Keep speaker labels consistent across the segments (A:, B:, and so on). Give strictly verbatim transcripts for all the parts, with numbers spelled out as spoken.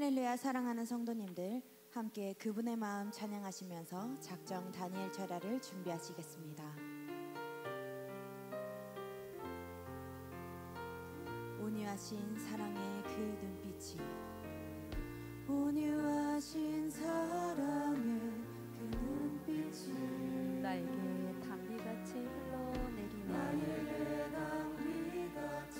A: 할렐루야. 사랑하는 성도님들, 함께 그분의 마음 찬양하시면서 작정 다니엘 절야를 준비하시겠습니다. 온유하신 사랑의 그 눈빛이, 온유하신 사랑의 그 눈빛이
B: 나에게 단비같이 흘러내리네.
A: 나에게 단비같이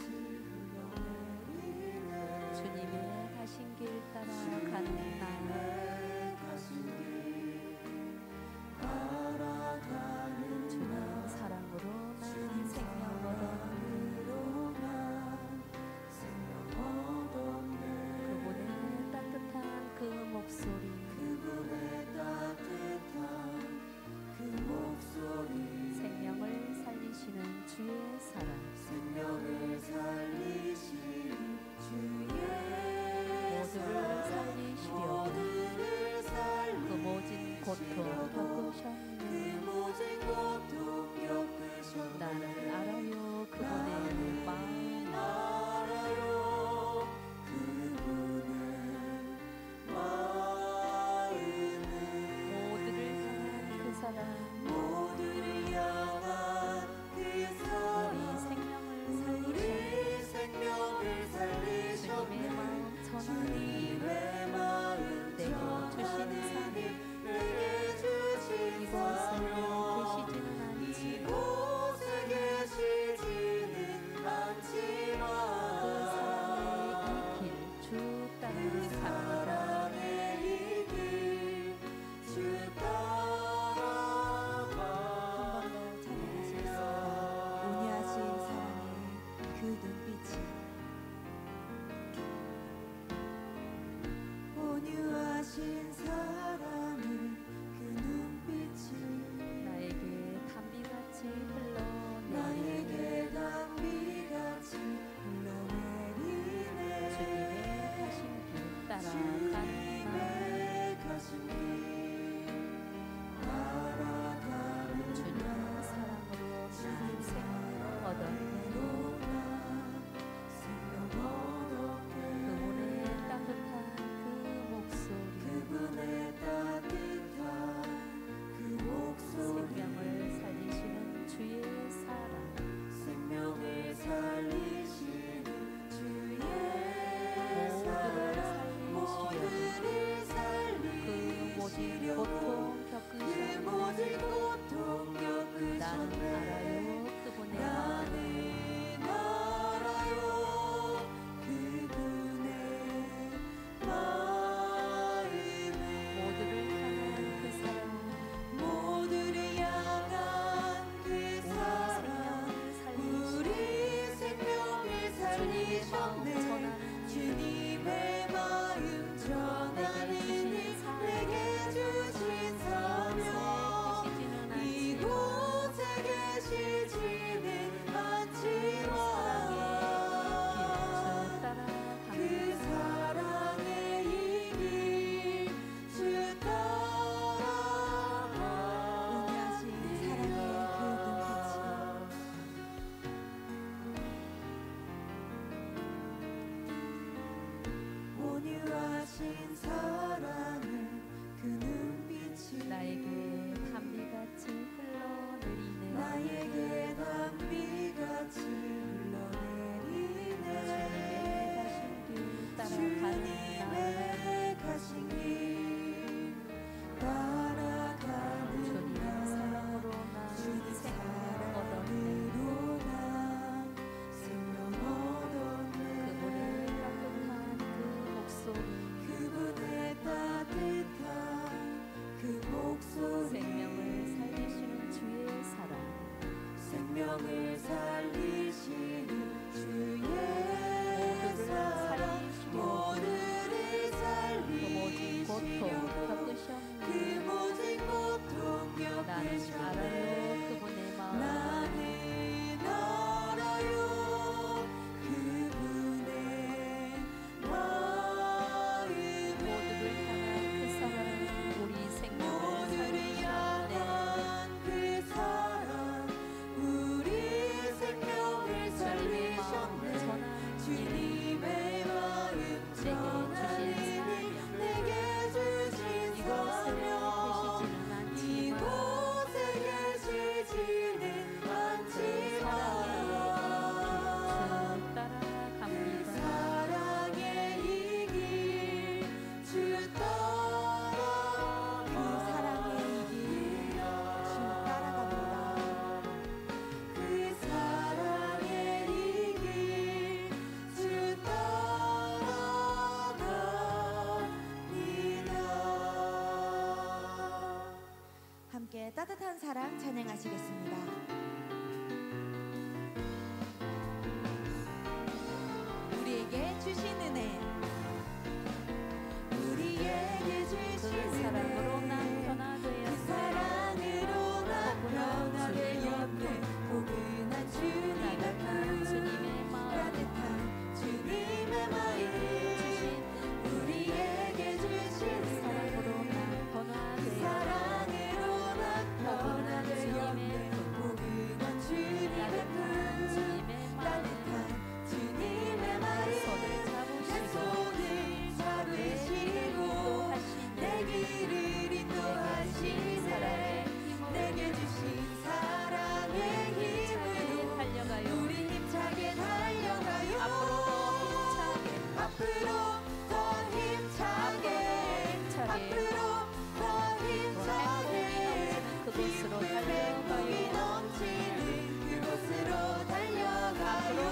A: 흘러내리네.
B: 주님의 가신 길 따라 가는 날, 주님 사랑으로 난 생명 얻었네. 그분의 따뜻한 그
A: 하나님의 따뜻한 사랑 찬양하시겠습니다. 우리에게 주신 은혜, 우리에게 주신
B: 그 사랑으로 난 변화되었네.
A: 그 사랑으로 난 변화되었네. 포근한 주님의
B: 따뜻한 주님의 마음,
A: 따뜻한 주님의 마음,
B: 주신
A: 우리에게 주신
B: 그 사랑으로 난 변화되었네.
A: 사랑으로 난 변화되었네. 포근한 주님의
B: 따뜻한
A: 품,
B: 주님의 마음,
A: 따뜻한 주님의 마음,
B: 손을
A: 내
B: 잡으시고
A: 손을 잡으시고 내 길을 인도하시네.
B: 사랑의 힘으로
A: 내게 주신 사랑의 힘으로
B: 달려가요.
A: 우리 힘차게 달려가요.
B: 앞으로 더 힘차게,
A: 앞으로 더 힘차게,
B: 앞으로 더 힘차게 그곳으로
A: 행복이
B: 달려가요.
A: 넘치는 그곳으로 달려가요.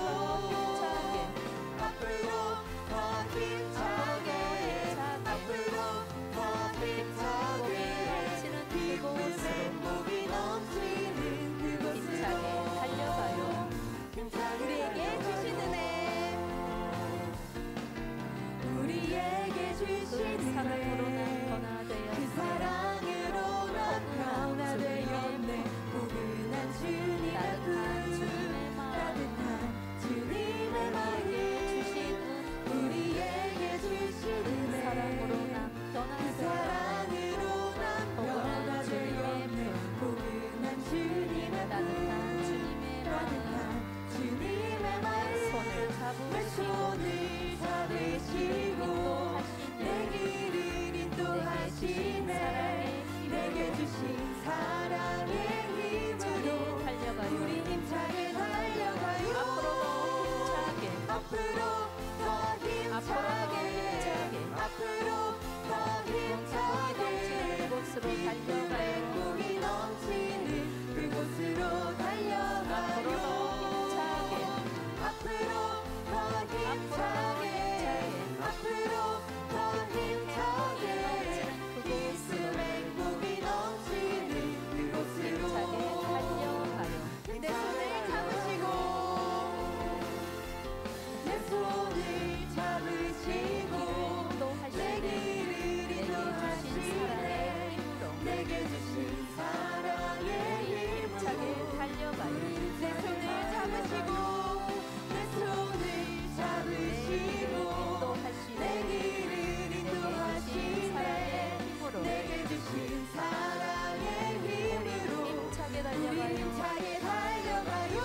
A: 앞으로 더 힘차게, 앞으로 더 힘차게, 기쁨 행복이 넘치는 그곳으로
B: 힘차게 달려가요.
A: 우리에게 주신 은혜, 우리에게 주신
B: 그 사랑으로 난
A: 은혜,
B: 변화되었네.
A: 그 사랑으로 난 변화되었네. 포근한 주님의
B: 따뜻한
A: 품,
B: 주님의 마음,
A: 따뜻한 주님의 마음,
B: 주신 은
A: 우리에게 주신 은혜,
B: 사랑으로 난
A: 그
B: 변화되었네.
A: 사랑으로 난
B: 포근한 주님의
A: 변화되었네. 포근한 주님의
B: 따뜻한
A: 품,
B: 주님의 마음,
A: 따뜻한 주님의 마음,
B: 손을
A: 내
B: 잡으시고
A: 손을 잡으시고 내 길을 인도하시네. 내게 주신 사랑의 힘으로
B: 달려가요.
A: 우리 힘차게 달려가요.
B: 앞으로 더 힘차게,
A: 앞으로 더 힘차게,
B: 그곳으로 달려가요.
A: 행복이 넘치는 그곳으로 달려가요. 앞으로 더 힘차게, 앞으로 더 힘차게, 기쁨 행복이 넘치는 그곳으로 내 손을 잡으시고 내 손을 잡으시고 내 길을 인도하시네. 내게 주신 사랑의 힘으로 내 손을 잡으시고 내 손을 잡으시고 내 길을 인도하시네. 내게 주신 사랑의 힘으로
B: 힘차게
A: 우리 힘차게 달려가요.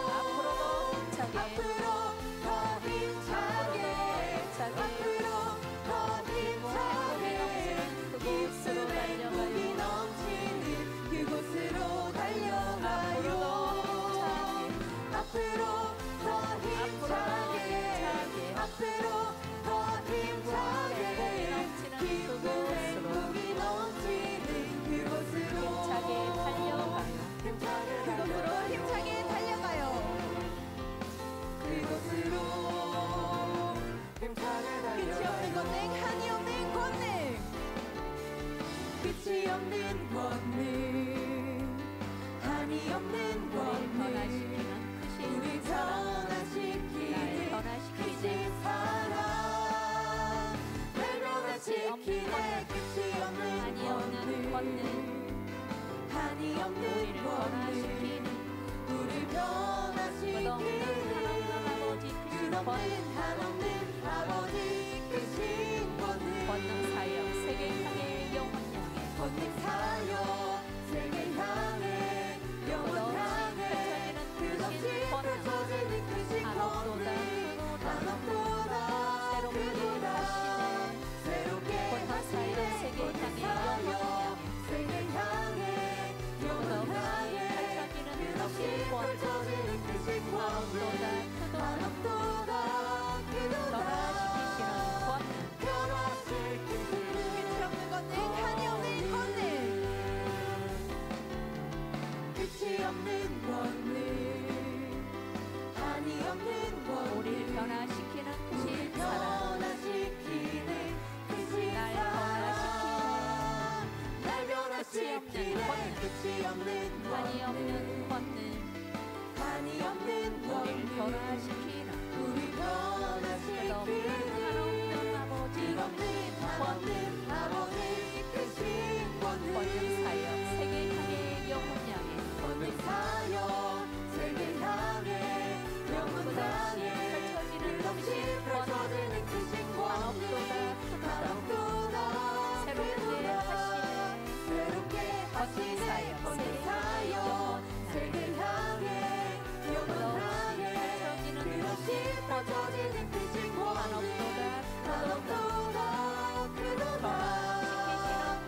A: 앞으로 더 힘차게, 앞으로 더 힘차게, 기쁨 행복이 넘치는 그곳으로 달려가요. 앞으로 더 힘차게, 앞으로 더 힘차게, 기쁨 행복이 넘치는 그곳으로 그곳으로 힘차게 달려가요. 그곳으로 끝이 없는 권능, 한이 없는 권능, 끝이 없는 권능, 한이 없는 권능, 우리 변화시키는 크신 사랑, 날 변화시키네. 끝이 없는
B: 한이 없는 권능,
A: 한이 없는
B: 우리를 변화시키는
A: 우리 변화시키는
B: 끝없는 한없는 아버지 크신
A: 끝없는 한없는 아버지 크신 권능,
B: 권능 사역 세계 향해 영원 향해
A: 권능 사역 세계 향해 영원 향해 끝없이 펼쳐지는 크신
B: 한없도다
A: 권능,
B: 크도다
A: 한없도다 크도다 새롭게
B: 권능 사역
A: 하시네.
B: 세계
A: 권능
B: 향해 영원
A: 사역
B: 향해
A: 세계 향해 영원 향해
B: 펼쳐지는
A: 끝없이
B: 크신 권능
A: 펼쳐지는 크신
B: 한없도다
A: 권능,
B: 크도다
A: 한없도다 크도다
B: 변화시키시는 권능
A: 변화시키는 끝이 없는
B: 한이 없는 권능
A: 한이 없는
B: 우리를
A: 권능
B: 변화시키라
A: 우리 변화시키는
B: 한없는 아버지
A: 끝없는 한없는 아버지 크신 권능
B: 권능 사역 세계 향해 영혼 향해
A: 권능 사역 세계 향해 영혼 향해 끝없이 펼쳐지는 크신 권능 한없도다
B: 새롭게 하시네
A: 새롭게 하시네 권능 사역 세계 향해 영원 향해 끝없이 펼쳐지는 크신 권능
B: 한없도다
A: 한없도다 크도다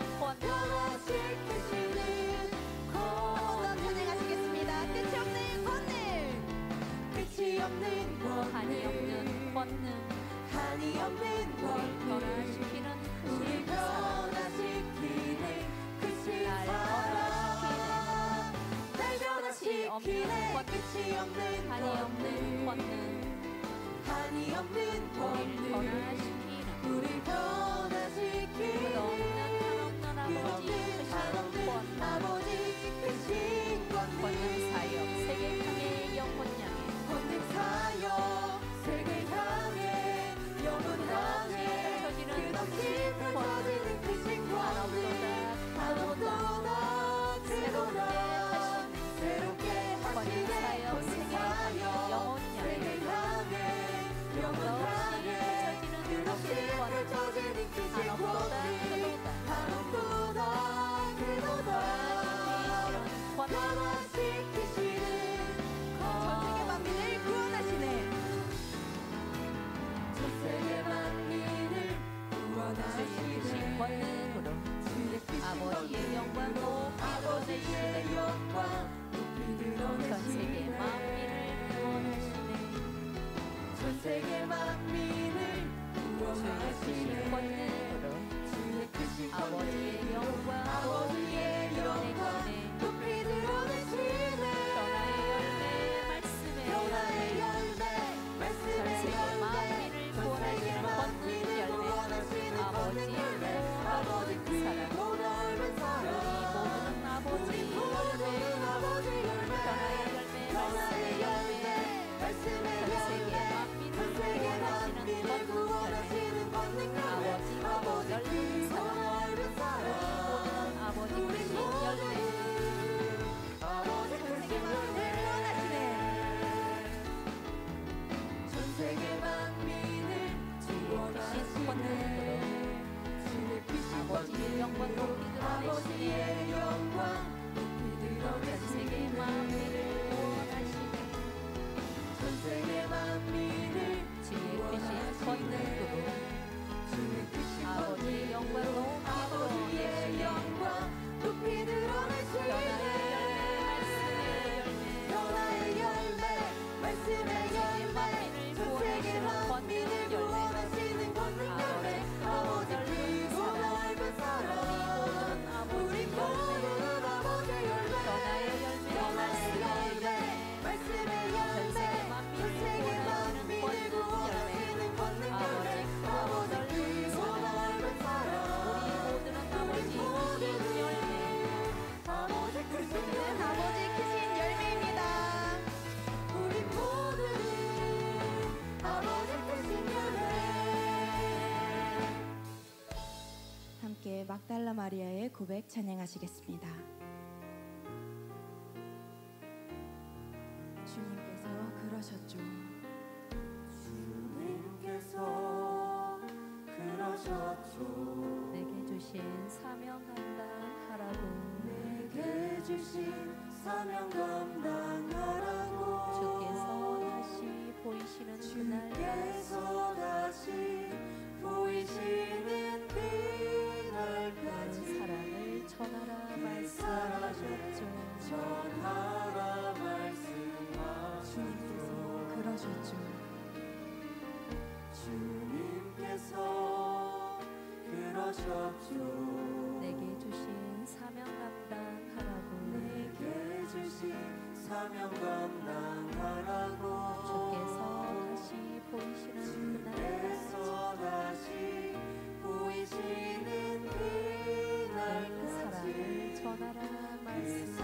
A: 변화시키시는 권능 찬양하시겠습니다. 끝이 없는 권능 끝이 없는 권능
B: 한이 없는 권능
A: 한이 없는 권능
B: 변화시키는
A: 우리
B: 그 사랑
A: 변화시키는 크신
B: 날
A: 사랑 날
B: 끝이 없는
A: 변화시키네
B: 권능
A: 끝이 없는
B: 한이 없는 권능
A: 한이 없는
B: 우리를
A: 권능
B: 변화시키는
A: 우리 변화시키는
B: 끝없는 한없는 아버지 크신
A: 아버지 크신
B: 권능
A: 권능
B: 권능 사역 세계 향해 영혼 향해
A: 권능 사역 세계 향해 영원 향해 끝없이 펼쳐지는 크신 권능 한없도다 크도다 새롭게 하시네 권능 사역
B: 영혼
A: 세계 향해 영원 향해 끝없이 펼쳐지는 크신 권능 한없도다 크도다 변화시키시는 전 세계 만민을 구원하시네 전 세계 만민을
B: 주의 크신
A: 구원하시네
B: 권능으로
A: 주의 크신
B: 아버지의 영광 높이
A: 아버지의
B: 드러내시네
A: 영광 높이
B: 전 세계
A: 드러내시네
B: 만민을 구원하시네
A: 전 세계 만민을
B: 주의 크신
A: 구원하시네
B: 권능으로
A: 주의 크신
B: 아버지의 영광
A: 아버지의
B: 높이
A: 영광
B: 드러내시네
A: 높이 드러내시네
B: 변화의 열매 말씀의
A: 변화의
B: 열매
A: 열매
B: 전
A: 말씀의
B: 세계
A: 열매
B: 만민을
A: 전 세계
B: 구원하시는 권능
A: 만민을
B: 열매
A: 구원하시는
B: 아버지의
A: 권능 열매 아버지
B: 크고 사랑
A: 크고 넓은 사랑
B: 우리 모두는 아버지
A: 우리 모두는 아버지 열매
B: 변화의 열매
A: 변화의 열매
B: 말씀의 열매
A: 말씀의
B: 전 세계
A: 열매
B: 만민을
A: 전 세계
B: 구원하시는
A: 만민을
B: 권능 열매
A: 구원하시는 권능 열매
B: 아버지
A: 아버지
B: 넓은
A: 크고
B: 사랑
A: 넓은 사랑
B: 아버지
A: 우리
B: 크신
A: 모두는
B: 열매
A: 아버지 크신 열매 전 세계 만민을
B: 크신 권능으로
A: 주의 크신
B: 아버지의 영광 높이 드러내시네
A: 아버지의 영광 높이
B: 전 세계
A: 드러내시네
B: 만민을 구원하시네
A: 전 세계 만민을
B: 주의 크신 권능으로
A: 주의 크신
B: 아버지의 영광 높이
A: 아버지의
B: 드러내시네
A: 영광 높이 드러내시네
B: 변화의 열매 말씀의 열매
A: 변화의 열매 말씀의 열매
B: 전 세계 만민을
A: 전 세계
B: 구원하시는
A: 만민을
B: 권능 열매
A: 구원하시는 권능 열매 아버지 크고 넓은 사랑 우리 모두는 아버지 열매
B: 변화의 열매
A: 변화의 열매
B: 말씀의 열매
A: 말씀의 열매 전 세계 만민을 구원하시는 권능 열매 아버지 크고 넓은 사랑
B: 우리 모두는 아버지 크신 열매
A: 아버지 크신 아버지 크신 열매입니다. 우리 모두는 아버지 크신 열매. 함께 막달라 마리아의 고백 찬양하시겠습니다. 주님께서 그러셨죠. 주님께서 그러셨죠.
B: 내게 주신 사명 감당하라고
A: 내게 주신 사명 감당하라고
B: 주께서 다시 보이시는 그날까지
A: 주께서 다시 보이시는 그날까지
B: 사랑을 전하라 말씀하셨죠
A: 전하라 말씀하셨죠. 주님께서 그러셨죠. 주님께서 그러셨죠.
B: 내게 주신 사명 감당하라고
A: 내게 주신 사명 감당하라고
B: 주께서 다시 보이시는 그날까지
A: 주께서 다시 보이시는
B: 그
A: 그날까지
B: 사랑을 전하라 말씀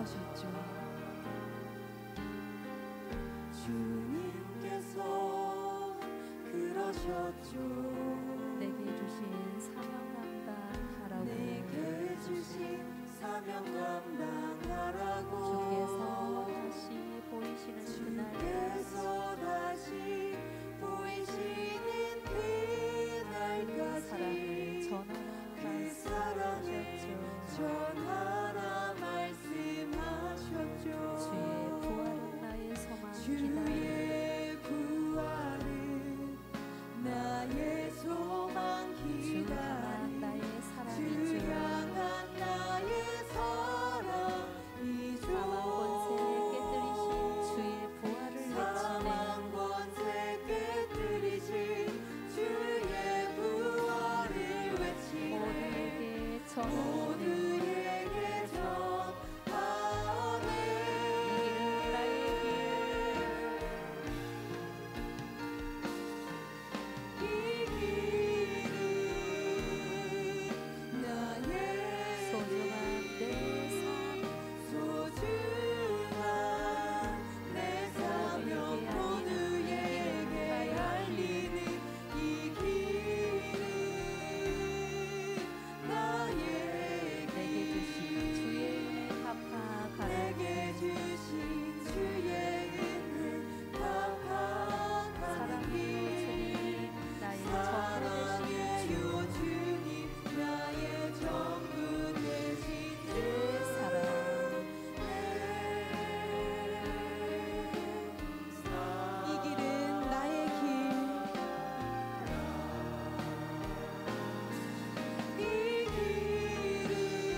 A: 말씀하셨죠.
C: 주님께서 그러셨죠.
B: 내게 주신 사명 감당하라고
C: 내게 주신 사명 감당하라고
B: 주께서 다시 보이시는 그날
C: 주께서 다시 보이시는 그날까지
B: 사랑을 전하라
C: 그 사랑을
B: 말씀하셨죠.
C: 전하라 말씀하셨죠.
B: 주의 부활은 나의 소망 기다려
C: 주의 부활은 나의 소망
B: 주
C: 기다려
B: 향한 나의
C: 주
B: 사랑이죠.
C: 향한 나의 사랑이죠.
B: 사망 권세 깨뜨리신 주의 부활을
C: 사망
B: 외치네
C: 권세 깨뜨리신 주의 부활을 외치네
B: 모두에게 전하네
C: 모두에게 전하네.
B: 이 길은 나의
C: 이 길은 나의
B: 소중한 내 삶
C: 소중한 내 사명 모두에게 알리는 이 길은 나에게
B: 내게 주신 주의 은혜 갚아가라
C: 내게 주신 주의 은혜
B: 사랑해요 주님 나의 전부 되신
C: 사랑해요 주님 나의 전부 되신
B: 주 사랑
A: 이 길은 나의 길.
C: 이 길은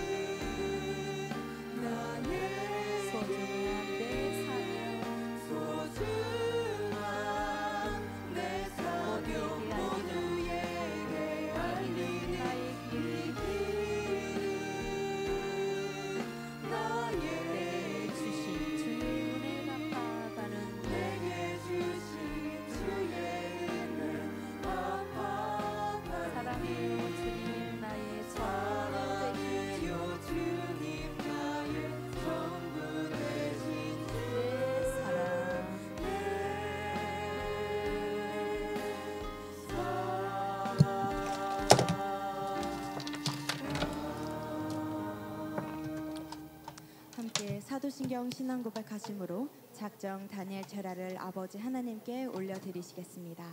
C: 나의
B: 소중한 내 사명
C: 소중한 내 사명 모두에게 알리는
B: 나의
C: 이
B: 길
C: 길은 나의
B: 내게 주신 주의 은혜 갚아가는
C: 내게 주신 주의 은혜 갚아가는
B: 사랑해요 주님 나의 전부 되신
C: 사랑해요 주님 나의 전부 되신
B: 내 사랑
A: 함께 사도신경 신앙 고백하심으로 작정 다니엘 철야를 아버지 하나님께 올려드리시겠습니다.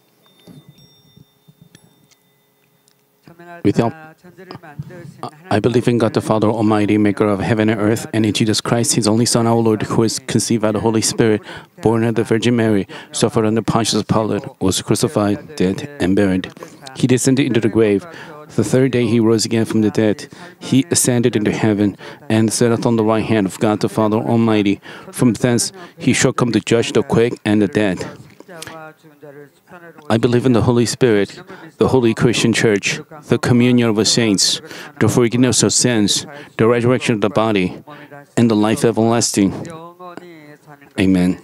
D: Without, I believe in God the Father Almighty, maker of heaven and earth, and in Jesus Christ, His only Son, our Lord, who is conceived by the Holy Spirit, born of the Virgin Mary, suffered under Pontius Pilate, was crucified, dead, and buried. He descended into the grave. The third day He rose again from the dead. He ascended into heaven, and sitteth on the right hand of God the Father Almighty. From thence He shall come to judge the quick and the dead. I believe in the Holy Spirit, the Holy Christian Church, the communion of the saints, the forgiveness of sins, the resurrection of the body, and the life everlasting. Amen.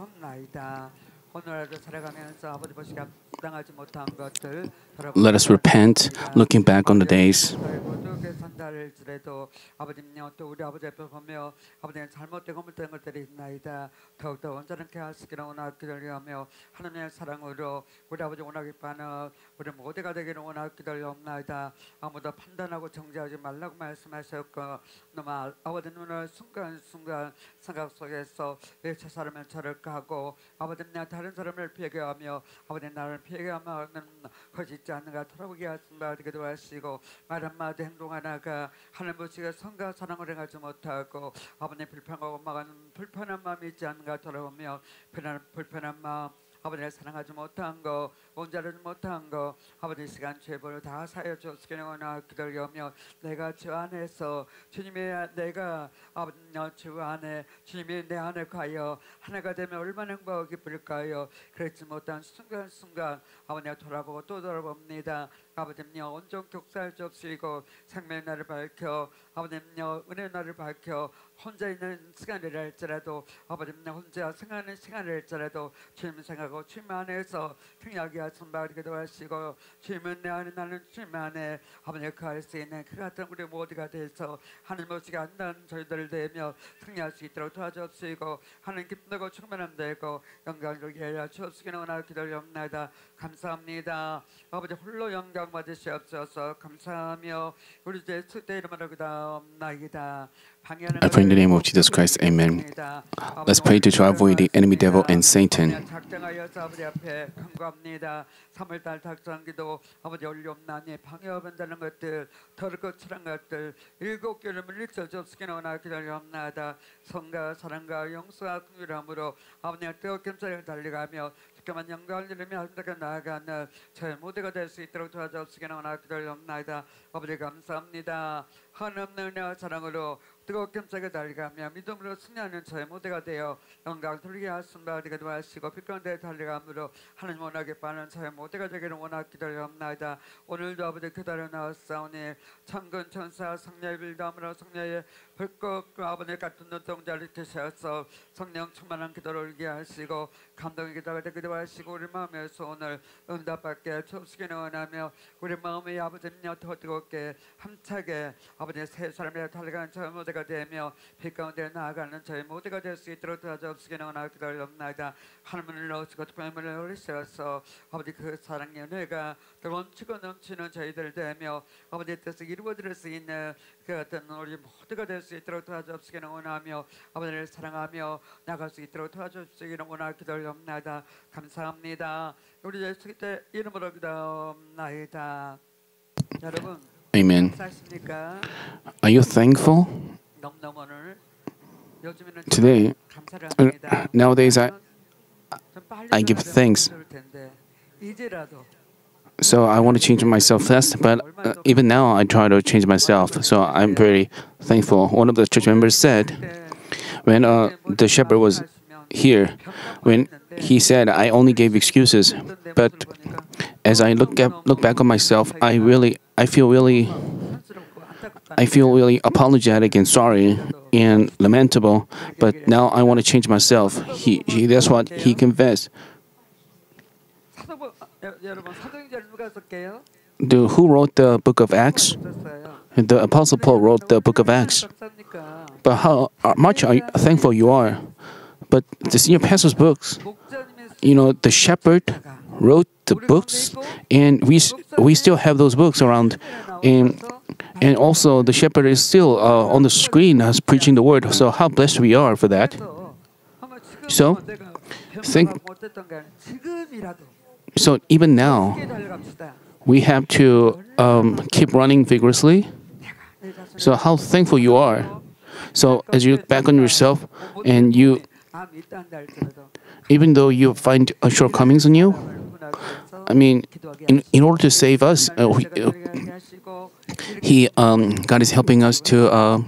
D: Let us repent, looking back on the days.
E: 살지라도 아버지님 또 우리 아버지 앞에 보며 아버지님 잘못되고 못된 것들이 있나이다. 더욱더 온전하게 하시기를 원하기를 하며 하나님의 사랑으로 우리 아버지 원하기 바는 우리 모두가 되기를 원하기를 없나이다. 아무도 판단하고 정죄하지 말라고 말씀하셨고 너무 아버지 눈을 순간순간 생각 속에서 내 저 사람은 저를 가고 아버지님 다른 사람을 피하게 하며 아버지님 나를 피하게 하면 거짓지 않는가 돌아보게 하신다 되기도 하시고 말 한마디 행동 하나가 하나님 보시기에 성과 사랑을 행하지 못하고 아버님 불평하고 막하는 불편한 마음이 있지 않는가 돌아보며 불편한 마음 아버지를 사랑하지 못한 거 온전하지 못한 거 아버지 시간 죄벌을 다 사여 주시기를 원하기를 하며 내가 주 안에서 주님의 내가 아버지 주 안에 주님이 내 안에 가여 하나가 되면 얼마나 행복하고 기쁠까요. 그렇지 못한 순간순간 아버지가 돌아보고 또 돌아봅니다. 아버지님요 온전 격살 접시고 생명의 날을 밝혀 아버지님요 은혜의 날을 밝혀 혼자 있는 시간이라 할지라도 아버지님 혼자 생각하는 시간이라 할지라도 주님 생각을 하고 주님 안에서 승리하게 하신 바 되기도 하시고 주님은 내 안에 나는 주님 안에 아버지 거할 수 있는 그 같은 우리 모두가 돼서 하나님 모시게 안난 저희들을 대며 승리할 수 있도록 도와주시고 하나님 기쁨되고 충만함 되고 영광을 하여 주시기를 원하고 기도하옵나이다. 감사합니다. 아버지 홀로 영광 받으시옵소서. 감사하며 우리 예수 때 이름으로 기도하옵나이다.
D: I pray in the name of Jesus Christ. Amen. Let's pray to avoid the enemy devil and Satan.
E: 작정하여서 아버지 앞에 간구합니다. 삼월달 작정기도 아버지 올려옵나니 방해하는 것들 더럽고 추한 것들 일곱 개를 물리쳐 주시기를 원하고 기도하옵나이다. 성과 사랑과 용서와 긍휼함으로 아버지의 뜨겁게 감사를 달려가며 주께만 영광을 누리며 아름답게 나아가는 저희 모두가 될 수 있도록 도와주시기를 원하고 기도하옵나이다. 아버지 감사합니다. 한없는 은혜와 사랑으로 뜨겁게 감사하게 달려가며 믿음으로 승리하는 저희 모두가 되어 영광 돌리게 하신 바 되기도 하시고 빛 가운데 달려감으로 하나님 원하게 빠는 저희 모두가 되기를 원하고 기도하옵나이다. 오늘도 아버지 기다려 나왔사오니 천군 천사 성녀의 빌담으로 성녀의 불꽃 아버지 같은 눈동자를 드셔서 성령 충만한 기도를 울게 하시고 감동의 기도가 되기도 하시고 우리 마음에서 오늘 응답받게 주시기를 원하며 우리 마음의 아버지님 더 뜨겁게 함차게 아버지 새 사람이 달려가는 저희 모두가 되며 빛 가운데 나아가는 저희 모두가 될 수 있도록 도와주시기를 원하고 기도하옵나이다. 하늘문을 넣으시고 특별히 문을 열으셔서 아버지 그 사랑의 은혜가 더 넘치고 넘치는 저희들 되며 아버지의 뜻을 이루어드릴 수 있는 그 어떤 우리 모두가 될 수 있도록 도와주시기를 원하며 아버지를 사랑하며 나갈 수 있도록 도와주시기를 원하고 기도하옵나이다. 감사합니다. 우리 예수 그리스도의 이름으로 기도하옵나이다. 여러분
D: Amen.
E: 감사하십니까?
D: Are you thankful?
E: 너무너무 오늘 요즘에는
D: Today,
E: 감사를
D: uh,
E: 합니다.
D: nowadays I,
E: 좀 빨리
D: I give
E: 들어가야
D: thanks.
E: 좋을 텐데 이제라도
D: So I want to change myself fast, but uh, even now I try to change myself. So I'm very thankful. One of the church members said, when uh, the shepherd was here, when he said, I only gave excuses, but as I look at, look back on myself, I really, I feel really, I feel really apologetic and sorry and lamentable. But now I want to change myself. He, he that's what he confessed.
E: 사도부 여- 여러분 사도행전 누가 썼게요?
D: The, who wrote the book of Acts?
E: 썼어요.
D: The Apostle Paul wrote the book of Acts.
E: 감사합니까?
D: But how uh, much are you, thankful you are. But the senior pastor's books,
E: 목자님의
D: you know, the shepherd wrote the books, and we s- we still have those books around, and and also the shepherd is still uh, on the screen as preaching the word. So how blessed we are for that.
E: 서 한번 지금
D: So,
E: 내가
D: think-
E: 변화가 못했던 게 아니라 지금이라도
D: So even now,
E: 함께 달려갑시다.
D: we have to um, keep running vigorously.
E: 내 자신을
D: So how thankful you are. So as you look back on yourself, and you,
E: 마음이 있다 한다 할지라도
D: even though you find uh, shortcomings in you, I mean, in, in order to save us, uh, we, uh, He, um, God is helping us to. Uh,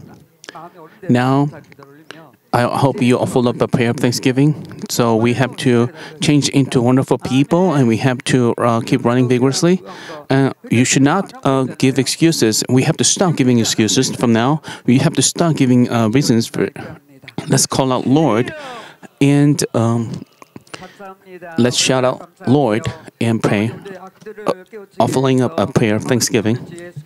D: now, I hope you all full of a prayer of thanksgiving. So we have to change into wonderful people, and we have to uh, keep running vigorously. Uh, you should not uh, give excuses. We have to stop giving excuses from now. We have to stop giving uh, reasons for. Let's call out Lord, and um, let's shout out Lord and pray, uh, offering up a prayer of thanksgiving.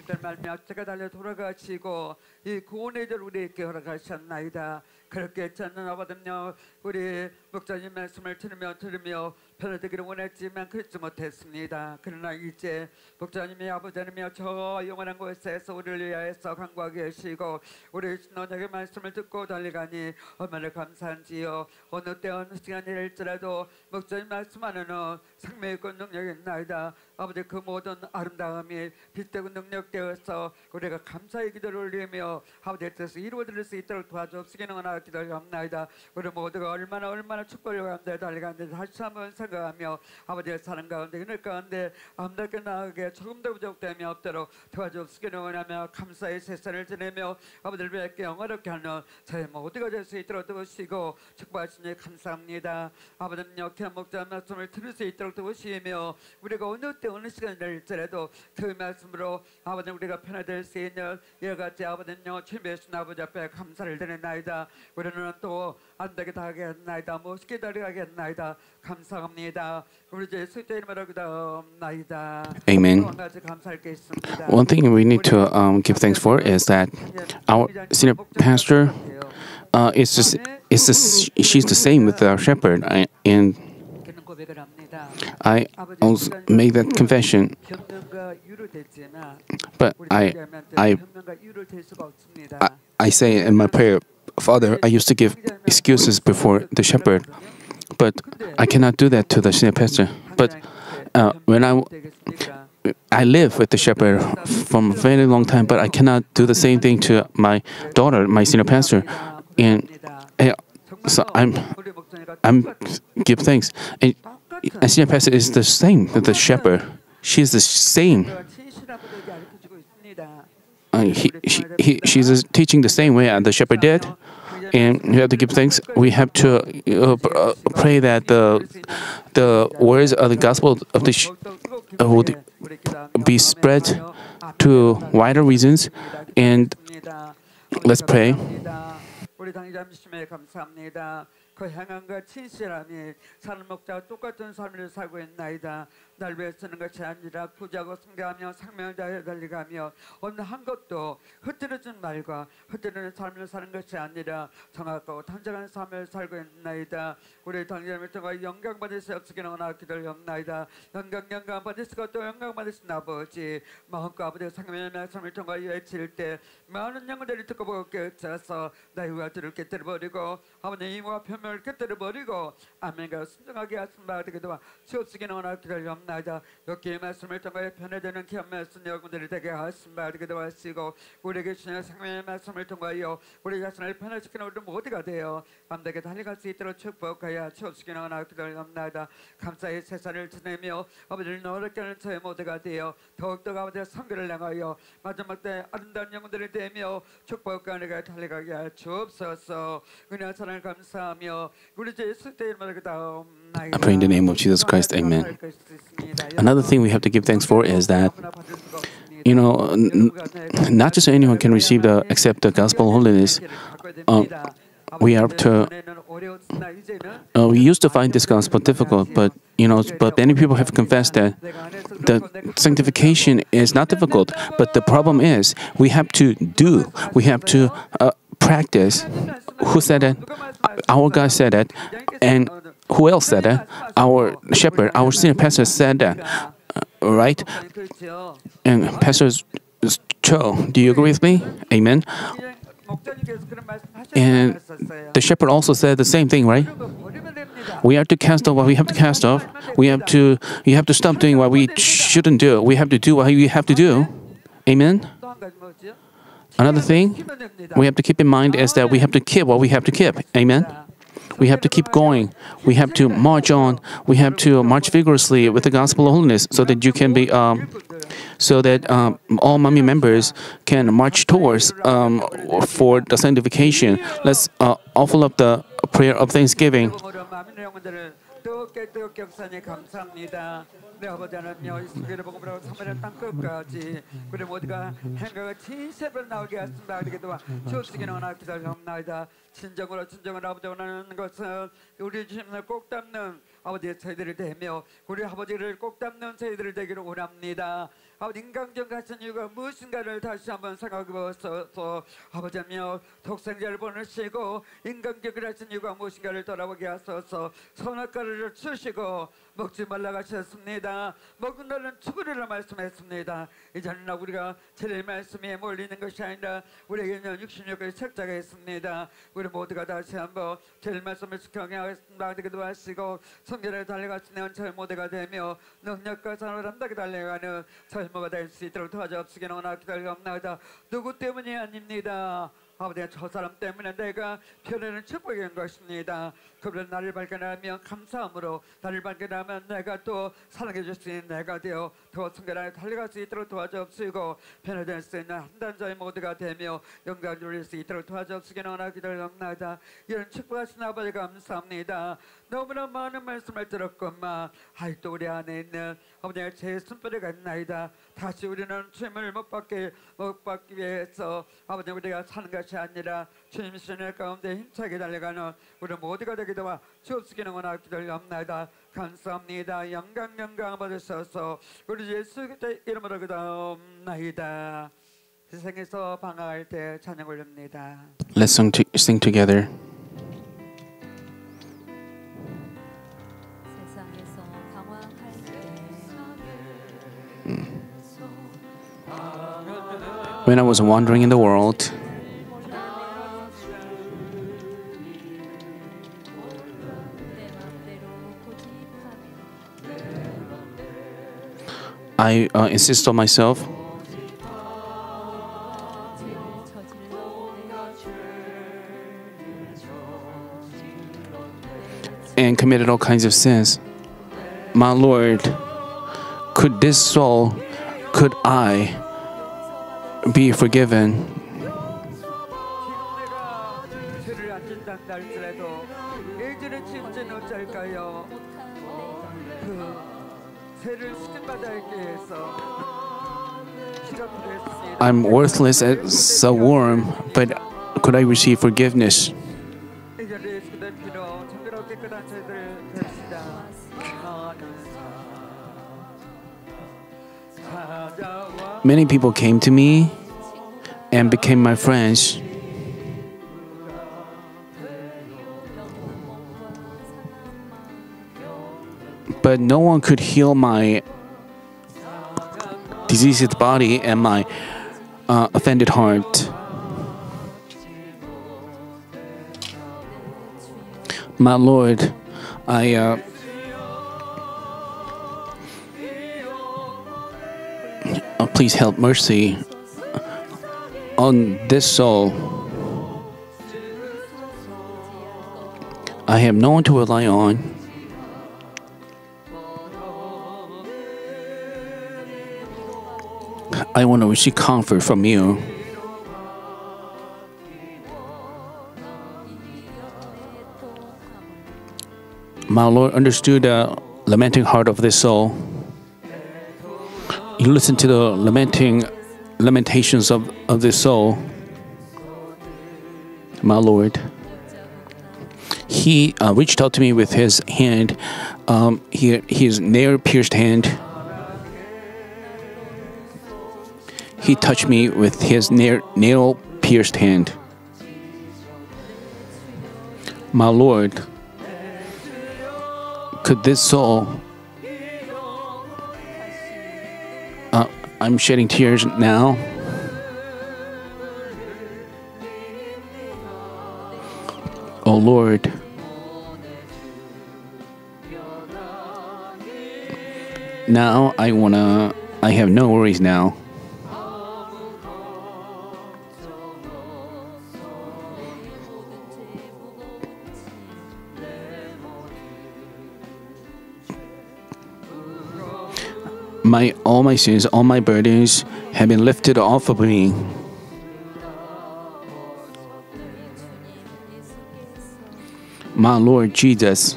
E: 그렇게 저는 아버지요 우리 목사님 말씀을 들으며 들으며 변화되기를 원했지만 그렇지 못했습니다. 그러나 이제 목사님이 아버지님이여 저 영원한 곳에서 우리를 위하여서 간구하고 계시고 우리 너에게 말씀을 듣고 달려가니 얼마나 감사한지요. 어느 때 어느 시간일지라도 목사님 말씀하는 어, 생명의 있고 능력이 있나이다. 아버지 그 모든 아름다움이 빛되고 능력되어서 우리가 감사의 기도를 올리며 아버지의 뜻을 이루어드릴 수 있도록 도와주시기는 원하고 기도합나이다. 우리 모두가 얼마나 얼마나 축복을 가운데 달려가는데 다시 한번 생각하며 아버지의 사랑 가운데 은혜 가운데 아름답게 나아가게 조금 더 부족됨이 없도록 도와주시기를 원하며 감사의 세상을 지내며 아버지를 뵙게 영화롭게 하는 저희 모두가 될 수 있도록 도우시고 축복하시니 감사합니다. 아버지는 역한 목자 말씀을 들을 수 있도록 도우시며 우리가 어느 때 어느 시간이 될지라도 그 말씀으로 아버지 아버지 우리가 편화될 수 있는 이와 같이 아버지는요 주님의 아버지 앞에 감사를 드리나이다. 우리는 또 안되게 하겠나이다. 무엇이 하겠나이다. 감사합니다. 우리 제 예수 이름으로 기도합나이다.
D: Amen.
E: 또 한 가지 감사할 게 있습니다.
D: One thing we need to um, give thanks for is that our senior pastor uh, is just is the, she's the same with our shepherd, I, and
E: 그는 고백을 합니다.
D: I also made that confession.
E: 변명과 이유로 됐지만
D: But
E: 우리
D: I
E: 자녀한테
D: I
E: 변명과 이유를 될 수가 없습니다.
D: I, I say in my prayer, Father, I used to give excuses before the shepherd, but I cannot do that to the senior pastor. But uh, when I I live with the shepherd from a very long time, but I cannot do the same thing to my daughter, my senior pastor, and uh, so I'm I'm give thanks. And a senior pastor is the same with the shepherd. She's the same. Uh, he, she, he, she's uh, teaching the same way the shepherd did, and we have to give thanks. We have to uh, uh, pray that the the words of the gospel of the sh- uh, would be spread to wider regions. And let's pray.
E: 우리 당장심에 감사합니다. 그 행함과 진실함이 사는 목자와 똑같은 삶을 살고 있나이다. 날 위해 쓰는 것이 아니라 구자고 승계하며 생명을 다해 달리가며 어느 한 것도 흐트러진 말과 흐트러진 삶을 사는 것이 아니라 정확하고 단정한 삶을 살고 있나이다. 우리 당장을 통해 영광 받을 수 없으기는 원하 기도하옵나이다. 영광 영광 받을 수가 또 영광 받을 수 아버지 마음과 아버지의 생명의 말씀을 통해 외칠 때 많은 영혼들이 듣고 보고 깨어서 나의 와들을 깨뜨려버리고 아버지 이와 표명을 깨뜨려버리고 아멘과 순종하게 하신 바되기도 주옵시기는 원하 기도하옵나이다. 여기의 말씀을 통해 편해되는 귀한 말씀 여러분들이 되게 하신 바되기도 하시고 우리에게 주신 생명의 말씀을 통하여 우리 자신을 편해시키는 우리 모두가 되어 밤되게 달려갈 수 있도록 축복하여 주옵시기는 원하 기도하옵나이다. 감사의 세상을 지내며 아버지를 너렇게 하는 저의 모두가 되어 더욱더 아버지의 성결을 향하여 마지막 때 아름다운 영혼들이 되며 축복과 내가 달려가게 하여 주옵소서. 은혜와 사랑을 감사하며 우리 주 예수 이름으로 기도하옵나이다.
D: I pray in the name of Jesus Christ. Amen. Another thing we have to give thanks for is that, you know, n- not just anyone can receive the accept the gospel of holiness. Uh, we are to. Uh, we used to find this gospel difficult, but you know, but many people have confessed that the sanctification is not difficult. But the problem is we have to do. We have to uh, practice. Who said it? Our God said it, and who else said it? Our shepherd, our senior pastor said that, uh, right? And Pastor Cho, do you agree with me? Amen. And the shepherd also said the same thing, right? We have to cast off what we have to cast off. We have to. You have to stop doing what we shouldn't do. We have to do what we have to do. Amen. Another thing we have to keep in mind is that we have to keep what we have to keep. Amen. We have to keep going. We have to march on. We have to march vigorously with the gospel of holiness, so that you can be, um, so that um, all Mami members can march towards um, for the sanctification. Let's uh, offer up the prayer of thanksgiving.
E: 뜨겁게 역사님 감사합니다. 내 아버지 하나님여 이 세계를 복음으로 삼하는 땅 끝까지 우리 모두가 행각과 진실을 나오게 하신다. 그리고 주시기는 원하 기도하옵나이다. 진정으로 진정으로 아버지 원하는 것은 우리 주님을 꼭 담는 아버지의 저희들을 대며 우리 아버지를 꼭 담는 저희들을 되기를 원합니다. 아버지 인간적 가신 이유가 무엇인가를 다시 한번 생각해보소서. 아버지며 독생자를 보내시고 인간격을 하신 이유가 무엇인가를 돌아보게 하소서. 선악과를 주시고 먹지 말라고 하셨습니다. 먹은 날은 죽으리라 말씀했습니다. 이제는 우리가 제일 말씀에 몰리는 것이 아니라 우리에게는 육십육의 책자가 있습니다. 우리 모두가 다시 한번 제일 말씀을 지켜게 하겠습니다. 되기도 하시고 성결에 달려가시는 저희 모두가 되며 능력과 산을 함께 달려가는 저희 모두가 될 수 있도록 도와주옵시기는 원하옵나이다. 누구 때문이 아닙니다. 아버지 저 사람 때문에 내가 편에는 축복인 것입니다. 그분은 나를 발견하면 감사함으로 나를 발견하면 내가 또 사랑해 줄 수 있는 내가 되어 더 성결하게 달려갈 수 있도록 도와주옵시고 변화될 수 있는 한단자의 모두가 되며 영광을 누릴 수 있도록 도와주옵시기는 원하기 기도합니다. 이런 축복하신 아버지 감사합니다. 너무나 많은 말씀을 들었건만 아직도 우리 안에 있는 아버지의 제 손뿌리가 있나이다. 다시 우리는 주님을 못 받기, 못 받기 위해서 아버지 우리가 사는 것이 아니라 주님 신의 가운데 힘차게 달려가는 우리 모두가 되게 도와 주옵시기는 원하기 기도합니다. 감사합니다. 영광 영광 받으셔서 우리 예수 그리스도의 이름으로 기도합니다. 세상에서 방황할 때 찬양 올립니다.
D: Let's sing, to, sing together.
B: 세상에서 방황할 때
D: When I was wandering in the world,
B: 내 맘대로 고집하며
D: I uh, insist on myself
B: 죄를 저질렀네.
D: and committed all kinds of sins. My Lord, could this soul, could I be forgiven?
E: 지금 내가 죄를 안 짓는다 할지라도 예전에 짓지는 어쩔까요? 그 죄를 시킨받아야기 위해서 기도를 했습니다.
D: I'm worthless as a worm, but could I receive forgiveness?
E: 이제 예수 그리스도의 피로 정결하고 깨끗한 죄들을 뵙시다. 찾아와
D: Many people came to me and became my friends. But no one could heal my diseased body and my uh, offended heart. My Lord, I uh, uh, please help mercy on this soul. I have no one to rely on. I want to receive comfort from you. My Lord understood the lamenting heart of this soul. You listen to the lamenting lamentations of, of this soul. My Lord. He uh, reached out to me with his hand, um, he, his nail-pierced hand. He touched me with his nail, nail-pierced hand. My Lord, could this soul, uh, I'm shedding tears now. Oh Lord, now I wanna, I have no worries now. My, all my sins, all my burdens have been lifted off of me. My Lord Jesus,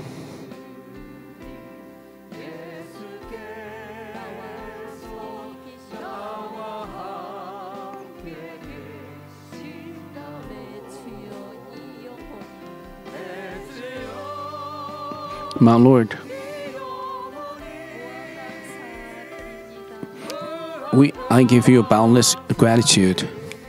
D: my Lord, we, I give you boundless gratitude.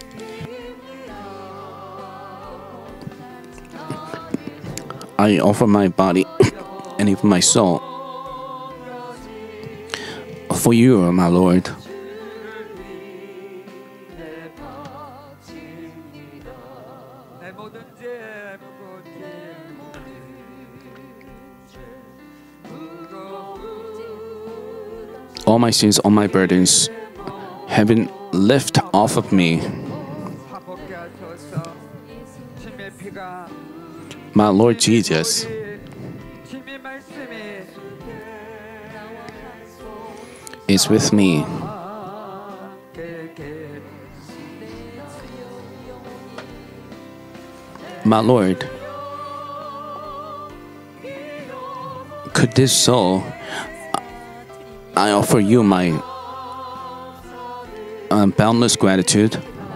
D: I offer my body and even my soul for you, my Lord.
E: 내 모든 죄
D: All my sins, all my burdens have been lifted off of me.
E: 화복게 하소서. 주님의 피가
D: My Lord Jesus,
E: 주님의 말씀이
D: is with me. My Lord, could this soul, I offer you my uh, boundless gratitude.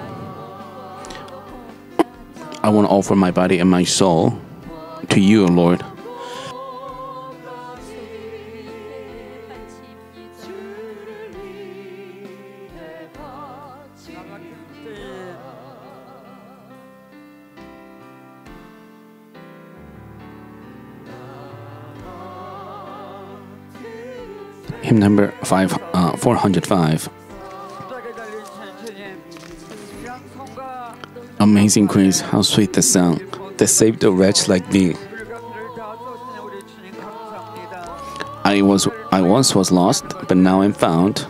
D: I want to offer my body and my soul to you, Lord. Hymn number five, uh, four hundred five. Amazing grace, how sweet the sound that saved a wretch like me. I was, I once was lost, but now I'm found.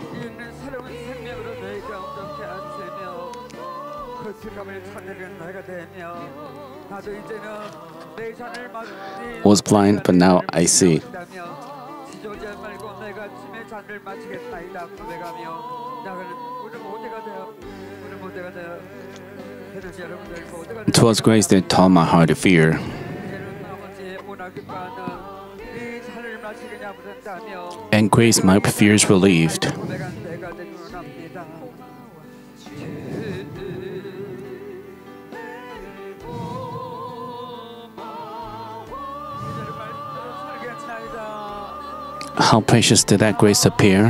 D: Was blind, but now I see. Twas grace that taught my heart to fear. And grace my fears relieved. How precious did that grace appear?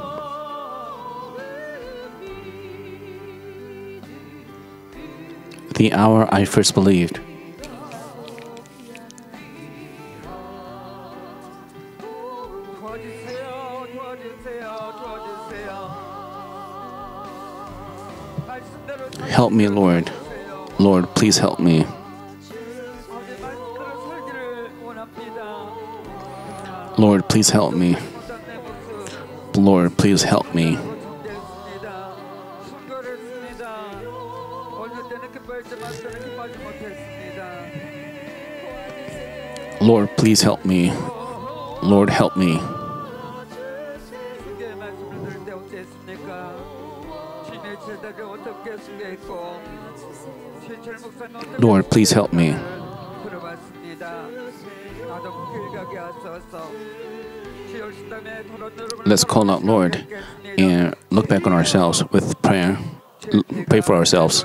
D: The hour I first believed. Help me, Lord. Lord, please help me. Lord, please help me. Lord, please help me. Lord, please help me. Lord, help me. Lord, please help me. Let's call out Lord and look back on ourselves with prayer. Pray for ourselves.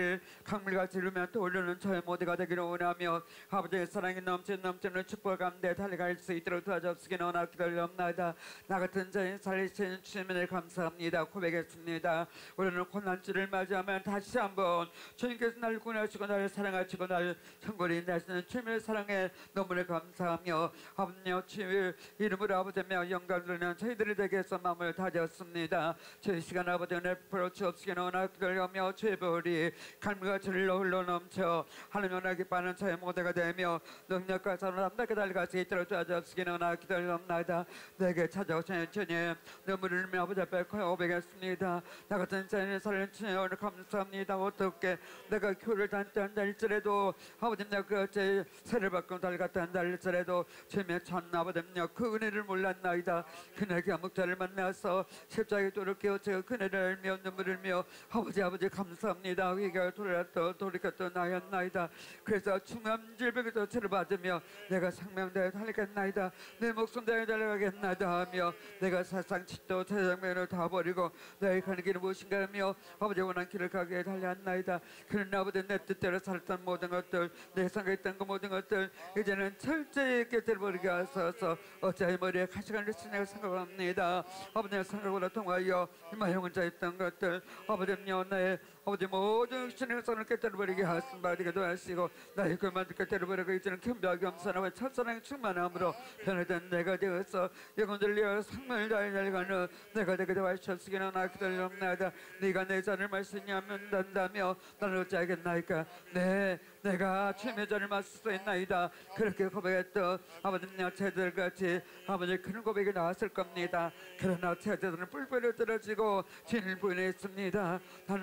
E: 강물같이 흐르며 또 흐르는 저의 모두가 되기를 원하며 아버지의 사랑이 넘치는 넘치는 축복 가운데 달려갈 수 있도록 도와주옵시기는 원하고 기다리옵나이다. 나 같은 자인 살리신 주님을 감사합니다. 고백했습니다. 우리는 고난주를 맞이하면 다시 한번 주님께서 나를 구원하시고 나를 사랑하시고 나를 천국에 인도하시는 주님의 사랑에 너무나 감사하며 아버지여 주의 이름으로 아버지며 영광을 드리는 저희들이 되게 해서 마음을 다졌습니다. 저희 시간 아버지 은혜 베풀어 주옵시기는 원하고 기다리며 주의 보리 강물과 흘러 흘러 넘쳐 하나님 원하기 바라는 저의 모두가 되며 능력과 사랑을 남답게 달려갈 수 있도록 도와주시기는 원하고 기다리옵나이다. 내게 찾아오신 주님 눈물을 흘리며 아버지 앞에 고백했습니다. 나 같은 자인의 살린 주님 오늘 감사합니다. 어떻게 내가 교를 다녔다 할지라도 아버지 내가 어째 세를 받고 달갔다 한다 할지라도 주님의 전 아버지 그 은혜를 몰랐나이다. 그날의 목자를 만나서 십자가에 돌을 깨우쳐 그네를 알며 눈물을 흘며 아버지 아버지 감사합니다. 위가 돌아 또 돌이켰던 나였나이다. 그래서 중암 질병에서 치료받으며 내가 생명대에 달리겠나이다. 내 목숨 대에 달려가겠나이다 하며 내가 사상 칫도 세상면을 다 버리고 나의 가는 길은 무엇인가 하며 아버지 원한 길을 가게 달려왔나이다. 그는 아버지 내 뜻대로 살았던 모든 것들 내 생각했던 그 모든 것들 이제는 철저히 있게 들어버리게 하소서. 어찌하여 머리에 가시관을 쓰냐고 생각합니다. 아버지의 생각보다 통하여 이마에 혼자 있던 것들 아버지여 나의 아버지 모든 신의 선을 깨뜨려버리게 하심받게 하시고 나의 그만 깨뜨려버리고 이제는 겸비하게 겸손하고 첫사랑에 충만함으로 변화된 내가 되어서 영혼들 위하여 상명을 다해 달려가는 내가 되게 되하셨으기는 나 기다리옵나이다. 네가 내 잔을 마시냐면 단다며 나는 어찌하겠나이까. 네 내가 주님의 잔을 마실 수 있나이다. 그렇게 고백했던 아버지님 제자들같이 아버지 그런 고백이 나왔을 겁니다. 그러나 제자들은 뿔뿔이 떨어지고 주님을 부인했습니다. 나는 열심히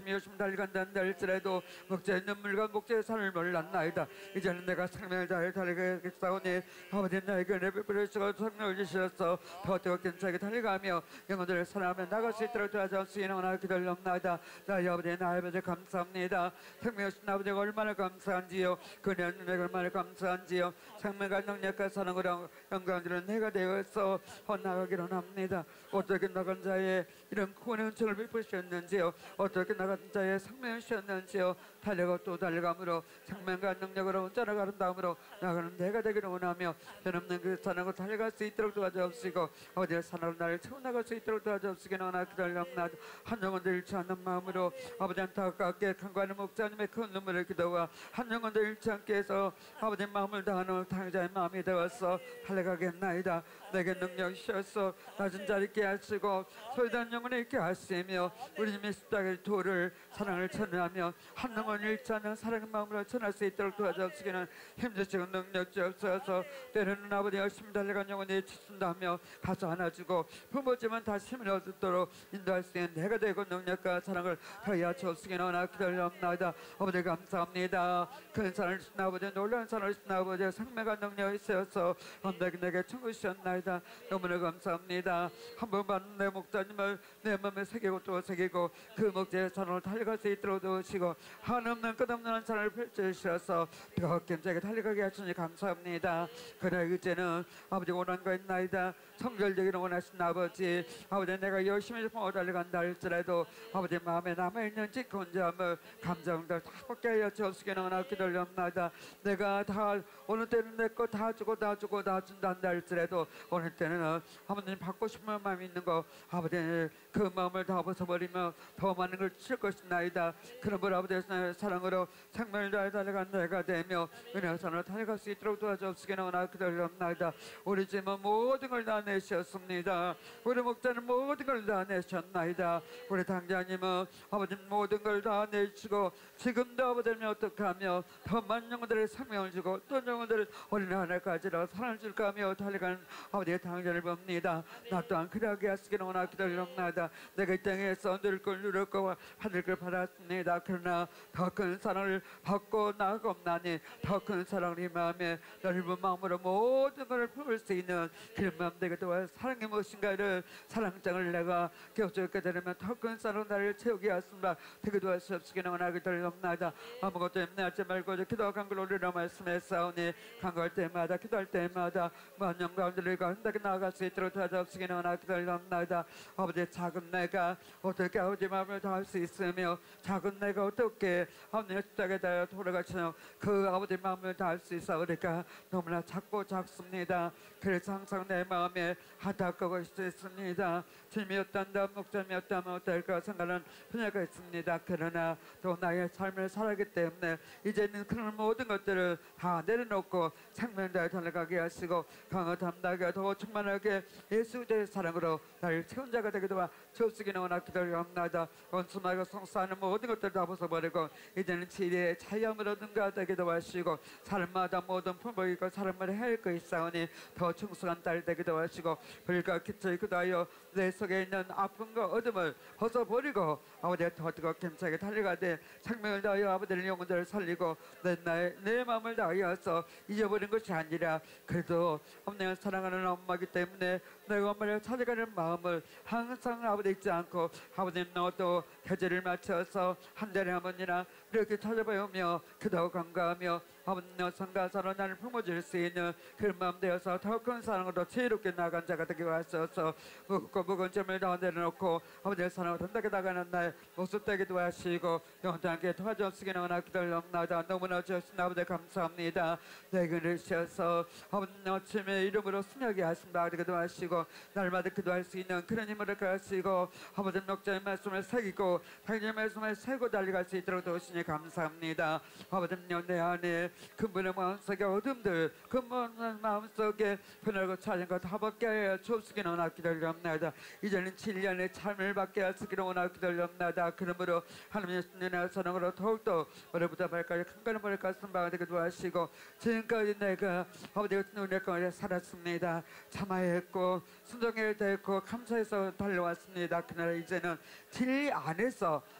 E: 목숨이 열심히 달려간다 할지라도 목자의 눈물과 목자의 산을 몰랐나이다. 이제는 내가 생명을 다해 달려가겠사오니 아버지 나에게 내 베풀으시고 생명을 주시어서 더 뜨겁게 차게 달려가며 영혼들을 사랑하며 나갈 수 있도록 도와주시기는 기다렸나이다. 나의 아버지 나의 아버지 감사합니다. 생명하신 아버지가 얼마나 감사한지요. 그냥 내가 얼마나 감사한지요. 생명과 능력과 사랑으로 영광들은 내가 되어서 헌나가기를 합니다. 어떻게 나간 자의 이런 구원의 은총을 베푸셨는지요. 어떻게 나간 자의 생명을 주셨는지요. 달려가 또 달려감으로 생명과 능력으로 온전하고 아름다움으로 나가는 내가 되기를 원하며 변없는 그 사랑으로 달려갈 수 있도록 도와주옵시고 어디에 사랑으로 나를 채워나갈 수 있도록 도와주옵시기는 원하 기다렸나이다. 한 영혼도 잃지 않는 마음으로 아버지 안타깝게 간과하는 목자님의 큰 눈물을 기도와 한 영혼도 잃지 않게 해서 아버지 마음을 다하는 당자의 마음이 되어서 달려가겠나이다. 내게 능력 주셔서 낮은 자리 있게 하시고 소유단 영혼에 있게 하시며 우리 님의 십자가의 도를 사랑을 전하며 한 영혼 잃지 않는 사랑의 마음으로 전할 수 있도록 도와주시기는 힘주시고 능력 주옵소서. 때로는 아버지 열심히 달려간 영혼이 지친다며 가서 안아주고 부모지만 다시 힘을 얻도록 인도할 수 있는 내가 되고 능력과 사랑을 더하여 주옵시기는 원하 기다렸나이다. 아버지 감사합니다. 큰 사랑을 주신 아버지 놀라운 사랑을 주신 아버지 생명과 능력이 있어서 언덕이 내게 청구하셨나이다. 너무나 감사합니다. 한 번만 내 목자님을 내 마음에 새기고 또 새기고 그 목자의 사랑을 달려갈 수 있도록 도우시고 한없는 끝없는 한 사랑을 펼쳐주셔서 뜨겁게 힘차게 달려가게 하시니 감사합니다. 그래 이제는 아버지 원한 거 있나이다. 성결되기를 원하신 아버지 아버지 내가 열심히 pomo 달려간다 할지라도 아버지 마음에 남아있는 지꺼운 점을 감정들 다 벗게 하여 주옵시기는 원하 기다렸나이다. 내가 다 어느 때는 내 거 다 주고 다 주고 다 준단다 할지라도 어느 때는 아버님 받고 싶은 마음이 있는 거 아버지 그 마음을 다 벗어버리며 더 많은 걸 주실 것이나이다. 그러므로 아버지의 사랑으로 생명을 다해 달려간 내가 되며 은혜와 사랑으로 달려갈 수 있도록 도와주옵시기는 원하 기다렸나이다. 우리 집은 모든 걸 다 내셨습니다. 우리 목자는 모든 걸 다 내셨나이다. 우리 당장님은 아버지 모든 걸 다 내시고 지금도 아버지는 어떻게 하며 더 많은 영혼들의 생명을 주고 또 영혼들을 어린 하나까지로 사랑을 줄까 하며 달려가는 아버지의 당장을 봅니다. 나 또한 그러하게 하시기는 원하 기다렸나이다. 내가 이 땅에서 늘 걸 누릴 거와 하늘 걸 받았습니다. 그러나 더 큰 사랑을 받고 나아갑나니 더 큰 사랑을 이 마음에 넓은 마음으로 모든 것을 품을 수 있는 그런 마음 되게 도와 사랑이 무엇인가를 사랑장을 내가 기억적게 되려면 더 큰 사랑으로 나를 채우게 하십니다. 되게 도와주시기는 원하게 되옵나이다. 아무것도 힘내지 말고 기도와 간구를 올리라 말씀했사오니 간구할 때마다 기도할 때마다 만영 가운데를 간다게 나아갈 수 있도록 도와주시기는 원하게 되옵나이다. 아버지 작은 내가 어떻게 아버지 마음을 다할 수 있으며 작은 내가 어떻게 아버지의 십자가에 달려 돌아가시며 그 아버지 마음을 다할 수 있사오니까 너무나 작고 작습니다. 그래서 항상 내 마음에 안타까워 있습니다. 주님이었단다 목자님이었다면 어떨까 생각하는 분야가 있습니다. 그러나 또 나의 삶을 살아가기 때문에 이제는 그런 모든 것들을 다 내려놓고 생명을 다해 달려가게 하시고 강을 담당하게 더 충만하게 예수의 사랑으로 나를 채운 자가 되게 도와 주옵시기는 원하 기다려옵나이다. 원수마가 성사하는 모든 것들을 다 벗어버리고 이제는 지혜의 차이함으로 능가 되게 도와주시고 사람마다 모든 품목이 있고 사람을 해할 거 있사오니 더 충성한 딸 되게 도와주시고 불과 기초에 그다하여 내 속에 있는 아픔과 어둠을 벗어버리고 아버지의 더 뜨겁게 힘차게 달려가되 생명을 다하여 아버지의 영혼들을 살리고 내, 나의, 내 마음을 다하여서 잊어버린 것이 아니라 그래도 엄내가 사랑하는 엄마이기 때문에 내가 엄마를 찾아가는 마음을 항상 아버지 잊지 않고 아버지는 너도 계절을 맞춰서 한 달에 한 번이나 이렇게 찾아보며 기도하고 간구하며 아버지의 성가사로 나를 품어줄 수 있는 그런 마음 되어서 더 큰 사랑으로 지혜롭게 나아간 자가 되게 하셔서 무겁고 무거운 점을 다 내려놓고 아버지의 사랑으로 단단하게 나가는 날 모습 되기도 하시고 영원하게 도와주시기는 원하 기다렸나이다. 너무나 주신 아버지 감사합니다. 내게 주셔서 아버지 아침에 이름으로 순하게 하신다 기도 하시고 날마다 기도할 수 있는 그런 힘을 가시고 아버지 목자의 말씀을 새기고 당신의 말씀을 새고 달려갈 수 있도록 도우시니 감사합니다. 아버지님 내 안에 근본의 마음속에 어둠들 근본의 마음속에 편하고 차진 것 다 벗게 하여 주옵시기는 원하 기다렸나이다. 이제는 칠 년의 삶을 받게 하시기를 원하 기다렸나이다. 그러므로 하나님의 신령한 사랑으로 더욱더 머리부터 발까지 큰가는 머리 가슴 방아 되게 도와주시고 지금까지 내가 아버지 같은 은혜 가운데 살았습니다. 참아야 했고 순종해야 했고 감사해서 달려왔습니다. 그러나 이제는 진리 안에서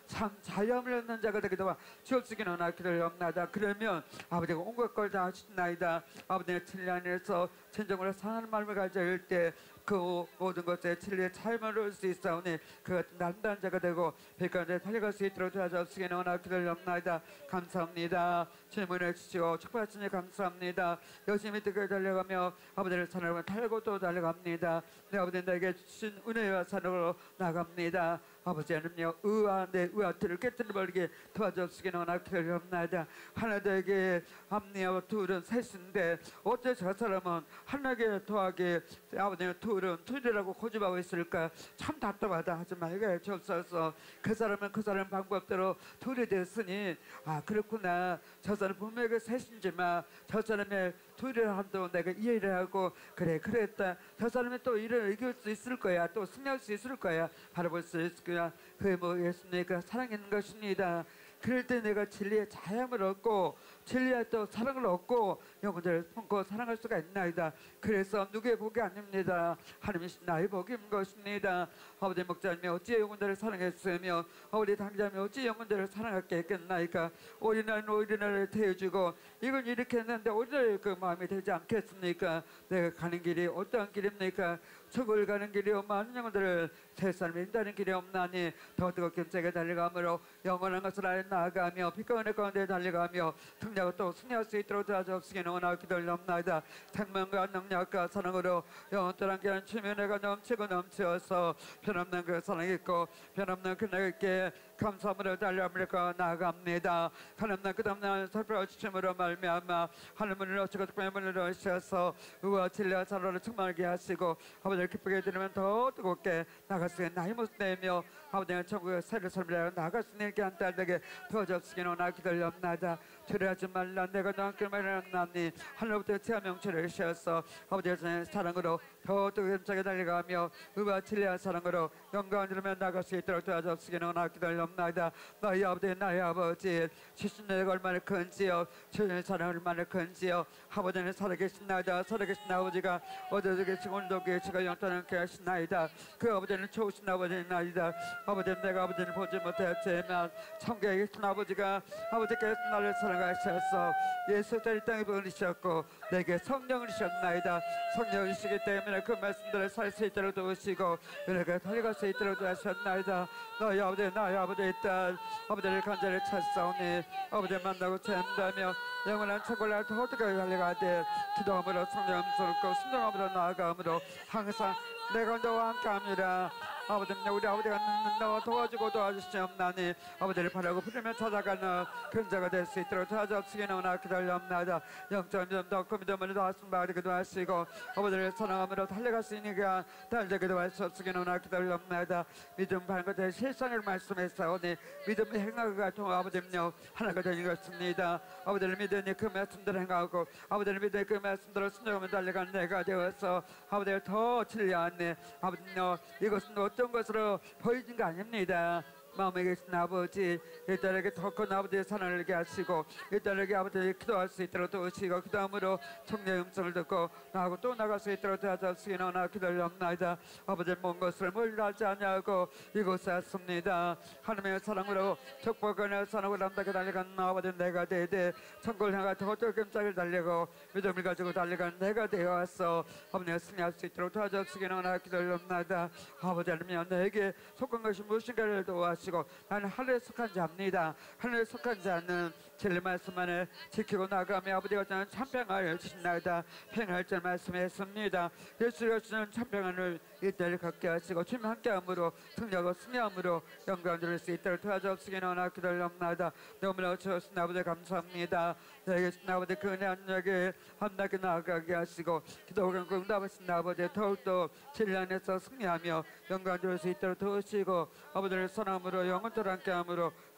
E: 참 자유함을 얻는 자가 되기도 주옵시기는 원하기를 없나이다. 그러면 아버지가 온 것걸 다 하시나이다. 아버지의 진리 안에서 진정으로 상하는 마음을 가질 때 그 모든 것에 진리의 차임을 얻을 수 있사오니 그 같은 남다른 자가 되고 백가운데 달려갈 수 있도록 도와주시기는 원하기를 없나이다. 감사합니다. 주님을 해주시고 축복하시니 감사합니다. 열심히 뜨게 달려가며 아버지를 사랑하며 달고 또 달려갑니다. 내 아버지 나에게 주신 은혜와 사랑으로 나갑니다. 아버지 하나님여 의와 내 의와 틀을 깨뜨려버리게 도와주시기는 원하기를 없나이다. 하나님에게 합리와 둘은 셋인데 어째 저 사람은 하나님에게 더하게 아버지의 둘은 둘이라고 고집하고 있을까? 참 답답하다. 하지만 이게 없어서 그 사람은 그 사람 방법대로 둘이 됐으니 아 그렇구나. 저 사람 분명히 셋인지만 저 사람의 둘이라 한도 내가 이해를 하고 그래 그랬다. 저 사람이 또 일을 이길 수 있을 거야. 또 승리할 수 있을 거야. 바라볼 수 있을 거야. 그게 뭐겠습니까? 사랑인 것입니다. 그럴 때 내가 진리의 자양을 얻고 진리의 또 사랑을 얻고 영혼들을 품고 사랑할 수가 있나이다. 그래서 누구의 복이 아닙니다. 하나님이신 나의 복인 것입니다. 아버지 목자님이 어찌 영혼들을 사랑했으며 아버지 당자님이 어찌 영혼들을 사랑하게 했겠나이까. 오리날 오리날을 태워주고 이건 이렇게 했는데 오리날 그 마음이 되지 않겠습니까? 내가 가는 길이 어떠한 길입니까? 천국을 가는 길이요 많은 영혼들을 세 사람이 인다는 길이 없나니 더 뜨겁게 세게 달려가므로 영원한 것을 아래 나아가며 빛가운데 가운데 달려가며 승리하고 또 승리할 수 있도록 도와주옵시기는 원하기를 없나이다. 생명과 능력과 사랑으로 영원토록 함께하는 주님의 은혜가 넘치고 넘치어서 변없는 그 사랑이 있고 변없는 그 내게 감사함으로 달려가며 나아갑니다. 하나님 끝없는 살펴 주심으로 말미암아 하늘문을 어치고 특별히 문을 여시어서 의와 진리와 사랑으로 충만하게 하시고 아버지를 기쁘게 드리면 더 뜨겁게 나갈 수 있는 나의 모습 내며 아버지의 천국의 새를 설명하여 나갈 수 있는 이렇게 한 딸에게 도와주옵시기는 원하기를 없나이다. 두려워하지 말라. 내가 너와 함께 말하나니 하늘부터 지하 명철을 주셔서 아버지의 사랑으로 더 뜨겁게 달려가며 의와 진리와 사랑으로 영광을 누리며 나갈 수 있도록 도와주옵시기는 원하기를 없나이다. 나의 아버지 나의 아버지 주신 내가 얼마나 큰지요 주님의 사랑 얼마나 큰지요. 아버지는 살아계신 나이다. 살아계신 아버지가 어제도 계시고 오늘도 계시고 영원하게 하시나이다. 그 아버지는 좋으신 아버지나이다. 아버지는 내가 아버지를 보지 못했지만 천국에 계신 아버지가 아버지께서 나를 사랑하셔서 예수를 이 땅에 보내셨고 내게 성령을 주셨나이다. 성령을 주시기 때문에 그 말씀들을 살 수 있도록 도우시고 은혜가 달려갈 수 있도록 도우셨나이다. 너희 아버지 나의 아버지의 딸 아버지를 간절히 찾사오니 아버지를 만나고 찬다며 영원한 천국을 더 어떻게 달려가되 기도함으로 성령 음성을 순종함으로 나아가므로 항상 내가 너와 함께합니다. 아버지는 우리 아버지가 너와 도와주고 도와주시옵나니 아버지를 바라고 부르며 찾아가는 근자가 될 수 있도록 도와주시기는 원하기를 없나이다. 영적인 더 큰 믿음을 더하신 바되기도 하시고 아버지를 사랑함으로 달려갈 수 있는 게 달려기도 하시기는 원하기를 없나이다. 믿음 바른 것의 실상을 말씀했사오니 믿음이 행하고 같은 아버지는요 하나가 되는 것입니다. 아버지를 믿으니 그 말씀대로 행하고 아버지를 믿으니 그 말씀대로 순종하며 달려가는 내가 되어서 아버지를 더 진리하네. 아버지는요 이것은 어떤 것으로 보이는 거 아닙니다. 마음에 계신 아버지 이 딸에게 더 큰 아버지의 사랑을 하게 하시고 이 딸에게 아버지를 기도할 수 있도록 도우시고 그 다음으로 청년의 음성을 듣고 나하고 또 나갈 수 있도록 도와주시기는 원하기를 없나이다. 아버지의 먼 것을 몰라하지 아니하고 이곳에 왔습니다. 하나님의 사랑으로 축복하는 사랑으로 남다게 달려가는 아버지 내가 되되 천국을 향해 더 깜짝을 달리고 믿음을 가지고 달려가는 내가 되어왔어. 아버지의 승리할 수 있도록 도와주시기는 원하기를 없나이다. 아버지 하나님 내게 속한 것이 무엇인가를 도와주시고 나는 하늘에 속한 자입니다. 하늘에 속한 자는 진리 말씀 안에 지키고 나가며 아버지가 주는 참평을 주신나이다. 평할 줄 말씀했습니다. 예수가 주는 참평을 이때를 갖게 하시고 주님 함께함으로 승리하고 승리함으로 영광 드릴 수 있도록 도와주시기는 원하기를 없나이다. 너무나 주신 아버지 감사합니다. 내게 주신 아버지 그 은혜 안녕하게 함나게 나아가게 하시고 기도가 응답하신 아버지 더욱더 진리 안에서 승리하며 영광 드릴 수 있도록 도우시고 아버지를 사랑함으로 영원토록 함께함으로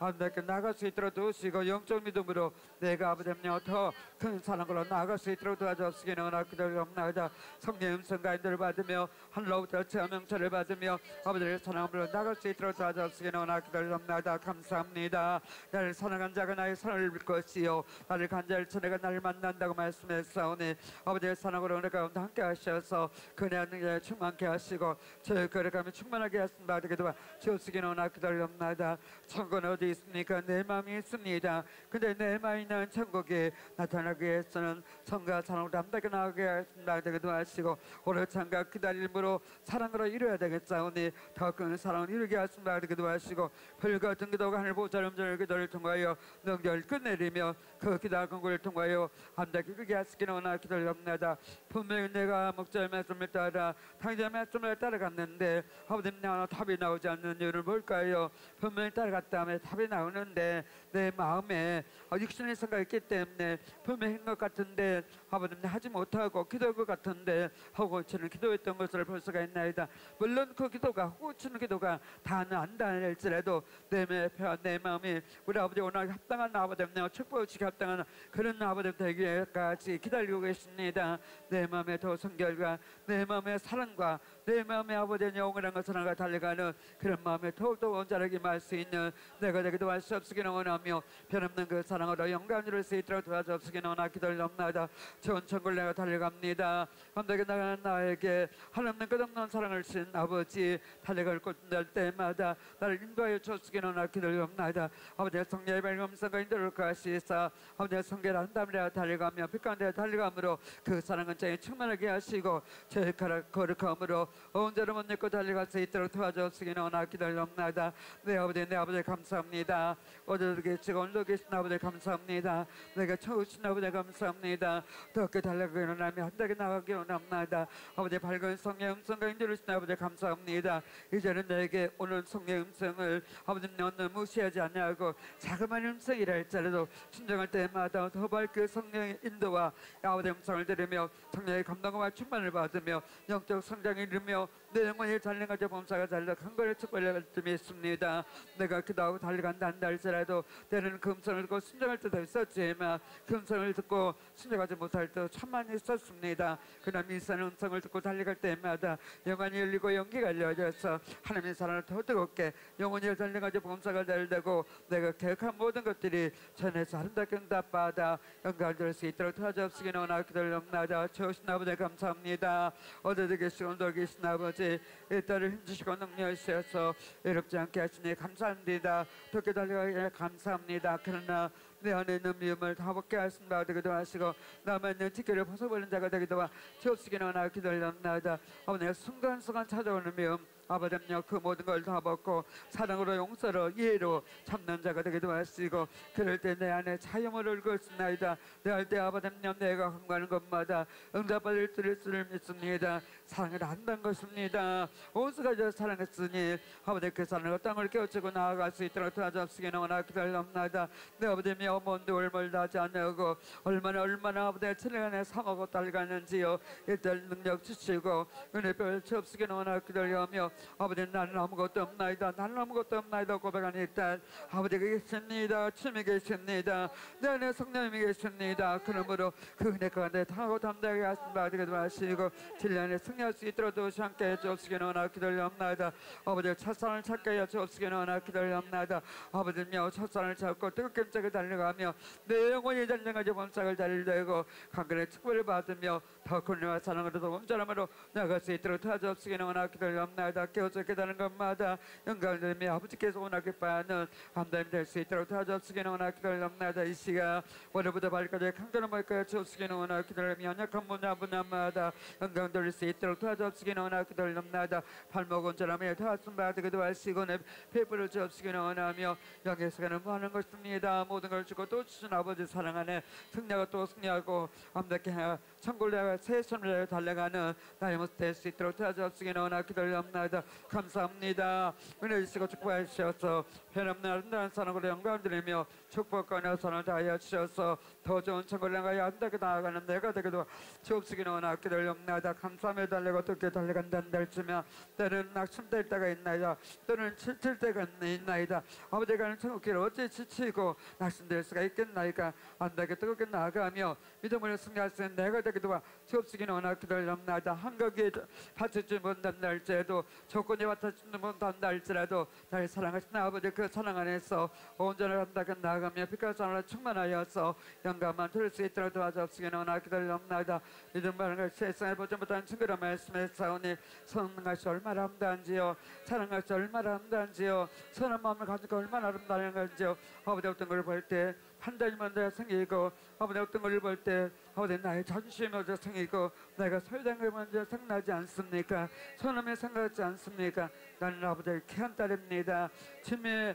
E: 아버지께 나갈 수 있도록 도우시고 영적 믿음으로 내가 아버지며 더 큰 사랑으로 나아갈 수 있도록 도와주시기는 원하 기도합니다. 성령의 음성 가인들을 받으며 하늘로부터 체험명철을 받으며 아버지의 사랑으로 나아갈 수 있도록 도와주시기는 원하 기도합니다. 감사합니다. 나를 사랑한 자가 나의 사랑을 볼 것이요 나를 간절히 내가 나를 만난다고 말씀했사오니 아버지의 사랑으로 오늘 가운데 함께 하셔서 그의 능력에 충만케 하시고 저의 거룩함이 충만하게 하신다 기도와 주시기는 원하 기도합니다. 천국은 어디 있습니까? 내 마음이 있습니다. 근데 내 마음이 있는 천국이 나타나기 위해서는 성과 사랑으로 담대하게 나가게 하신다 기도하시고 오늘 참과 기다림으로 사랑으로 이루어야 되겠사오니 더 큰 사랑을 이루게 하신다 기도하시고 불과 같은 기도가 하늘 보좌름전을 기도를 통하여 능력을 끝내리며 그 기도와 근거를 통하여 함께 이루게 하시기는 원하 기도합니다. 분명히 내가 목자의 말씀을 따라 당자의 말씀을 따라갔는데 아버지 나는 답이 나오지 않는 이유를 뭘까요? 분명히 따라갔다면 답이 나오는데 내 마음에 육신의 생각이 있기 때문에 분명히 것 같은데 아버지 하지 못하고 기도할 것 같은데 하고 치는 기도했던 것을 볼 수가 있나이다. 물론 그 기도가 하고 치는 기도가 다는 안다 할지라도 내, 내 마음이 우리 아버지 오늘 합당한 아버지 축복주기 합당한 그런 아버지 되기까지 기다리고 계십니다. 내 마음의 더 성결과 내 마음의 사랑과 내 마음의 아버지의 영원한 것을 하나가 달려가는 그런 마음에 더욱더 온전하게 임할 수 있는 내가 되기도 할 수 없으기는 원하며 변없는 그 사랑으로 영광을 이룰 수 있도록 도와주옵시기는 원하 기도합니다. 좋은 천국을 내가 달려갑니다. 감독에 나가는 나에게 하나님의 끝없는 사랑을 주신 아버지 달려갈 곳 날 때마다 나를 인도하여 주시기는 원하 기도합니다. 아버지의 성령의 밝은 성과 인도를 가시사 아버지의 성결 한담을 달려가며 빛 가운데 달려감으로 그 사랑은 저희 충만하게 하시고 저의 거룩함으로 온전히 못 잊고 달려갈 수 있도록 도와주시기는 원하 기도합니다. 내 아버지 내 아버지 감사합니다. 어제도 계시고 오늘도 계신 아버지 감사합니다. 내가 처우신 아버지 감사합니다. 더 그 달려가기를 원하며 한다게 나가기를 원합니다. 아버지 밝은 성령의 음성과 인도를 주신 아버지 감사합니다. 이제는 내게 오늘 성령의 음성을 아버지 너는 무시하지 않냐고 자그마한 음성이라 할지라도 순종할 때마다 더 밝게 성령의 인도와 아버지 음성을 들으며 성령의 감동과 충만을 받으며 영적 성장을 이루며 내 영혼이 달려가자 범사가 달려 큰 거를 축복을 믿습니다. 내가 기도하고 달려간다 한다 할지라도 때는 그 음성을 듣고 순종할 때도 있었지만 그 음성을 듣고 순종하지 못할 때 천만이 있었습니다. 그러나 미사는 음성을 듣고 달려갈 때마다 영혼이 열리고 연기가 열려져서 하나님의 사랑을 더 뜨겁게 영혼이 달려가자 범사가 달되고 내가 계획한 모든 것들이 전에서 아름답게 응답받아 영광을 드릴 수 있도록 도와주시기는 원하 기도합니다. 주신 아버지 감사합니다. 어제도 계시고 오늘도 계신 아버지 이 딸을 힘주시고 능력하셔서 외롭지 않게 하시니 감사합니다. 덕게 달려가기에 감사합니다. 그러나 내 안에 있는 미움을 다 벗게 하신다 되기도 하시고 남아 있는 지켜를 벗어버리는 자가 되기도 하 주옵시기는 원하 기도합니다. 아버지 순간순간 찾아오는 미움 아버지여 그 모든 걸 다 벗고 사랑으로 용서로 이해로 참는 자가 되기도 하시고 그럴 때 내 안에 자유를 얻을 것이나이다. 내할 때 아버지여 내가 간구하는 것마다 응답받을 줄을 믿습니다. 사랑을 한다는 것입니다. 온 수가 사랑했으니 아버지 그 사랑으로 땅을 깨우치고 나아갈 수 있도록 도와주시기는 원하 기도합니다. 내 아버지여 먼데 얼마나 하지 않냐고 얼마나 얼마나 아버지의 천년에 삼하고 달가는지요. 일단 능력 주시고 은혜별 주옵시기는 원하 기도하며 아버지 나는 아무것도 없나이다. 나는 아무것도 없나이다 고백하니 일단 아버지가 계십니다. 주님이 계십니다. 내 안에 성령님이 계십니다. 그러므로 그 은혜 가운데 당하고 담대하게 하신다 되기도 하시고 진리 안에 승리할 수 있도록 도우시 함께 해주옵시기는 원하 기도합니다. 아버지 첫사랑을 찾게 해주옵시기는 원하 기도합니다. 아버지며 첫사랑을 찾고 뜨겁게 짝을 달려가며 내 영혼이 달려가지 범삭을 달리고 강건의 축복을 받으며 더 권위와 사랑으로도 온전함으로 나아갈 수 있도록 도와주옵시기는 원하 기도합니다. 깨어서 깨달은 것마다 영광을 드리며 아버지께서 원하게 바하는 감당이 될 수 있도록 도와주옵시기는 원하 기도합니다. 이 시간 오늘부터 발까지 강건한 말까지 주옵시기는 원하 기도하며 연약한 분야 분야마다 영광 돌릴 수 있도록 도와주옵시기는 원하 기도합니다. 발목 온전함에 도와준 받으기도 하시고 내 피부를 주옵시기는 원하며 영에서 가는 많은 것입니다. 모든 걸 주고 또 주신 아버지 사랑 안에 승리하고 또 승리하고 감당케 하여 천국을 향해 새 손을 달려가는 나의 모습 될 수 있도록 도와주옵시기는 원하 기도합니다. 드립나이다. 감사합니다. 은혜 주시고 축복하시어서 변함없는 아름다운 사랑으로 영광 드리며 축복과 선을 다하여 주셔서 더 좋은 천국을 향하여 안되게 나아가는 내가 되기도 주옵시기는 원하게 되옵나이다. 감사함에 달리고 어떻게 달려간다는 달쯤에 때는 낙심될 때가 있나이다. 때는 지칠 때가 있나이다. 아버지가 하는 천국길을 어찌 지치고 낙심될 수가 있겠나이까. 안되게 뜨겁게 나아가며 믿음으로 승리할 수 있는 내가 되기도 주옵시기는 원하게 되옵나이다. 한국이 받쳐주지 못한다 할지라도 조건이 받쳐주지 못한다 할지라도 나의 사랑하신 아버지 그 사랑 안에서 온전을 한다고 나아가며 빛과 사랑으로 충만하여서 영감만 들을 수 있도록 도와주옵시기는 원하게 되옵나이다. 믿음 바른 것이 세상에 보지 못한 친구라 말씀에 싸우니 선한 것이 얼마나 아름다운지요 사랑한 것이 얼마나 아름다운지요 선한 마음을 가지고 얼마나 아름다운 건지요. 아버지 어떤 걸 볼 때 판단이 먼저 생기고 아버지 어떤 걸 볼 때 아버지 나의 자존심이 먼저 생기고 내가 소유된 걸 먼저 생각나지 않습니까? 선함에 생각하지 않습니까? 나는 아버지의 귀한 딸입니다. 주님의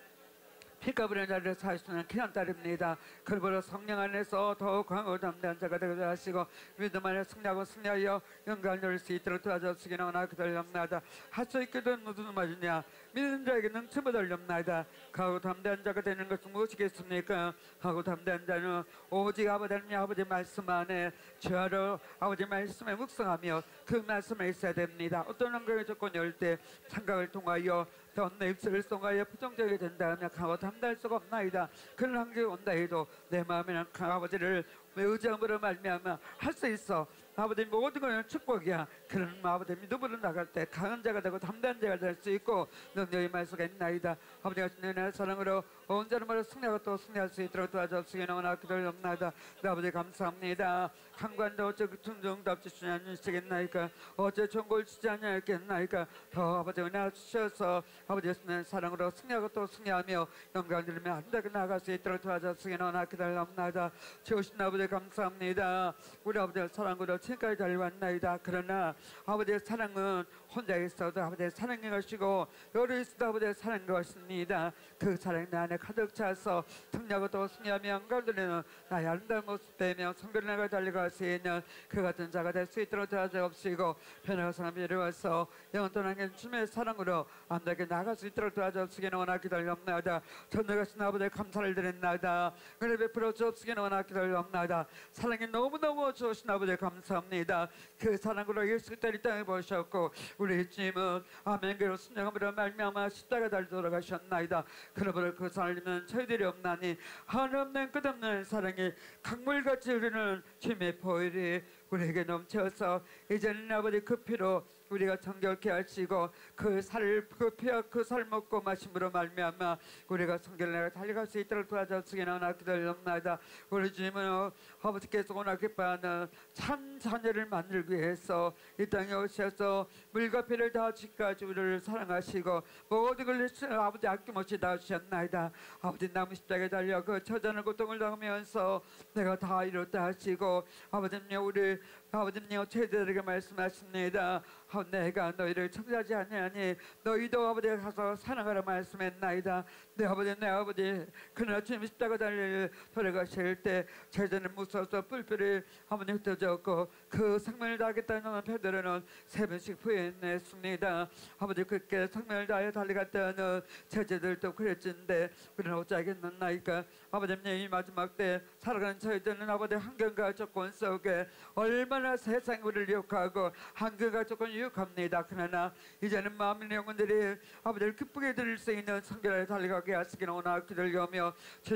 E: 피가 부는 자리를 사시는 귀한 딸입니다. 그러므로 성령 안에서 더욱 강하고 담대한 자가 되게 하시고 믿음 안에 승리하고 승리하여 영광을 누릴 수 있도록 도와주시기는 원하게 되옵나이다. 할 수 있거든 무슨 말이냐 믿는 자에게 능침을 돌렵나이다. 강하고 담대한 자가 되는 것은 무엇이겠습니까? 강하고 담대한 자는 오직 아버지 하나님 아버지 말씀 안에 주하러 아버지 말씀에 묵상하며 그 말씀에 있어야 됩니다. 어떤 환경의 조건이 올 때 생각을 통하여 내 입술을 통하여 부정적이 된다면 강하고 담대할 수가 없나이다. 그런 환경이 온다 해도 내 마음에는 아버지를 의지함으로 말미암아 할 수 있어. 아버지 모든 것은 축복이야. 그런 아버지 믿음으로 나갈 때 강한 자가 되고 담대한 자가 될 수 있고 능력의 말수가 있나이다. 아버지가 주님의 사랑으로 온 자름으로 승리하고 또 승리할 수 있도록 도와주시기는 원하게 되옵나이다. 아버지 감사합니다. 한관도 어째 중정답지 주지 않으시겠나이까. 어째 종골 주지 않겠나이까. 더 아버지 은혜 주셔서 아버지 주님의 사랑으로 승리하고 또 승리하며 영광 드리며 안되게 나아갈 수 있도록 도와주시기는 원하게 되옵나이다. 주신 아버지 감사합니다. 우리 아버지의 사랑으로 지금까지 달려왔나이다. 그러나 아버지의 사랑은 혼자 있어도 아버지의 사랑인 것이고 여러 있어도 아버지의 사랑인 것입니다. 그 사랑이 내 안에 가득 차서 승리하고 또 승리하며 영광 드리는 나의 아름다운 모습 되며 성별을 나가 달려갈 수 있는 그 같은 자가 될 수 있도록 도와주옵시고 변화가 사람이 이루어서 영원 떠나는 주님의 사랑으로 안되게 나갈 수 있도록 도와주옵시기는 원하게 달려옵나이다. 전능하신 아버지의 감사를 드린나이다. 은혜 베풀어 주옵시기는 원하게 달려옵나이다. 사랑이 너무너무 좋으신 아버지 감사합니다. 그 사랑으로 예수 그리스도 이 땅에 보셨고 우리 주님은 아멘교로 순종함으로 말미암아 십자가 달려 돌아가셨나이다. 그러므로 그 사랑이면 저희들이 없나니 한없는 끝없는 사랑이 강물같이 흐르는 주님의 보혈이 우리에게 넘쳐서 이제는 아버지 그 피로 우리가 정결케 하시고 그 살을 그 피와 그 살 먹고 마심으로 말미암아 우리가 성결을 달려갈 수 있도록 도와주시기는 원하게 되옵나이다. 우리 주님은 아버지께서 워낙 기뻐하는 참 자녀를 만들기 위해서 이 땅에 오셔서 물과 피를 다 지까지 우리를 사랑하시고 모든 걸 아버지 아낌없이 다 주셨나이다. 아버지 나무 십자가에 달려 그 처자는 고통을 당하면서 내가 다 이뤘다 하시고 아버지님 우리 아버지님 저희들에게 말씀하십니다. 내가 너희를 청지하지 아니하니 너희도 아버지가 가서 사랑하라 말씀했나이다. 내 아버지 내 아버지 그러나 주님 십자가 달려 돌아가실 때 제자는 무서워서 뿔뿔이 아버지 흩어졌고 그 생명을 다하겠다는 베드로는 세 번씩 부인했습니다. 아버지 그렇게 생명을 다해 달려갔다는 제자들도 그랬는데 그러나 어쩌겠나이까. 아버지님 이 마지막 때 살아가는 저희들은 아버지 환경과 조건 속에 얼마나 세상이 우리를 유혹하고 환경과 조건 유혹합니다. 그러나 이제는 마음의 영혼들이 아버지를 기쁘게 드릴 수 있는 성결에 달려가게 하시기를 원하게 들려오며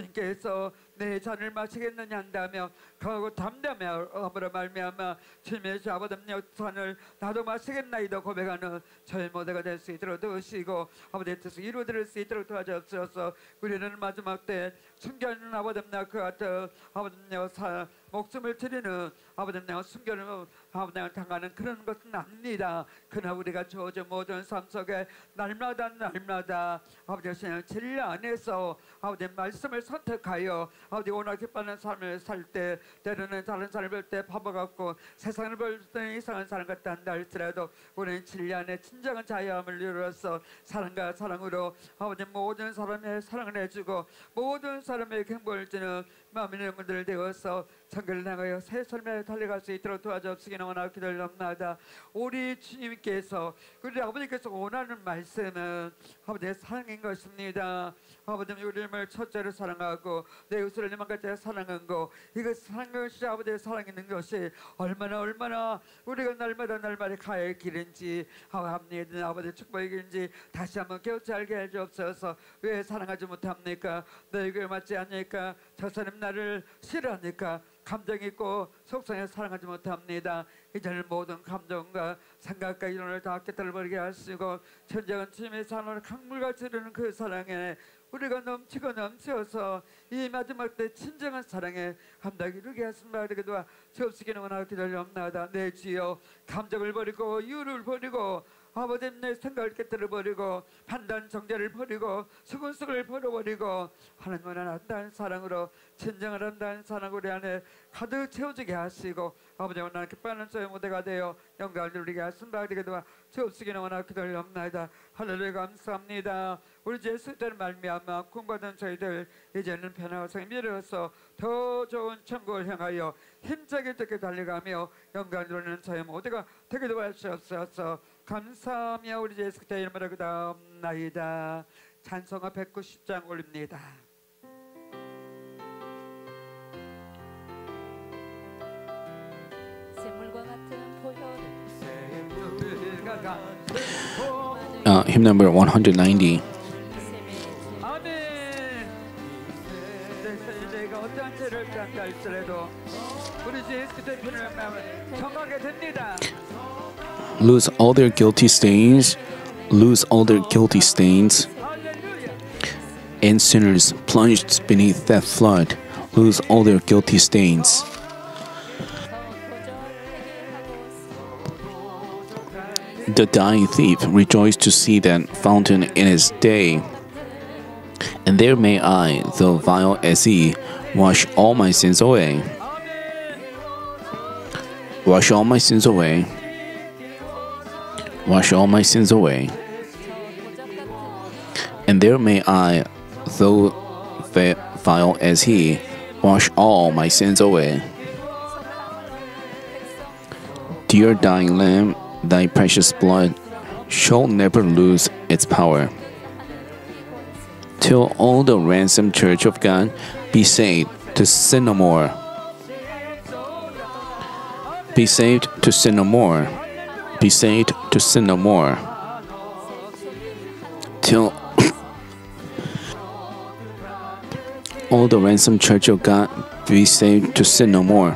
E: 주님께서 내 잔을 마시겠느냐 한다며 강하고 담대하며 어머로 말미암아 주님의 아버지의 잔을 나도 마시겠나이다 고백하는 저희 모두가 될 수 있도록 도우시고 아버지의 뜻을 이루어드릴 수 있도록 도와주옵소서. 우리는 마지막 때 숨겨있는 아버지의 그 같은 아버지의 사 목숨을 드리는 아버지의 숨겨는 아버지를 당하는 그런 것은 아닙니다. 그러나 우리가 주어진 모든 삶 속에 날마다 날마다 아버지의 진리 안에서 아버지의 말씀을 선택하여 아버지 오늘 기뻐하는 삶을 살 때 때로는 다른 사람을 볼 때 바보 같고 세상을 볼 때 이상한 사람 같다 한다 할지라도 우리는 진리 안에 진정한 자유함을 이루어서 사랑과 사랑으로 아버지 모든 사람의 사랑을 해주고 모든 사람의 행복을 주는 마음의 영혼들을 데워서 천국을 향하여 새 삶에 달려갈 수 있도록 도와주옵시기를 원하고 기도합니다. 우리 주님께서 우리 아버지께서 원하는 말씀은 아버지의 사랑인 것입니다. 아버지는 우리를 첫째로 사랑하고 내 이웃을 이만까지 사랑하고 이것 사랑하는 것이 아버지의 사랑 있는 것이 얼마나 얼마나 우리가 날마다 날마다 가야 길인지 합니다. 아버지의 축복의 길인지 다시 한번 깨우쳐 알게 해주옵소서. 왜 사랑하지 못합니까? 너에게 맞지 않으니까 저 사람 나를 싫어하니까 감정 있고 속상해 사랑하지 못합니다. 이제는 모든 감정과 생각과 이론을 다 깨달아버리게 하시고 천정한 주님의 사랑을 강물같이 흐르는 그 사랑에 우리가 넘치고 넘쳐서 이 마지막 때 진정한 사랑에 감당이 이르게 하신다. 이렇게 도와 주옵시기를 원하고 기다려옵나이다. 내 주여 감정을 버리고 이유를 버리고 아버지님 내 생각을 깨뜨려 버리고 판단 정죄를 버리고 수근수근을 버려버리고 하나님을 한다는 사랑으로 진정을 한다는 사랑 우리 안에 가득 채워지게 하시고 아버지와 나는 기뻐하는 저의 무대가 되어 영광을 누리게 하신다. 이렇게 도와 주옵시기를 원하고 기다려옵나이다. 할렐루야 감사합니다. 우리 예수를 말미암아 구원받은 저희들 이제는 변화와 성이 미래로서 더 좋은 천국을 향하여 힘차게 듣게 달려가며 영광을 누리는 저희 모두가 되게 도와주옵소서. 감사하며 우리 예수 그리스도의 이름으로 기도합나이다. 찬송가 백구십 장 올립니다.
B: 샘물과 같은 포효를
D: Uh, hymn number one hundred ninety.
E: 아멘. 내가 어떠한 죄를 짠다 할지라도 우리 주 예수 그리스도의 피를 마음을 정하게 됩니다.
D: Lose all their guilty stains, lose all their guilty stains, and sinners plunged beneath that flood, lose all their guilty stains. The dying thief rejoiced to see that fountain in his day. And there may I, though vile as he, wash all my sins away. Wash all my sins away. Wash all my sins away. And there may I, though vile as he, wash all my sins away. Dear dying Lamb, thy precious blood shall never lose its power, till all the ransomed church of God be saved to sin no more. Be saved to sin no more. Be saved to sin no more. Till all the ransomed church of God be saved to sin no more.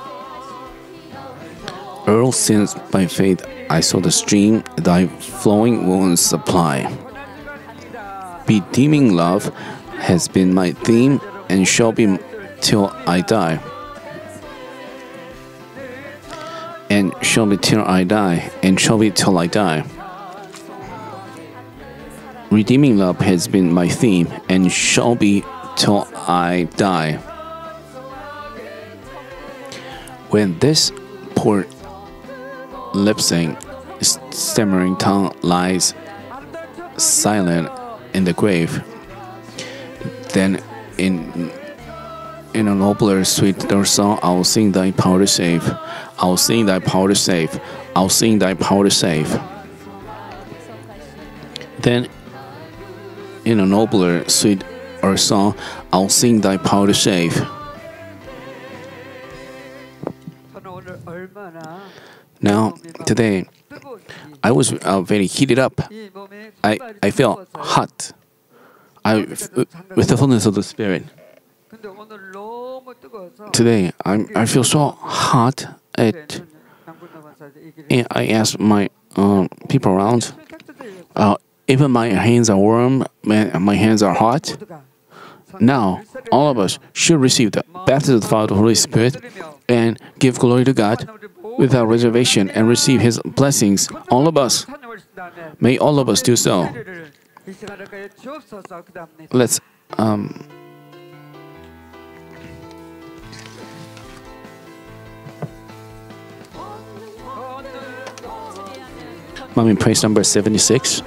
D: Earl sins by faith. I saw the stream thy flowing wounds supply. Redeeming love has been my theme and shall be till I die. And shall be till I die, and shall be till I die. Redeeming love has been my theme and shall be till I die. When this poor lip-sync, stammering tongue lies silent in the grave, then in in a nobler, sweeter song, I will sing thy power to save. I will sing thy power to save. I will sing thy power to save. Then, in a nobler, sweeter song, I will sing thy power to save. Now, today, I was uh, very heated up. I, I felt hot. I, with the fullness of the Spirit. Today, I'm, I feel so hot. At, and I asked my uh, people around, uh, even my hands are warm, my, my hands are hot. Now, all of us should receive the baptism of the Father and the Holy Spirit and give glory to God without reservation and receive His blessings. All of us. May all of us do so. Let's um, Mommy, praise number seventy-six.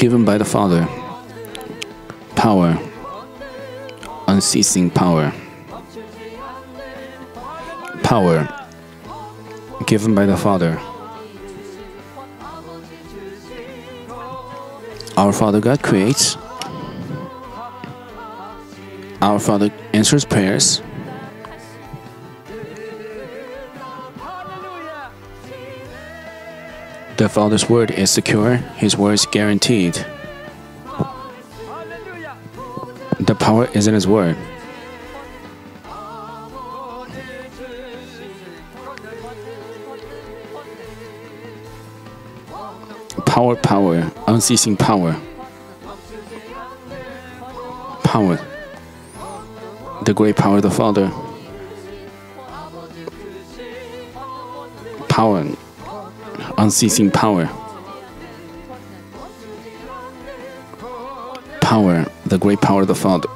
D: given by the Father. Power, unceasing power. Power, given by the Father. Our Father God creates. Our Father answers prayers. The Father's word is secure, His word is guaranteed. The power is in His word. Power, power, unceasing power. Power. The great power of the Father. Power. Unceasing power. Power. The great power of the Father.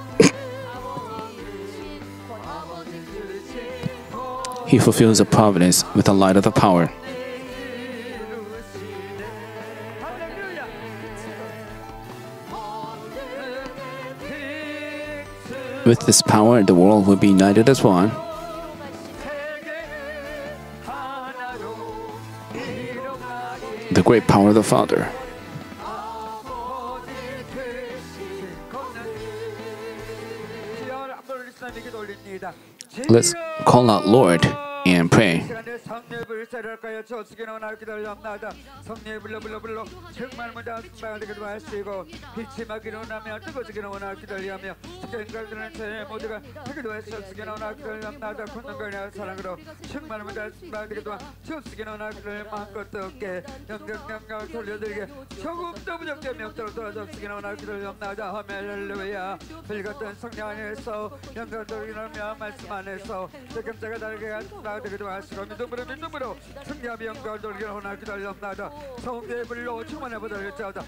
D: He fulfills the providence with the light of the power. With this power, the world will be united as one. The great power of the Father. Let's call out Lord and pray.
E: 되기도 하시고 믿음으로 믿음으로 승리하며 영광을 돌리기를 원하기 달려옵나이다. 성령의 불로 충만해 보달릴지어다.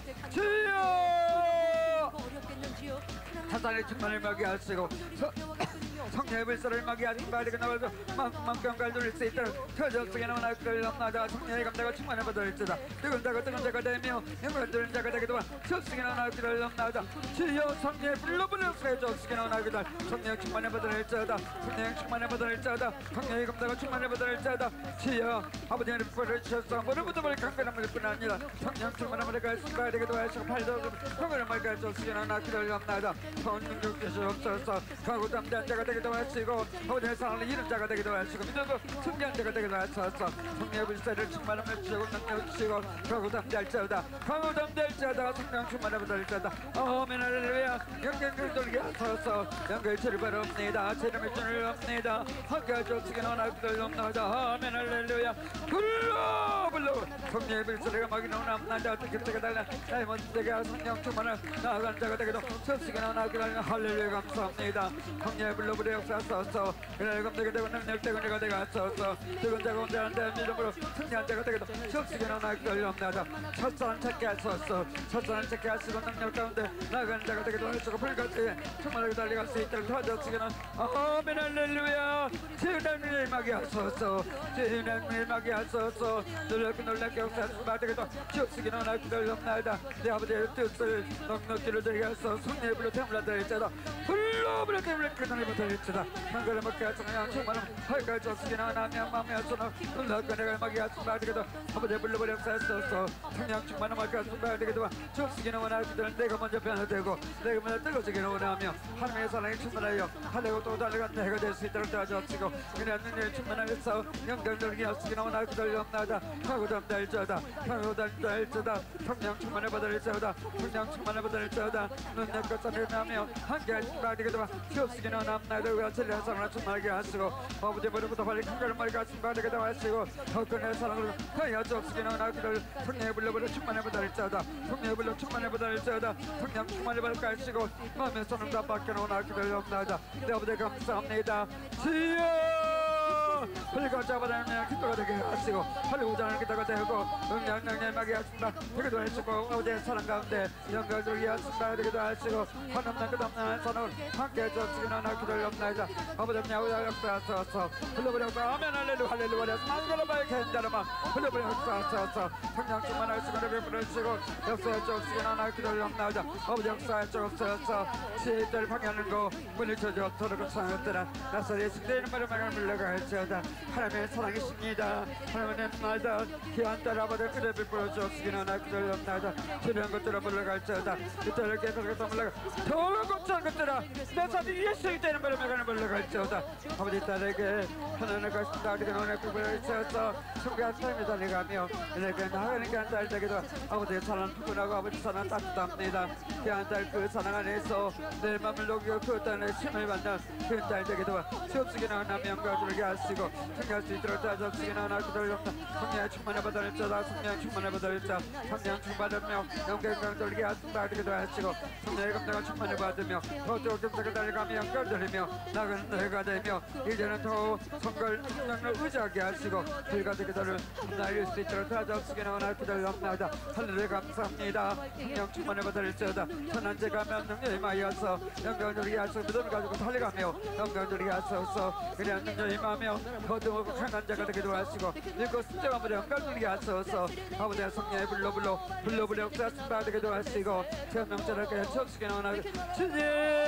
E: 주여 사단의 충만을 막게 하시고 성령의 불사를 막게 하시고 바리가 나와서 만경갈 돌릴 수 있도록 터졌으게 나오나 달려옵나이다. 성령의 감자가 충만해 보달릴지어다. 뜨거운 자가 뜨거운 자가 되며 영광을 돌리는 자가 되기도 하시고 졌으게 나오나 달려옵나이다. 주여 성령의 불로 불러서 졌으게 나오나 그달 성령 충만해 보달릴지어다. 성령 충만해 보달릴지어다. 성령의 감자가 충만해 보달릴지어다. 주여 아버지의 불을 주셔서 모든 부담을 강건한 뿐 아니라 성령 충만한 물을 갈수가 되기도 하시고 팔도 성령을 말갈 졌으게 나오나 기다려옵나이다. 성령 주시옵소서. 가고 담대한 자가 되기도 하시고 아버지의 사랑을 이룬 자가 되기도 하시고 믿음으로 승리한 자가 되기도 하소서. 성령의 불사를 충만함을 주시고 능력을 주시고 가고 담대할지어다. 가고 담대할지어다. 성령 충만해 보달릴지어다. 아멘 할렐루야. 영광을 돌게 하소서. 영광을 주를 바라옵니다. 제름을 주를 옵니다. 함께 졌으게 나오나 기다려옵나이다. 아멘 할렐루야. 불러 불러 성령의 불사를 막이 나오나 남자 어떻게 자가 달라 나의 먼저가 성령 충만을 나아간 자가 되기도 졌으게 나오나 기다리는 할렐루야. 감사합니다. 성령의 불러 불에 역사하소서. 그날 감되게 되고 능력 되고 내가 되게 하소서. 뜨거운 자가 온자한테 믿음으로 승리한 자가 되기도 졌으게 나오나 기다려옵나이다. 첫사랑 찾게 하소서. 첫사랑 찾게 하시고 능력 가운데 나아가는 자가 되기도 하시고 불같이 충만하게 달려갈 수 있도록 도와주시기는 아멘 할렐루야. 주님을 막게 하소서. 주님을 막게 하소서. 놀랍게 놀랍게 역사하시고 말되기도 졌으게 나오나 기다려옵나이다. 내 아버지의 뜻을 넉넉히를 드리게 하소서. 성령의 불로 태물러 드릴지어다. 불로 불로 태물러 그날을 드릴지어다. 한가를 먹게 하소서. 충만한 할까지 졌으게 나오나 명마음에 하소서. 놀랍게 내가 막게 하소서. 말되기도 아버지의 불로 불로 역사하소서. 성령 충만한 말게 하소서. 말되기도 졌으게 나오나 기다려 내가 먼저 변화되고 내가 먼저 뜨거워지게 원하며 하나님의 사랑이 충만하여 달리고 또 달려간 내가 될 수 있도록 도와주시고 그냥 능력이 충만하여서 영광 돌리게 하시기 나오나 기다려옵나이다. 하고 담달자다. 하고 담달자다. 성령 충만해 받을자다. 성령 충만해 받을자다. 능력과 사랑을 나며 함께 하시기 바라기도 시옵시기 나오나이다. 우리가 진리의 사랑을 충만하게 하시고 아버지 머리부터 발리 큰가를 머리가 하시기 바라기도 하시고 더 큰 사랑을 하여 주옵시기 나오나 기다려 성령의 불로 충만해 받을자다. 성령의 불로 충만해 받을자다. 성령 충만해 받을까 하시고 마음의 손을 다 밖에 나오나 기다려옵나이다. 내 아버지 감사합니다. 주여 흘리고 잡아다니면 기도가 되게 하시고 흘리고 자는 기도가 되고 응양양양 마게 하신다 되기도 하시고 어제 사랑 가운데 영광을 위하신다 되기도 하시고 한없는 끝없는 선을 함께 해주시기는 하나 기도를 없나이다 아버지 야우야 역사하소서 흘려버려고 아멘 할렐루 할렐루야 만가라 밝게 한다라만 흘려버려 역사하소서 성령 충만할 시간을 베풀으시고 역사해 주시기는 하나 기도를 없나이다 아버지 역사해 주옵소서 시대를 방해하는 거 문을 쳐줘 서로가 상했더라 나사리 예수님의 이름으로 막을 물러가 할지어다 하나님의 사랑이십니다 하나님의 나이다 귀한 딸 아버지 그대 베풀어 주시기는 하나 기도를 없나이다 필요한 것들을 물러갈지어다 그때를 깨끗하게 물러가 더욱 걱정한 것들아 내 사비 예수의 때는 바로 막을 물러갈지어다 아버지 딸에게 하나님을 가신다 우리가 너네 구분을 지어서 성교한 삶에 달려가며 이렇게 나가는 한 딸 되기도 아버지의 사랑 푸근하고 아버지 사랑 따뜻합니다 귀한 딸 그 사랑 안에서 내 맘을 녹이고 그 딸의 힘을 받는 그 딸 되기도 시옵시기는 하나님 영광을 주게 하시고 승리할 수 있도록 도와주시기는 하나 기도합니다 성령 충만을 받을 자다 성령 충만을 받을 자 성령 충만하며 영광을 돌리게 하신다 되기도 하시고 성령의 감동을 충만을 받으며 더 조금씩 달려가며 영광을 돌리며 나가는 너희가 되며 이제는 더 성걸 성령을 의지하게 하시고 저희가 되기도를 날릴 수 있도록 도와주시기는 하나 기도합니다 할렐루야 감사합니다 성령 충만을 받을지어다 선한 제가 명령에 임하여서 영광을 돌리게 하시고 믿음을 가지고 달려가며 영광을 돌리게 하소서 그냥 능력에 임하며 거듭하고 강한 자가 되기도 하시고 읽고 순종하며 영광을 돌리게 하소서 아버지의 성령의 불러 불러 불러 불러 역사하신다 되기도 하시고 제명자를 주옵시기는 하나 주님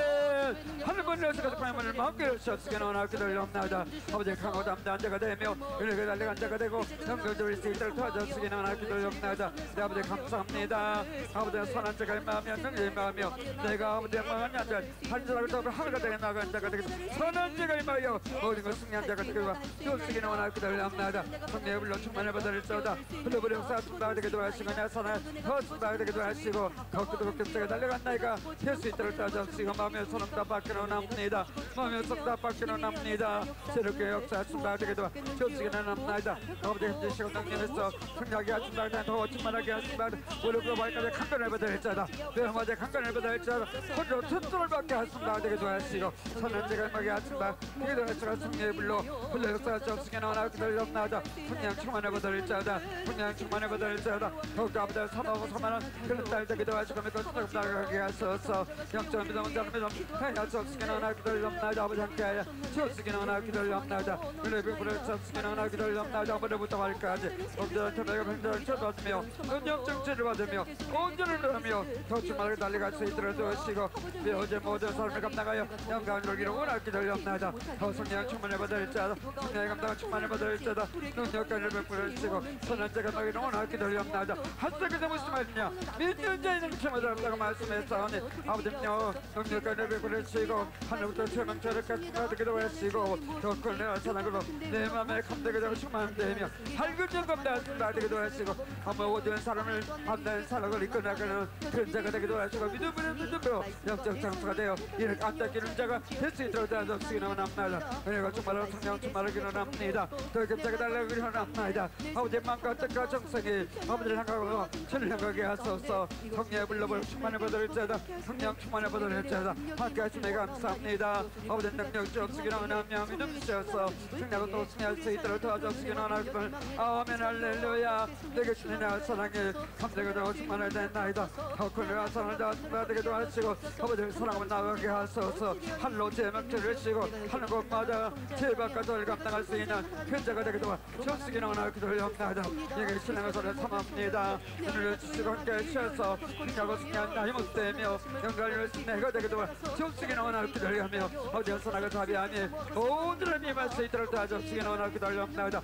E: 하늘문을 여서가서 과연문을 마음껏 주옵시기는 하나 기도를 없나이다 아버지의 강하고 담대한 자가 되며 은혜가 달려간 자가 되고 영광을 돌릴 수 있도록 도와주시기는 하나 기도를 없나이다 내 아버지 감사합니다 아버지의 선한 자가 임하며 능력에 임하며 내가 아버지의 망한 자들 한 자라고 더불어 하늘가 되게 나간 자가 되고 선한 자가 임하여 모든 것 승리한 자가 되고 주옵시기는 하나 기도를 없나이다 성령의 불로 충만을 받을지어다 흘러버려 역사하신다 되기도 하시고 내 선을 더 쓴다 되기도 하시고 걷기도 걷기도 달려간 나이가 될 수 있도록 도와주시고 마음의 소름다 밖으로 남습니다 마음의 속다 밖으로 남습니다 새롭게 역사하신다 되기도 주옵시기는 없나이다 아버지 힘주시고 능력에서 승리하게 하신다 더 충만하게 하신다 무릎으로 발까지 강건을 받을지어다 외모제 강건을 받을지어다 홀로 튼튼을 받게 하신다 되기도 하시고 선한 자가 임하게 하신다 되기도 하시고 성령의 불로 불러 역사할 수 없으기는 하나 그들 없나이다 성령 충만을 받을지어다 성령 충만을 받을지어다 더욱더 아버지를 사모하고 사모하는 그런 딸 되기도 하시고 믿고 수작 나가게 하소서 영적인 믿음 원자는 믿음 하여 주옵시기는 하나 그들 없나이다 아버지 함께하여 주옵시기는 하나 그들 없나이다 은혜 베풀어 주옵시기는 하나 그들 없나이다 아버지부터 말까지 온전한 태백을 횡단을 쳐받으며 은영 정치를 받으며 온전을 하며 더 충만하게 달려갈 수 있도록 도우시고 어제 모든 삶을 감당하여 영광을 돌기로 원할 기도를 없나이다 더 성령 충만을 받을지어다 성령의 감당을 충만을 받을지어다 능력까지 베풀어 주시고 선한 자가 너희를 원할 기도를 없나이다 한석에서 무슨 말이냐 믿는 자에는 क्ष마를 없다고 말씀했사오니 아버지여 능력까지 베풀어 주시고 하늘부터 최명철까지 가득히도 하시고 더 권능한 사랑으로 내 맘에 감격을 충만되며 밝은 영감 나되기도 하시고 아마 모든 사람을 감당한 사랑을 이끌어나가는 그런 자가 되기도 하시고 믿음으로 믿음으로 영적 장수가 되어 이를 안 닦이는 자가 될 수 있도록 도와주시기는 원합니다 은혜가 충만하고 성령 충만하기는 원합니다 더 급자가 달라기는 원합니다 아버지의 마음과 뜻과 정성이 아버지를 향하고 저를 향하게 하소서 성령의 불러볼 충만을 받을지어다 성령 충만을 받을지어다 함께 하시네 감사합니다 아버지 능력 주옵시기는 원하며 믿음 주셔서 승리하고 또 승리할 수 있도록 도와주시기는 원하기를 아멘 할렐루야 내게 주님의 사랑에 감격을 더 충만을 냈나이다 더 권능한 사랑을 다 되기도 하시고 아버지를 사랑하며 나가게 하소서 하늘로 제 명철을 주시고 하늘 곳마다 제발까지 감당할 수 있는 편자가 되기도 주옵시기는 원하기를 합니다 여기 신앙의 소리를 삼합니다 오늘 주시고 함께 하셔서 승리하고 승리한 나의 못되며 영광을 내가 되기도 주옵시기는 원하기를 하며 어디에 선하고 자비하며 오늘을 임할 수 있도록 도와주시기는 원하기를 합니다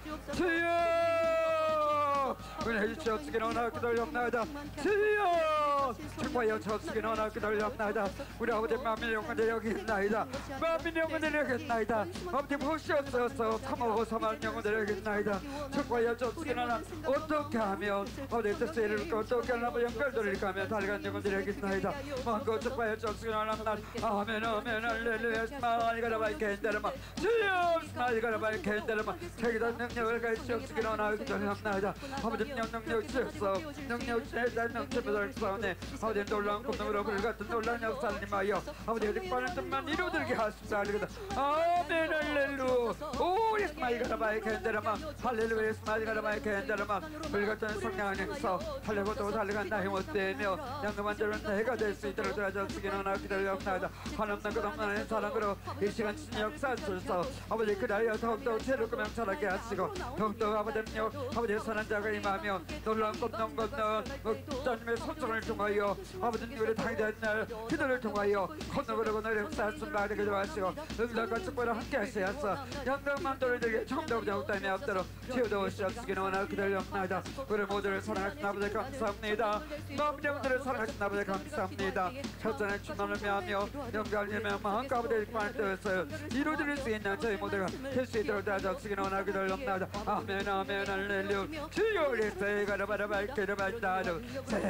E: 주여 은혜 주옵시기는 원하기를 합니다 주여 축복하여 주옵시기는 원하기를 합니다 우리 아버지 마음의 영혼들 여기 있나이다 마음의 영혼들 여기 있나이다 아버지 보시옵소서 사모하고 사모하는 영혼들 여기 있나이다 축복하여 주옵시기는 원하 어떻게 하면 아버지 뜻을 이룰까 어떻게 하면 아버지 영광을 돌릴까 하며 달려간 영혼들 여기 있나이다 마음껏 축복하여 주옵시기는 원합니다 아멘 아멘 할렐루야 스마일 가라바이 겐데르마 주여 스마일 가라바이 겐데르마 자기다 능력을 가지시옵시기는 원하기를 합니다 아버지 능력 능력 주셔서 능력 주셔서 능력 주셔서 아버지 놀라운 권능으로 불같은 놀라운 역사를 임하여 아버지 어디까는 뜻만 이루어들게 하십사옵니다. 아멘 할렐루야. 오 예수마이 가라바이 겐데라마 할렐루야. 예수마이 가라바이 겐데라마 불같은 성령 안에서 달려고 또 달려간다 힘없되며 양금한 자는 해가 될 수 있도록 도와주시기는 하나 기다려옵나이다. 한없는 끝없는 사랑으로 이 시간 친 역사하소서. 아버지 그리하여 더욱더 새롭고 명철하게 하시고 더욱더 아버지여 아버지의 선한 자가 임하며 놀라운 권능 권능 목자님의 선정을 통하여 아버지님 우리 당대한 날 기도를 통하여 권능으로 권능을 역사하시는 나에게 도와주시고 능력과 축복을 함께 하시옵소서. 영광만 돌리게 정답 정답이 없도록 치유도시옵시기는 원하고 기다려옵나이다. 우리 모두를 사랑하신 아버지 감사합니다. 마음 영들을 사랑하신 아버지 감사합니다. 첫째는 충만을 명하며 영광을 예매하며 마음과 아버지의 기만을 뜻을 이루어질 수 있는 저희 모두가 될 수 있도록 도와주시기는 원하고 기다려옵나이다. 아멘 아멘 할렐루야. 주여 우리 세가라바라 밝게라 밝다루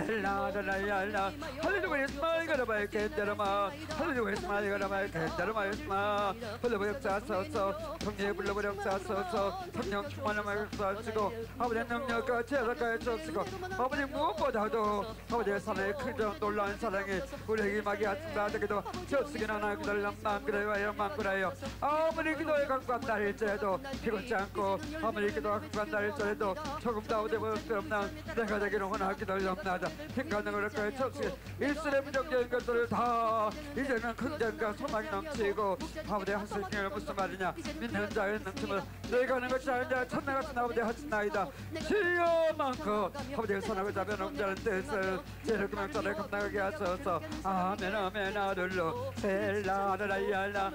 E: 셀라라라야라 할렐루야. 예수마이 가라바이 겐데라마 할렐루야. 예수마이 가라바이 겐데라마 예수마 불러버려 역사하소서. 성령의 불러버려 역사하소서. 성령 충만함을 역사하시고 아버지의 능력과 제사까지 주시고 아버지 무엇보다도 아버지의 사랑의 큰 놀라운 사랑이 우리에게 임하게 하신다 하기도 주시기는 하나 기다려만 그래요 만그래요. 아무리 기도에 강구한다 할지라도 피곤치 않고 아무리 기도가 강구한다 할지라도 조금도 아버지 없는 내가 되기를 원하기 기다려옵나이다. 힘가는 걸 거에 주시기 일술의 부정적인 것들을 다 이제는 긍정과 소망이 넘치고 아버지 하실 게 무슨 말이냐 믿는 자의 능심을 내가 하는 것이 아니라 천나 같은 아버지 하시나이다. 주여 많고 아버지의 선하고 자비한 엄자는 뜻을 제일 금액자를 감당하게 하소서. 아멘 아멘 아들로 셀라라라야라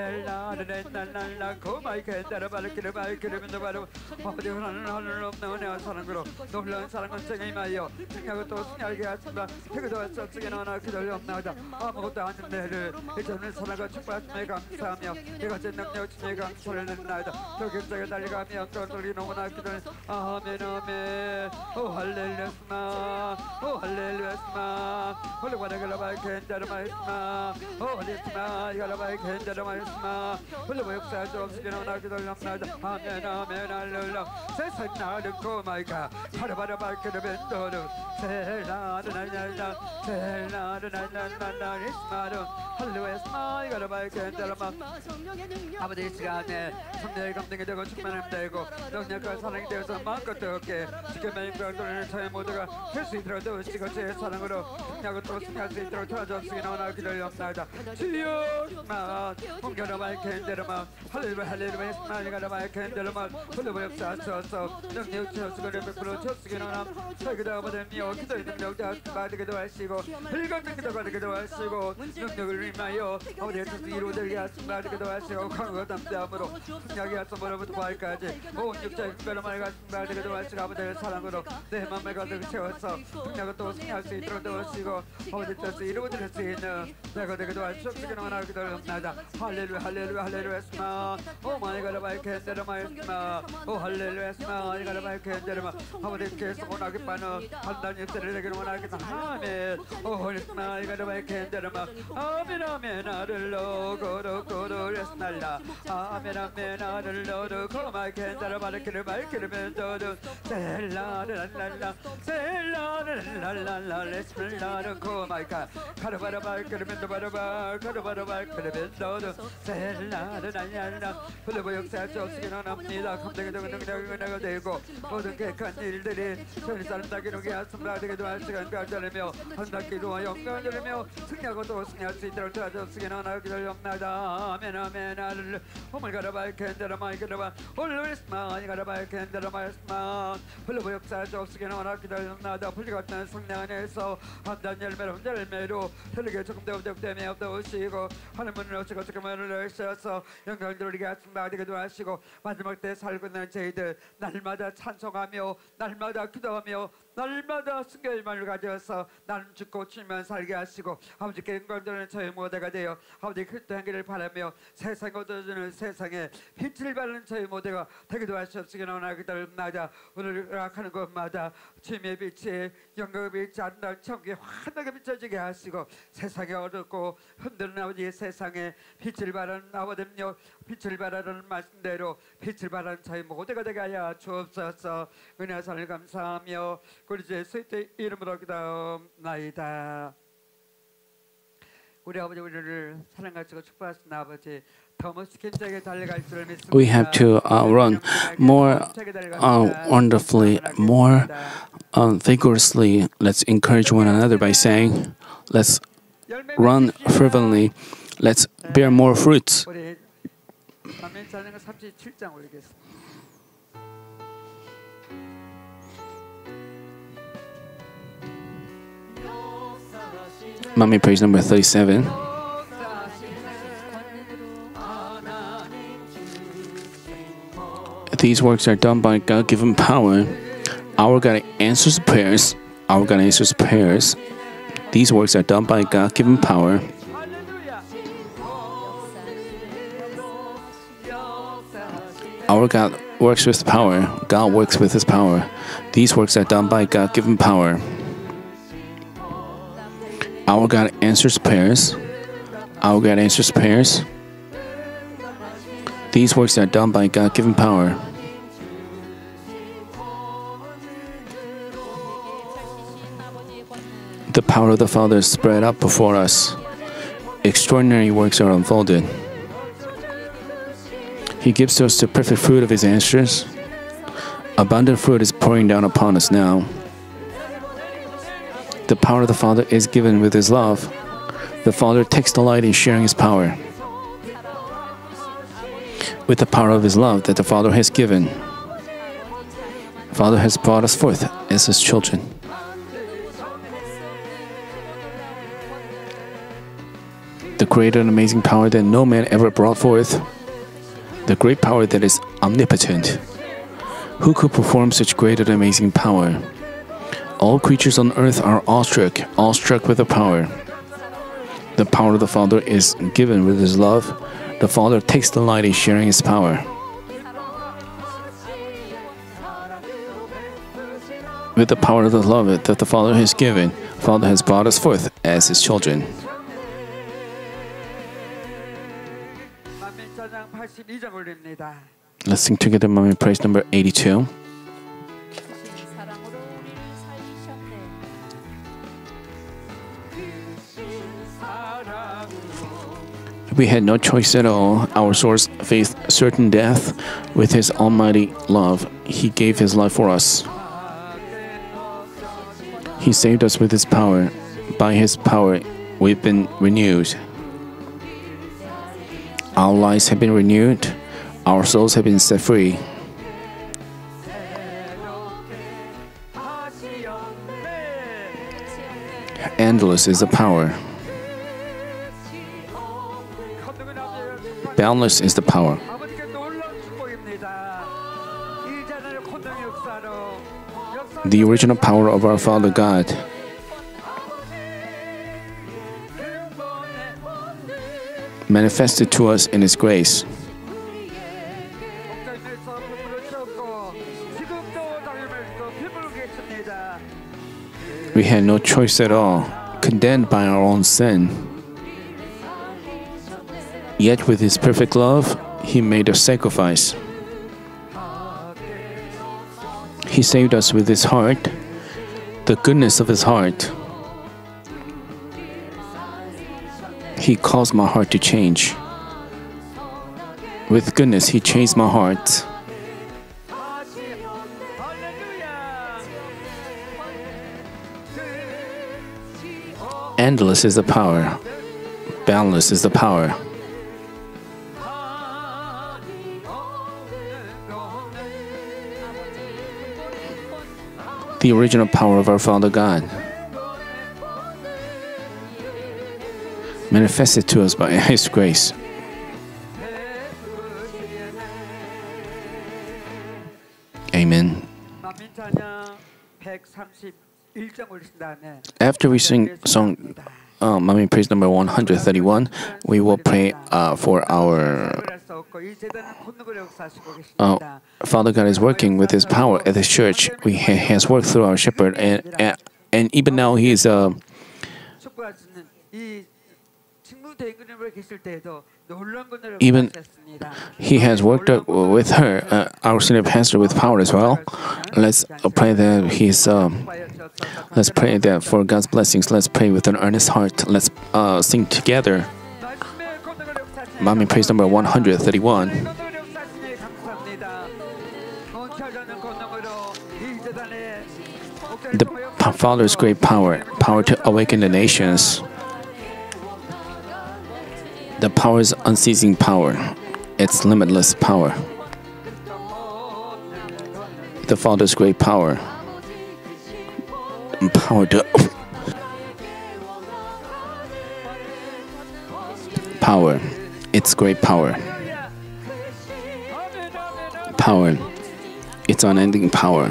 E: 셀라라라라라 고마이케 따라바르기를 바이기르면도 바로 아버지 하나는 하늘 없는 은혜와 사랑으로 놀라운 사랑은 생에 임하여 생각을 또 승리하게 하신다. 그것도 어쩌게 나나 기다려옵나이다. 아무것도 아닌 내를 이제는 사랑과 축복하심에 감사하며 이것은 능력 주님의 감사를 드리나이다. 저 격자에 달려가며 영광을 너무나 기도는 아멘 아멘 오 할렐루야 스마 오 할렐루야 스마 홀로바라가라바이 겐자라마이 스마 오 할렐루야 이가라바이 겐자라마이 스마 홀로바 역사 주옵시기 너무나 기도합나이다. 아멘 아멘 할렐루야. 세상 나를 고마이가 바라바라바이 그르벤도르 셀라르나나나 셀라르나나나 이스마르 할렐루야 스마 이가라바이 겐자라마 아버지 이 시간에 성령의 감동이 되고 충만함이 되고 능력과 사랑이 되어서 마음껏 뜨겁게 지켜내는 영광을 저희 모두가 할 수 있도록 도우시고 주의 사랑으로 승리하고 또 승리할 수 있도록 도와주시기 너무나 기다려옵나이다. 주여 마 홍겨라마이 겐데라마 할렐루야 할렐루야 스마이가라마이 겐데라마 홀로바 역사하소서. 능력 주시고 베풀어 주시기 너무나 저기도 아버지여 기도의 능력 받기도 하시고 불같은 기도가 되기도 하시고 능력을 임하여 아버지의 뜻을 이루어지게 하시기도 하시고 강과 담대함으로 승리하게 하소서부터 부활까지 온 육체의 근거로 말하시기도 하시고 아버지의 사랑으로 내 맘을 가득 채워서 승리하고 또 승리할 수 있도록 도우시고 아버지 뜻을 이루어질 수 있는 내가 되기도 하시옵시기 원하고 기도합나이다. 할렐루야 할렐루야 할렐루야 스마 오 마이 가라바이 캔데르마 스마 오 할렐루야 스마 이 가라바이 캔데르마 아버지께서 원하기 빠는 판단 일세를 되기를 원하겠다. 아멘 오 홀리스마 이 가라바이 캔데르마 아멘 아멘 아를로 고로고로 레스날라 아멘 아멘 아를로로 고마이 캔데르 바르키를 바르키를 멘도르 셀라르랄랄라 셀라르랄랄라 레스날라르 고마이카 카르바라 바르키를 멘도 바르바 카르바라 바르키를 멘도르 셀라르랄랄라 불러보 역사 주시기 원합니다. 감당이 되고 능력이 은혜가 되고 모든 객한 일들이 저희 사람 다 기록이 하습니다. 되기도 할 시간 가져내며 한답기도와 영광을 드리며 승리하고 또 승리할 수 있도록 도와주시기 원하고 기다려옵나이다. 아멘 아멘 할렐루야. 오늘 가라바이 캔데라마이 가라바 홀로스마 이 가라바이 캔데라마이 스마 불러보 역사 주시기 원하고 기다려옵나이다. 불리 같은 승리 안에서 한단 열매로 열매로 틀리게 조금 더 부족되며 없도시고 하늘문을 오시고 조금을 열셔서 영광을 드리게 하십니다. 되기도 하시고 마지막 때 살고 있는 저희들 날마다 찬송하며 날마다 기도하며 날마다 승결의 말을 가져서 나는 죽고 주님만 살게 하시고 아버지께 영광드리는 저희 모두가 되어 아버지 그리스도 향기를 바라며 세상에 얻어주는 세상에 빛을 발하는 저희 모두가 되기도 하시옵시기 원하고 기다립니다. 오늘 악하는 곳마다 주님의 빛이 영광의 빛이 아름다운 천국에 환하게 비춰지게 하시고 세상에 어둡고 흔드는 아버지의 세상에 빛을 발하는 아버지여 빛을 발하는 말씀대로 빛을 발하는 저희 모두가 되게 하여 주옵소서. 은혜와 사랑을 감사하며 우리 주 예수의 이름으로 기도하옵나이다. 우리 아버지 우리를 사랑하시고 축복하신 아버지 더 멋지게 달려갈 줄 믿습니다.
D: We have to uh, run more uh, wonderfully, more uh, vigorously. Let's encourage one another by saying, let's run fervently. Let's bear more fruits.
E: 우리 만민 찬양 삼십칠 장 올리겠습니다.
D: Mommy praise number thirty-seven. These works are done by God-given power. Our God answers prayers. Our God answers prayers. These works are done by God-given power. Our God works with power. God works with His power. These works are done by God-given power. Our God answers prayers. Our God answers prayers. These works are done by God-given power. The power of the Father is spread out before us. Extraordinary works are unfolded. He gives to us the perfect fruit of His answers. Abundant fruit is pouring down upon us now. The power of the Father is given with His love. The Father takes delight in sharing His power. With the power of His love that the Father has given, the Father has brought us forth as His children. The great and amazing power that no man ever brought forth, the great power that is omnipotent. Who could perform such great and amazing power? All creatures on earth are awestruck, awestruck with the power. The power of the Father is given with His love. The Father takes delight in sharing His power. With the power of the love that the Father has given, the Father has brought us forth as His children.
E: 만민 찬양 팔십이 장 올립니다.
D: Let's sing together, Mommy praise number eighty-two.
B: 사랑으로 우리를 살리셨네.
D: We had no choice at all. Our source faced certain death. With His almighty love, He gave His life for us. He saved us with His power. By His power, we've been renewed. Our lives have been renewed. Our souls have been set free. Endless is the power. Boundless is the power.
E: 아버지께 놀라운 축복입니다. 이 자녀의 권능의 역사로
D: The original power of our Father God, manifested to us in His grace.
E: 목자님에서 피부를 채웠고 지금도 당임에서 피부를 계십니다.
D: We had no choice at all, condemned by our own sin. Yet with His perfect love, He made a sacrifice. He saved us with His heart, the goodness of His heart. He caused my heart to change. With goodness, He changed my heart. Endless is the power. Boundless is the power. The original power of our Father God, manifested to us by His grace. Amen.
E: 만민 찬양 백삼십일 장 올리신 다음에
D: After we sing song uh, Mommy praise number one hundred thirty-one, we will pray uh, for our
E: 할 수 없고 이 재단은 권능을 역사하시고
D: uh,
E: 계십니다.
D: Father God is working with His power at His church. We ha- has worked through our shepherd, and and, and even now He is uh,
E: 축복하시는 이 친구 대행님으로 계실 때에도 놀라운 권능을
D: Even
E: 받으셨습니다.
D: He has worked up with her, uh, our senior pastor, with power as well. Let's uh, pray that He's. Um, let's pray that for God's blessings. Let's pray with an earnest heart. Let's uh, sing together. Mommy praise number one hundred thirty-one. The p- Father's great power, power to awaken the nations. The power is unceasing power. It's limitless power. The Father's great power. Power to power. It's great power. Power. It's unending power.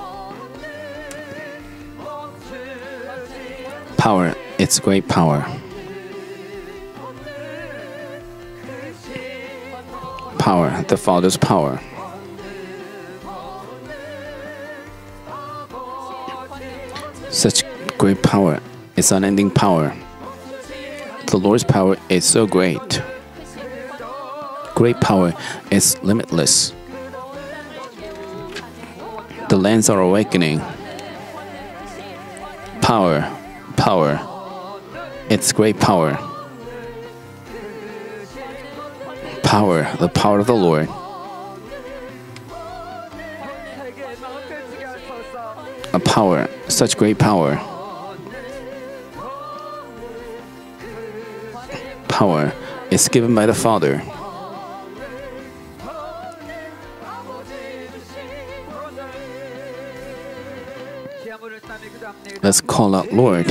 D: Power. It's great power. Power. The Father's power. Such great power. It's unending power. The Lord's power is so great. Great power is limitless. The lands are awakening. Power, power. It's great power. Power, the power of the Lord. A power, such great power. Power is given by the Father. Let's call out Lord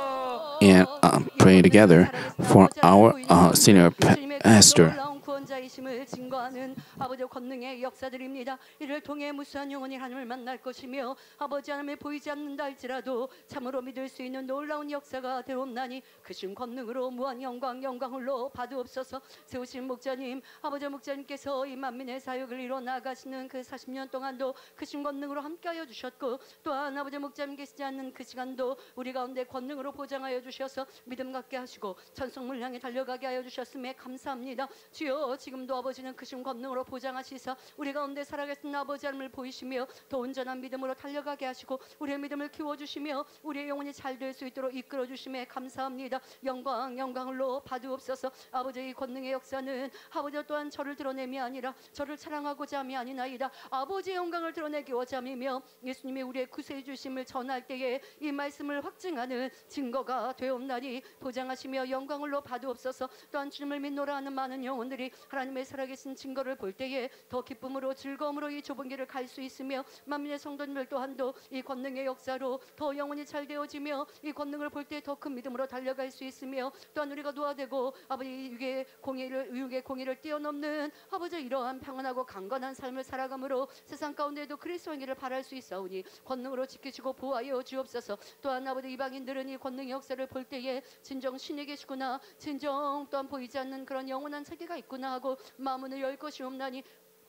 D: and uh, pray together for our uh, senior pastor.
B: 구원자이심을 증거하는 아버지 권능의 역사들입니다. 이를 통해 무수한 영혼이 하나님을 만날 것이며 아버지 하나님을 보이지 않는다 할지라도 참으로 믿을 수 있는 놀라운 역사가 되옵나니 크신 권능으로 무한 영광 영광을로 받으옵소서. 세우신 목자님 아버지 목자님께서 이 만민의 사역을 이뤄 나가시는 그 사십 년 동안도 크신 권능으로 함께하여 주셨고 또한 아버지 목자님 계시지 않는 그 시간도 우리 가운데 권능으로 보장하여 주셔서 믿음 갖게 하시고 천성물 향해 달려가게 하여 주셨음에 감사합니다. 주여 지금도 아버지는 크신 권능으로 보장하시사 우리 가운데 살아계신 아버지 하나님을 보이시며 더 온전한 믿음으로 달려가게 하시고 우리의 믿음을 키워주시며 우리의 영혼이 잘 될 수 있도록 이끌어주심에 감사합니다. 영광 영광을로 받으옵소서. 아버지의 권능의 역사는 아버지 또한 저를 드러냄이 아니라 저를 사랑하고자 함이 아니나이다. 아버지의 영광을 드러내기고자 함이며 예수님이 우리의 구세해 주심을 전할 때에 이 말씀을 확증하는 증거가 되옵나니 보장하시며 영광을로 받으옵소서. 또한 주님을 믿노라 하는 많은 영혼들이 하나님의 살아계신 증거를 볼 때에 더 기쁨으로 즐거움으로 이 좁은 길을 갈 수 있으며 만민의 성도님들 또한도 이 권능의 역사로 더 영혼이 잘 되어지며 이 권능을 볼 때 더 큰 믿음으로 달려갈 수 있으며 또한 우리가 도와되고 아버지 육의 공의를 육의 공의를 뛰어넘는 아버지 이러한 평안하고 강건한 삶을 살아감으로 세상 가운데에도 그리스도의 길을 바랄 수 있사오니 권능으로 지키시고 보호하여 주옵소서. 또한 아버지 이방인들은 이 권능의 역사를 볼 때에 진정 신이 계시구나 진정 또한 보이지 않는 그런 영원한 세계가 있구나 하고 마음을 열 것이 없나니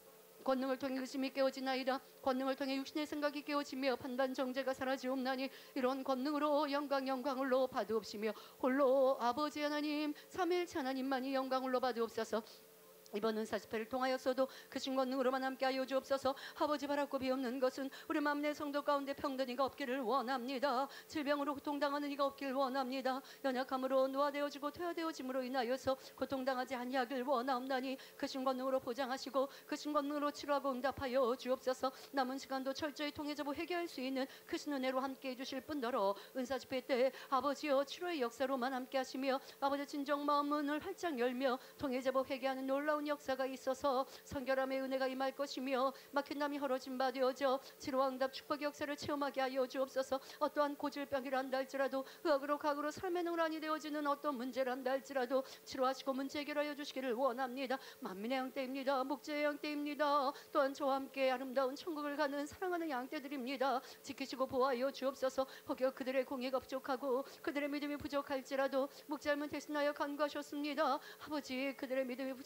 B: 권능을 통해 의심이 깨어지나이다. 권능을 통해 육신의 생각이 깨어지며 판단 정죄가 사라지옵나니 이런 권능으로 영광 영광을로 받으옵시며 홀로 아버지 하나님 삼위일체 하나님만이 영광을로 받으옵소서. 이번 은사집회를 통하여서도 크신 권능으로만 함께하여 주옵소서. 아버지 바라고 비옵는 것은 우리 만민의 성도 가운데 병든 이가 없기를 원합니다. 질병으로 고통당하는 이가 없기를 원합니다. 연약함으로 노화되어지고 퇴화되어짐으로 인하여서 고통당하지 아니하길 원하옵나니 크신 권능으로 보장하시고 크신 권능으로 치료하고 응답하여 주옵소서. 남은 시간도 철저히 통해져보 회개할 수 있는 크신 은혜로 함께해 주실 뿐더러 은사집회 때 아버지여 치료의 역사로만 함께하시며 아버지 진정 마음 문을 활짝 열며 통해져보 회개하는 놀라운 역사가 있어서 성결함의 은혜가 임할 것이며 막힌 담이 헐어진 바 되어져 치료와 응답 축복의 역사를 체험하게 하여 주옵소서. 어떠한 고질병이라 한다 할지라도 의학으로 과학으로 삶의 능란이 되어지는 어떤 문제라 한다 할지라도 치료하시고 문제 해결하여 주시기를 원합니다. 만민의 양떼입니다. 목재의 양떼입니다. 또한 저와 함께 아름다운 천국을 가는 사랑하는 양떼들입니다. 지키시고 보호하여 주옵소서. 혹여 그들의 공의가 부족하고 그들의 믿음이 부족할지라도 목자님은 대신하여 간구하셨습니다. 아버지 그들의 믿음이 부족할지라도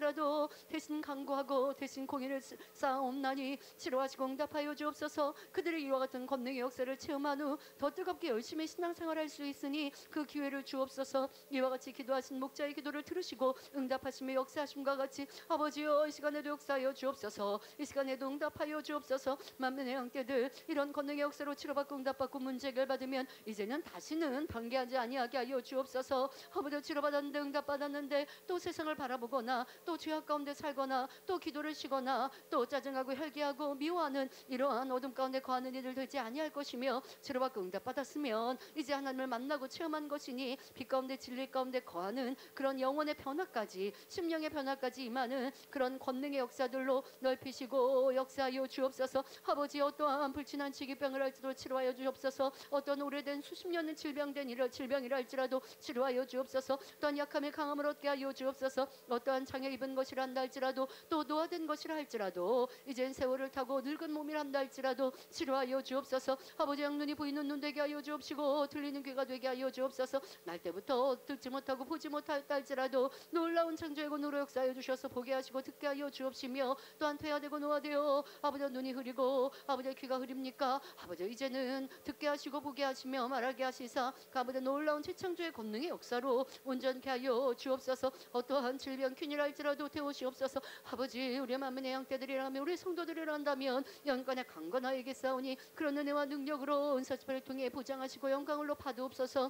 B: 할지라도 대신 간구하고 대신 공의를 쌓아옵나니 치료하시고 응답하여 주옵소서. 그들의 이와 같은 권능의 역사를 체험한 후 더 뜨겁게 열심히 신앙생활할 수 있으니 그 기회를 주옵소서. 이와 같이 기도하신 목자의 기도를 들으시고 응답하시며 역사하심과 같이 아버지여 이 시간에도 역사하여 주옵소서. 이 시간에도 응답하여 주옵소서. 만민의 형제들 이런 권능의 역사로 치료받고 응답받고 문제 해결받으면 이제는 다시는 변개하지 아니하게 하여 주옵소서. 아버지 치료받았는데 응답받았는데 또 세상을 바라보거나 또 죄악 가운데 살거나 또 기도를 쉬거나 또 짜증하고 혈기하고 미워하는 이러한 어둠 가운데 거하는 이들 되지 아니할 것이며 치료받고 응답받았으면 이제 하나님을 만나고 체험한 것이니 빛 가운데 진리 가운데 거하는 그런 영혼의 변화까지 심령의 변화까지 임하는 그런 권능의 역사들로 넓히시고 역사하여 주옵소서. 아버지 어떠한 불친한 치기병을 할지라도 치료하여 주옵소서. 어떤 오래된 수십 년의 질병된 이런 질병이라 할지라도 치료하여 주옵소서. 또한 약함의 강함을 얻게 하여 주옵소서. 어떠한 장애 입은 것이라 한다 할지라도 또 노화된 것이라 할지라도 이젠 세월을 타고 늙은 몸이라 한다 할지라도 치료하여 주옵소서. 아버지 양눈이 보이는 눈 되게 하여 주옵시고 들리는 귀가 되게 하여 주옵소서. 날 때부터 듣지 못하고 보지 못했다 할지라도 놀라운 창조의 권능으로 역사하여 주셔서 보게 하시고 듣게 하여 주옵시며 또한 퇴화되고 노화되어 아버지 눈이 흐리고 아버지 귀가 흐립니까? 아버지 이제는 듣게 하시고 보게 하시며 말하게 하시사 그 아버지 놀라운 최창조의 권능의 역사로 온전케 하여 주옵소서. 어떠한 질병 균이라 할지라도 태우시옵소서. 아버지 우리 만민의 양떼들이라면 우리 성도들이라 한다면 영광의 강건하에게 싸우니 그런 은혜와 능력으로 은사집회를 통해 보장하시고 영광을로 받으옵소서.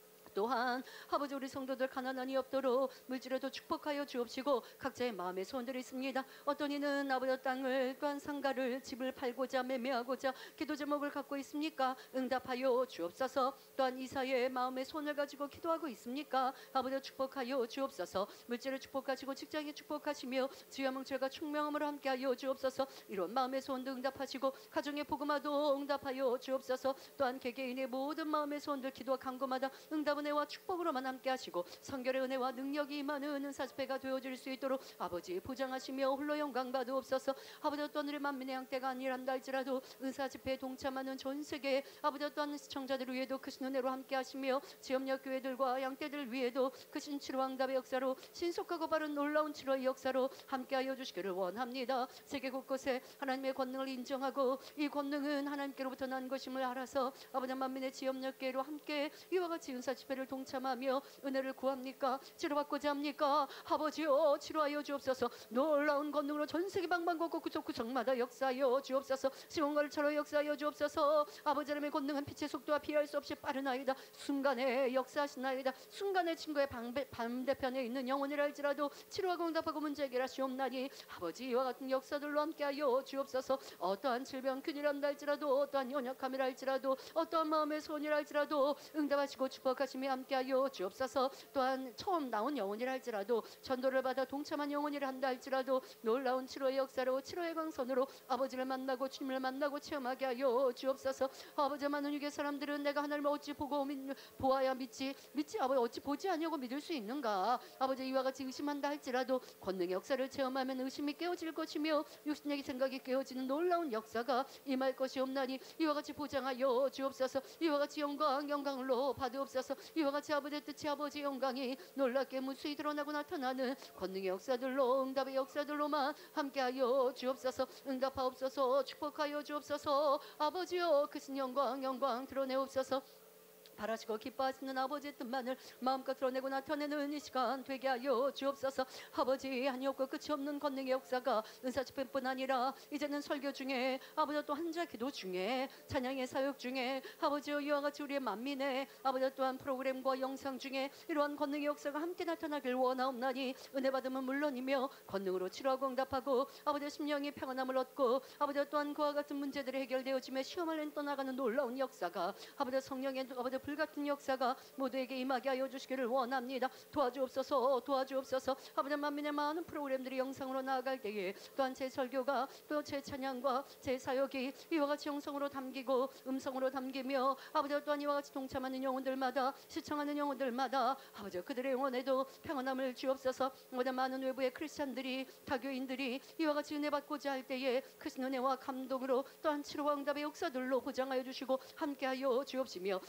B: 또한 아버지 우리 성도들 가난한이 없도록 물질에도 축복하여 주옵시고 각자의 마음의 소원들이 있습니다. 어떤 이는 아버지 땅을 또한 상가를 집을 팔고자 매매하고자 기도 제목을 갖고 있습니까? 응답하여 주옵소서. 또한 이사의 마음의 소원을 가지고 기도하고 있습니까? 아버지 축복하여 주옵소서. 물질을 축복하시고 직장에 축복하시며 주여 명철과 충명함으로 함께하여 주옵소서. 이런 마음의 소원도 응답하시고 가정의 복음화도 응답하여 주옵소서. 또한 개개인의 모든 마음의 소원들 기도와 간구마다 응답은 은혜와 축복으로만 함께 하시고 성결의 은혜와 능력이 임하는 은사집회가 되어질 수 있도록 아버지 보장하시며 홀로 영광 받으옵소서. 아버지 어떤 우리 만민의 양떼가 아니란다 할지라도 은사집회에 동참하는 전 세계 아버지 어떤 시청자들 위에도 크신 은혜로 함께 하시며 지역력 교회들과 양떼들 위에도 크신 치료왕답의 역사로 신속하고 바른 놀라운 치료의 역사로 함께하여 주시기를 원합니다. 세계 곳곳에 하나님의 권능을 인정하고 이 권능은 하나님께로부터 난 것임을 알아서 아버지 만민의 지역력 교회로 함께 이와 같이 은사집회 를 동참하며 은혜를 구합니까? 치료받고자 합니까? 아버지여 치료하여 주옵소서. 놀라운 권능으로 전 세계 방방곡곡 구석구석마다 역사하여 주옵소서. 시온걸처럼 역사하여 주옵소서. 아버지 하나님의 권능은 빛의 속도와 비할 수 없이 빠르나이다. 순간에 역사하시나이다. 순간에 친구의 방배, 반대편에 있는 영혼이라 할지라도 치료하고 응답하고 문제 해결하시옵나니 아버지 이와 같은 역사들로 함께하여 주옵소서. 어떠한 질병 균이란다 할지라도 어떠한 연약함이라 할지라도 어떠한 마음의 소원이라 할지라도 응답하시고 축복하시며 함께하여 주옵소서. 또한 처음 나온 영혼이라 할지라도 전도를 받아 동참한 영혼이라 한다 할지라도 놀라운 치료의 역사로 치료의 강선으로 아버지를 만나고 주님을 만나고 체험하게 하여 주옵소서. 아버지 많은 유괴 사람들은 내가 하나님을 어찌 보고 믿, 보아야 믿지 믿지 아버지 어찌 보지 아니하고 믿을 수 있는가? 아버지 이와 같이 의심한다 할지라도 권능의 역사를 체험하면 의심이 깨어질 것이며 육신의 생각이 깨어지는 놀라운 역사가 임할 것이옵나니 이와 같이 보장하여 주옵소서. 이와 같이 영광 영광으로 받으옵소서. 이와 같이 아버지의 뜻이 아버지의 영광이 놀랍게 무수히 드러나고 나타나는 권능의 역사들로 응답의 역사들로만 함께하여 주옵소서. 응답하옵소서. 축복하여 주옵소서. 아버지여 크신 영광 영광 드러내옵소서. 바라시고 기뻐하시는 아버지의 뜻만을 마음껏 드러내고 나타내는 이 시간 되게 하여 주옵소서. 아버지 한이 없고 끝이 없는 권능의 역사가 은사집회뿐 아니라 이제는 설교 중에 아버지 또 한자 기도 중에 찬양의 사역 중에 아버지여 이와 같이 우리의 만민의 아버지 또한 프로그램과 영상 중에 이러한 권능의 역사가 함께 나타나길 원하옵나니 은혜 받으면 물론이며 권능으로 치료하고 응답하고 아버지의 심령이 평안함을 얻고 아버지 또한 그와 같은 문제들이 해결되어지며 시험을 떠나가는 놀라운 역사가 아버지 성령의 아버지 불같은 역사가 모두에게 임하게 하여 주시기를 원합니다. 도와주옵소서. 도와주옵소서. 아버지 만민의 많은 프로그램들이 영상으로 나아갈 때에 또한 제 설교가 또 제 찬양과 제 사역이 이와 같이 영상으로 담기고 음성으로 담기며 아버지 또한 이와 같이 동참하는 영혼들마다 시청하는 영혼들마다 아버지 그들의 영혼에도 평안함을 주옵소서. 아버지 많은 외부의 크리스찬들이 다교인들이 이와 같이 은혜 받고자 할 때에 크신 은혜와 감동으로 또한 치료와 응답의 역사들로 보장하여 주시고 함께하여 주옵시며 말씀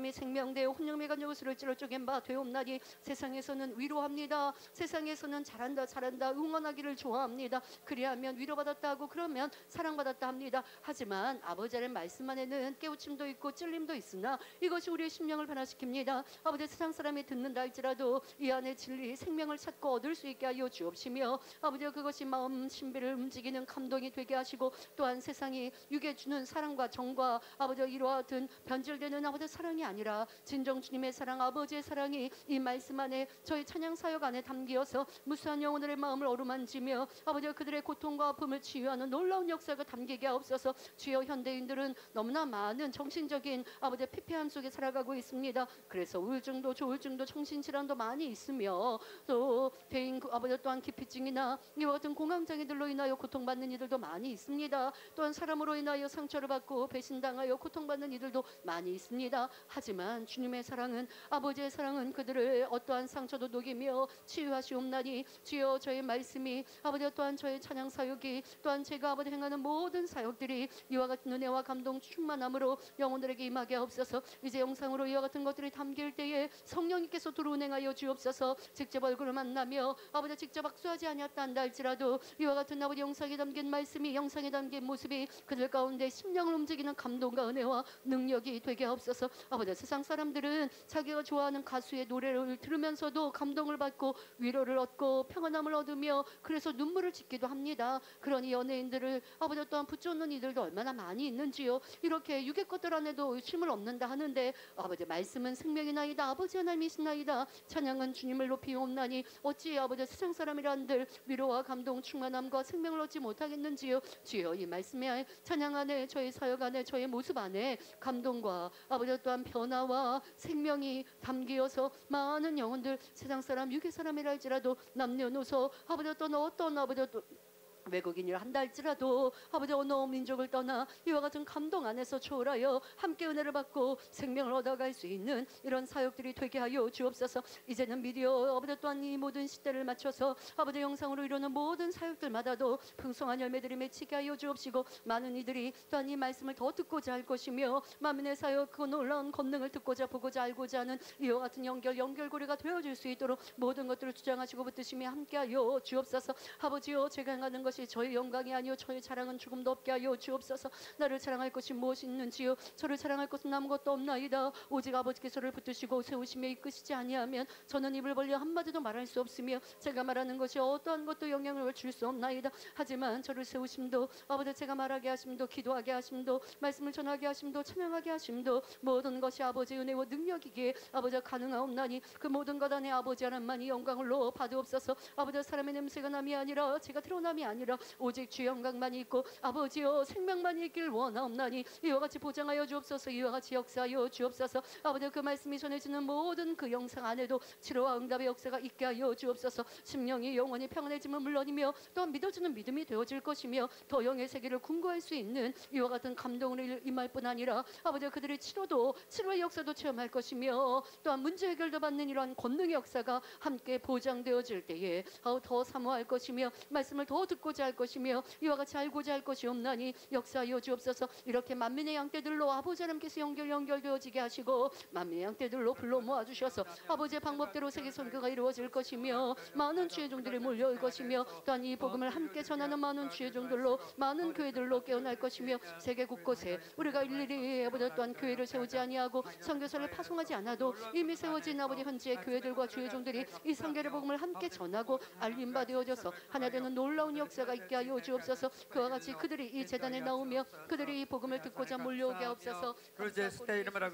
B: 말씀이 생명되어 혼령의 간역을 찔러 쪼갠 바 되옵나니 세상에서는 위로합니다. 세상에서는 잘한다 잘한다 응원하기를 좋아합니다. 그리하면 위로받았다 하고 그러면 사랑받았다 합니다. 하지만 아버지의 말씀 안에는 깨우침도 있고 찔림도 있으나 이것이 우리의 심령을 변화시킵니다. 아버지 세상 사람이 듣는다 할지라도 이 안에 진리 생명을 찾고 얻을 수 있게 하여 주옵시며 아버지 그것이 마음 신비를 움직이는 감동이 되게 하시고 또한 세상이 육에 주는 사랑과 정과 아버지 이와 같은 변질되는 아버지 사랑이 아니라 진정 주님의 사랑 아버지의 사랑이 이 말씀 안에 저희 찬양 사역 안에 담기어서 무수한 영혼들의 마음을 어루만지며 아버지 그들의 고통과 아픔을 치유하는 놀라운 역사가 담기게 하옵소서. 주여 현대인들은 너무나 많은 정신적인 아버지 피폐함 속에 살아가고 있습니다. 그래서 우울증도 조울증도 정신질환도 많이 있으며 또 대인 아버지 또한 기피증이나 이와 같은 공황장애들로 인하여 고통받는 이들도 많이 있습니다. 또한 사람으로 인하여 상처를 받고 배신당하여 고통받는 이들도 많이 있습니다. 하지만 주님의 사랑은 아버지의 사랑은 그들을 어떠한 상처도 녹이며 치유하시옵나니 주여 저의 말씀이 아버지 또한 저의 찬양 사역이 또한 제가 아버지 행하는 모든 사역들이 이와 같은 은혜와 감동 충만함으로 영혼들에게 임하게 하옵소서. 이제 영상으로 이와 같은 것들이 담길 때에 성령님께서 두루 운행하여 주옵소서. 직접 얼굴을 만나며 아버지 직접 악수하지 아니었다 한다 할지라도 이와 같은 아버지 영상에 담긴 말씀이 영상에 담긴 모습이 그들 가운데 심령을 움직이는 감동과 은혜와 능력이 되게 하옵소서. 아버지 세상 사람들은 자기가 좋아하는 가수의 노래를 들으면서도 감동을 받고 위로를 얻고 평안함을 얻으며 그래서 눈물을 짓기도 합니다. 그러니 연예인들을 아버지 또한 붙잡는 이들도 얼마나 많이 있는지요. 이렇게 육의 것들 안에도 쉼을 얻는다 하는데 아버지 말씀은 생명이나이다 아버지 하나님이시나이다. 찬양은 주님을 높이옵나니 어찌 아버지 세상 사람이라 한들 위로와 감동 충만함과 생명을 얻지 못하겠는지요. 주여 이 말씀에 찬양 안에 저희 사역 안에 저의 모습 안에 감동과 아버지 또한 변화와 생명이 담기어서 많은 영혼들 세상 사람 육의 사람이라 할지라도 남녀노소 아버지 어떤 어떤 아버지 또 외국인이라 한다 할지라도 아버지 어느 민족을 떠나 이와 같은 감동 안에서 초월하여 함께 은혜를 받고 생명을 얻어갈 수 있는 이런 사역들이 되게 하여 주옵소서. 이제는 미디어 아버지 또한 이 모든 시대를 맞춰서 아버지 영상으로 이루는 모든 사역들마다도 풍성한 열매들이 맺히게 하여 주옵시고 많은 이들이 또한 이 말씀을 더 듣고자 할 것이며 만민의 사역 그 놀라운 권능을 듣고자 보고자 알고자 하는 이와 같은 연결 연결고리가 되어줄 수 있도록 모든 것들을 주장하시고 붙드시며 함께하여 주옵소서. 아버지여 제가 행하는 것 것이 저의 영광이 아니요 저의 자랑은 조금도 없게 하여 주옵소서. 나를 자랑할 것이 무엇이 있는지요 저를 자랑할 것은 아무것도 없나이다. 오직 아버지께서 저를 붙드시고 세우시며 이끄시지 아니하면 저는 입을 벌려 한마디도 말할 수 없으며 제가 말하는 것이 어떠한 것도 영향을 줄 수 없나이다. 하지만 저를 세우심도 아버지 제가 말하게 하심도 기도하게 하심도 말씀을 전하게 하심도 찬양하게 하심도 모든 것이 아버지의 은혜와 능력이기에 아버지가 가능하옵나니 그 모든 것 안에 아버지 하나님만이 영광을로 받으옵소서. 아버지 사람의 냄새가 남이 아니라 제가 드러남이 아니라 오직 주 영광만이 있고 아버지여 생명만이 있길 원하옵나니 이와 같이 보장하여 주옵소서. 이와 같이 역사하여 주옵소서. 아버지 그 말씀이 전해지는 모든 그 영상 안에도 치료와 응답의 역사가 있게 하여 주옵소서. 심령이 영원히 평안해짐은 물론이며 또 믿어주는 믿음이 되어질 것이며 더 영의 세계를 궁구할 수 있는 이와 같은 감동을 임할 뿐 아니라 아버지 그들의 치료도 치료의 역사도 체험할 것이며 또한 문제 해결도 받는 이러한 권능의 역사가 함께 보장되어질 때에 더 사모할 것이며 말씀을 더 듣고 할 것이며 이와 같이 알고자 할 것이 없나니 역사하여 주옵소서. 이렇게 만민의 양떼들로 아버지 하나님께서 연결 연결되어지게 하시고 만민의 양떼들로 불러 모아주셔서 아버지의 방법대로 세계 선교가 이루어질 것이며 많은 주의 종들이 몰려올 것이며 또한 이 복음을 함께 전하는 많은 주의 종들로 많은 교회들로 깨어날 것이며 세계 곳곳에 우리가 일일이 아버지 또한 교회를 세우지 아니하고 선교사를 파송하지 않아도 이미 세워진 아버지 현지의 교회들과 주의 종들이 이 선교의 복음을 함께 전하고 알림받아져서 하나 되는 놀라운 역사가 있게 하여 주옵소서. 그와 같이 그들이 이 재단에 나오며 그들이 이 복음을 듣고자 몰려오게 하옵소서.
E: 그리스도의 이름으로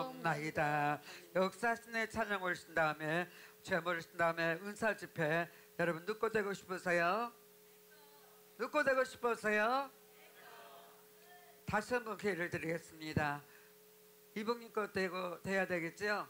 E: 기도나이다. 역사신의 찬양 올신 다음에 죄물 올신 다음에 은사 집회 여러분 누구 되고 싶으세요? 누구 되고 싶으세요? 다시 한번 기회를 드리겠습니다. 이봉님 거 되고 돼야 되겠죠?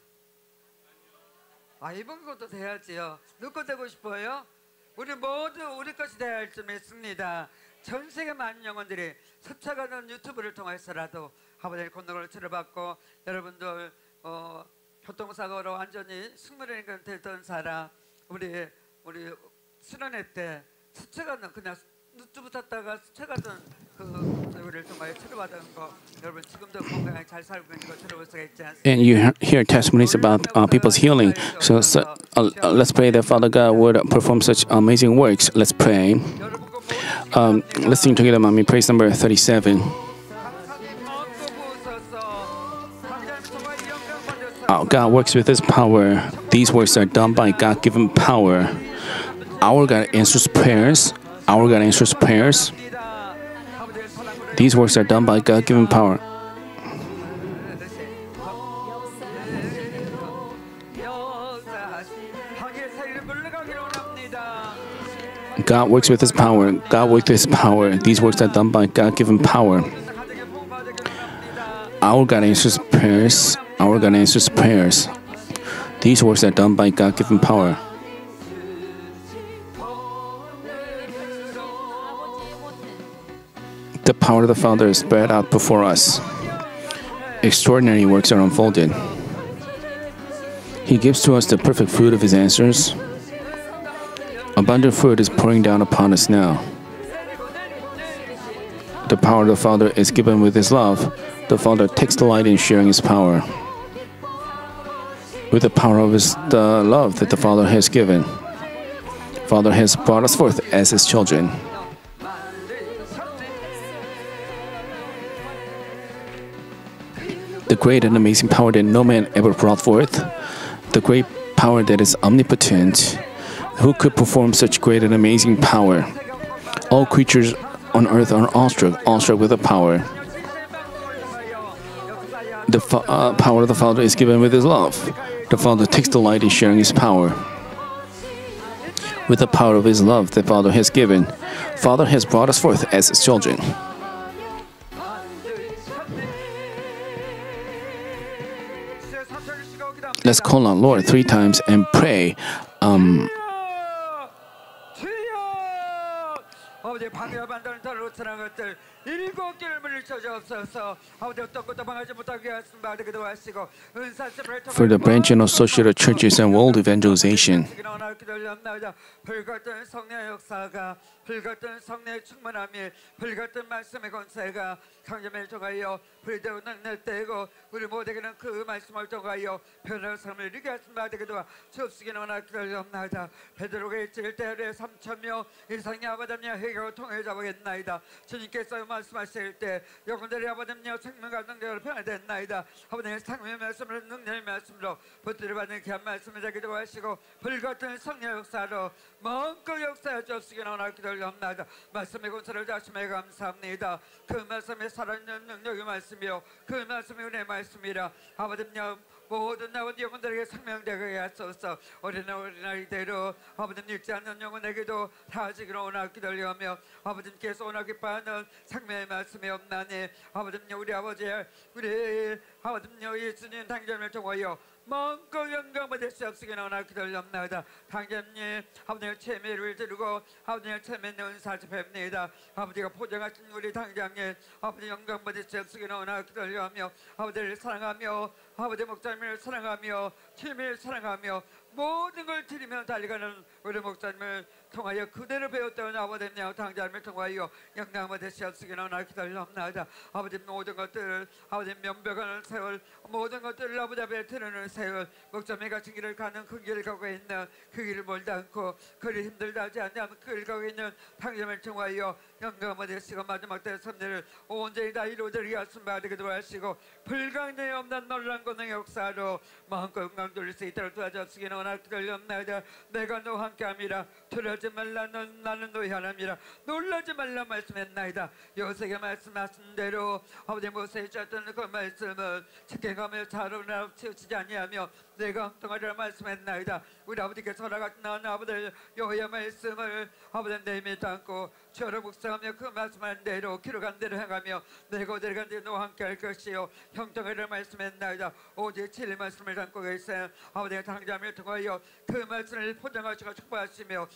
E: 아 이봉님 것도 돼야지요. 누구 되고 싶어요? 우리 모두 우리 것이 되어야 할 줄 믿습니다. 전 세계 많은 영혼들이 스쳐가는 유튜브를 통해서라도 아버지의 권능을 치료받고 여러분들 어, 교통사고로 완전히 승무원이 됐던 사람 우리 우리 수련회 때 스쳐가는 그냥 유튜브 탔다가 스쳐가던 그 교회를 통하여 치료받은 거 여러분 지금도 건강하게 잘 살고 있는 거 들어볼 수가 있지 않습니까?
D: And you he- hear testimonies about uh, people's healing. So, so uh, uh, let's pray that Father God would perform such amazing works. Let's pray. Um, let's sing together, mommy. Praise number thirty-seven. Uh, God works with His power. These works are done by God-given power. Our God answers prayers. Our God answers prayers. These works are done by God-given power. God works with His power. God works with His power. These works are done by God-given power. Our God answers prayers. Our God answers prayers. These works are done by God-given power. The power of the Father is spread out before us. Extraordinary works are unfolded. He gives to us the perfect fruit of His answers. Abundant fruit is pouring down upon us now. The power of the Father is given with His love. The Father takes delight in sharing His power. With the power of His the love that the Father has given, Father has brought us forth as His children. The great and amazing power that no man ever brought forth, the great power that is omnipotent, who could perform such great and amazing power? All creatures on earth are awestruck, awestruck with the power. The fa- uh, power of the Father is given with His love. The Father takes delight in sharing His power. With the power of His love the Father has given, Father has brought us forth as His children. Let's call on Lord three times and pray. Um,
E: 아버지 방해와 반대는 달로 전한 것들 일곱 개를 물리쳐 주옵소서. 아버지 어떤 것도 방하지 못하게 하시면 아들에게도 하시고 은사스를
D: for the branch and associated churches and world evangelization.
E: 불같은 성령의 역사가 불같은 성령의 충만함이 불같은 말씀의 권세가 강점을 통하여 불대우 능력되고 우리 모두에게는 그 말씀을 통하여 변화의 삶을 이루게 하시면 아들에게도 주옵시기는 원하기 기다리옵나이다. 베드로가 일주일 때에 삼천 명 이상의 아버지며 회개로 통해 잡아겠나이다. 주님께서 말씀하실 때 여러분들이 아버지며 생명과 능력으로 변화됐나이다. 아버지의 생명의 말씀으로 능력의 말씀으로 붙들어 받는 귀한 말씀을 자기도 하시고 불같은 성령 역사로 마음껏 역사해 주옵시기는 원하기 기다리옵나이다. 말씀의 권세를 다시며 감사합니다. 그 말씀의 살아있는 능력의 말씀이요 그 말씀이 은혜의 말씀이라. 아버지며 모든 아버지 영혼들에게 생명되게 하소서. 어린아 어린아이대로 아버지 읽지 않는 영혼에게도 다하시기를 원하기 기다리오며 아버지께서 원하기 바라는 생명의 말씀이 없나니 아버지여 우리 아버지 우리 아버지여 예수님 당점을 통하여 마음껏 영광 받을 수 없으기는 원하기 기다리옵나이다. 당장님 아버지의 체매를 들고 아버지의 체매는 은사를 뵙니다. 아버지가 포장하신 우리 당장님 아버지 영광 받을 수 없으기는 원하기 기다리오며 아버지를 사랑하며 아버지 목사님을 사랑하며 팀을 사랑하며 모든 걸 드리며 달려가는 우리 목사님을 통하여 그대로 배웠던 아버지님 당자님을 통하여 영광 받을 수 없으기는 원하기 기다리옵나이다. 아버지 모든 것들을 아버지 면벽하는 세월 모든 것들을 아버지 앞에 드러내는 세월 목자매 같은 길을 가는 그 길을 가고 있는 그 길을 멀지 않고 그리 힘들다 하지 않는 그 길을 가고 있는 당자님을 통하여 영광 받을 수 마지막 때의 선례를 온전히 다 이루어지게 하시면 되기도 하시고 불가능에 없는 놀라운 권능의 역사로 마음껏 영광 돌릴 수 있도록 도와주시기는 원하기 기다리옵나이다. 내가 너와 함께함이라 두려워하지 말라. 넌 나는 너희 하나님이라. 놀라지 말라 말씀했나이다. 요셉에게 말씀하신 대로 아버지 모세에 주셨던 그 말씀은 책임감을 자루나 치우치지 아니하며 내가 엉뚱하리라 말씀했나이다. 우리 아버지께서 허락하신 나는 아버지 여호와의 말씀을 아버지 내 힘에 담고 주로 묵상하며 그 말씀한 대로 기록한 대로 행하며 내가 어디를 간데 너와 함께 할 것이요 형통하리라 말씀했나이다. 오직 진리 말씀을 담고 계세요. 아버지가 당자를 통하여 그 말씀을 포장하시고 축복하시며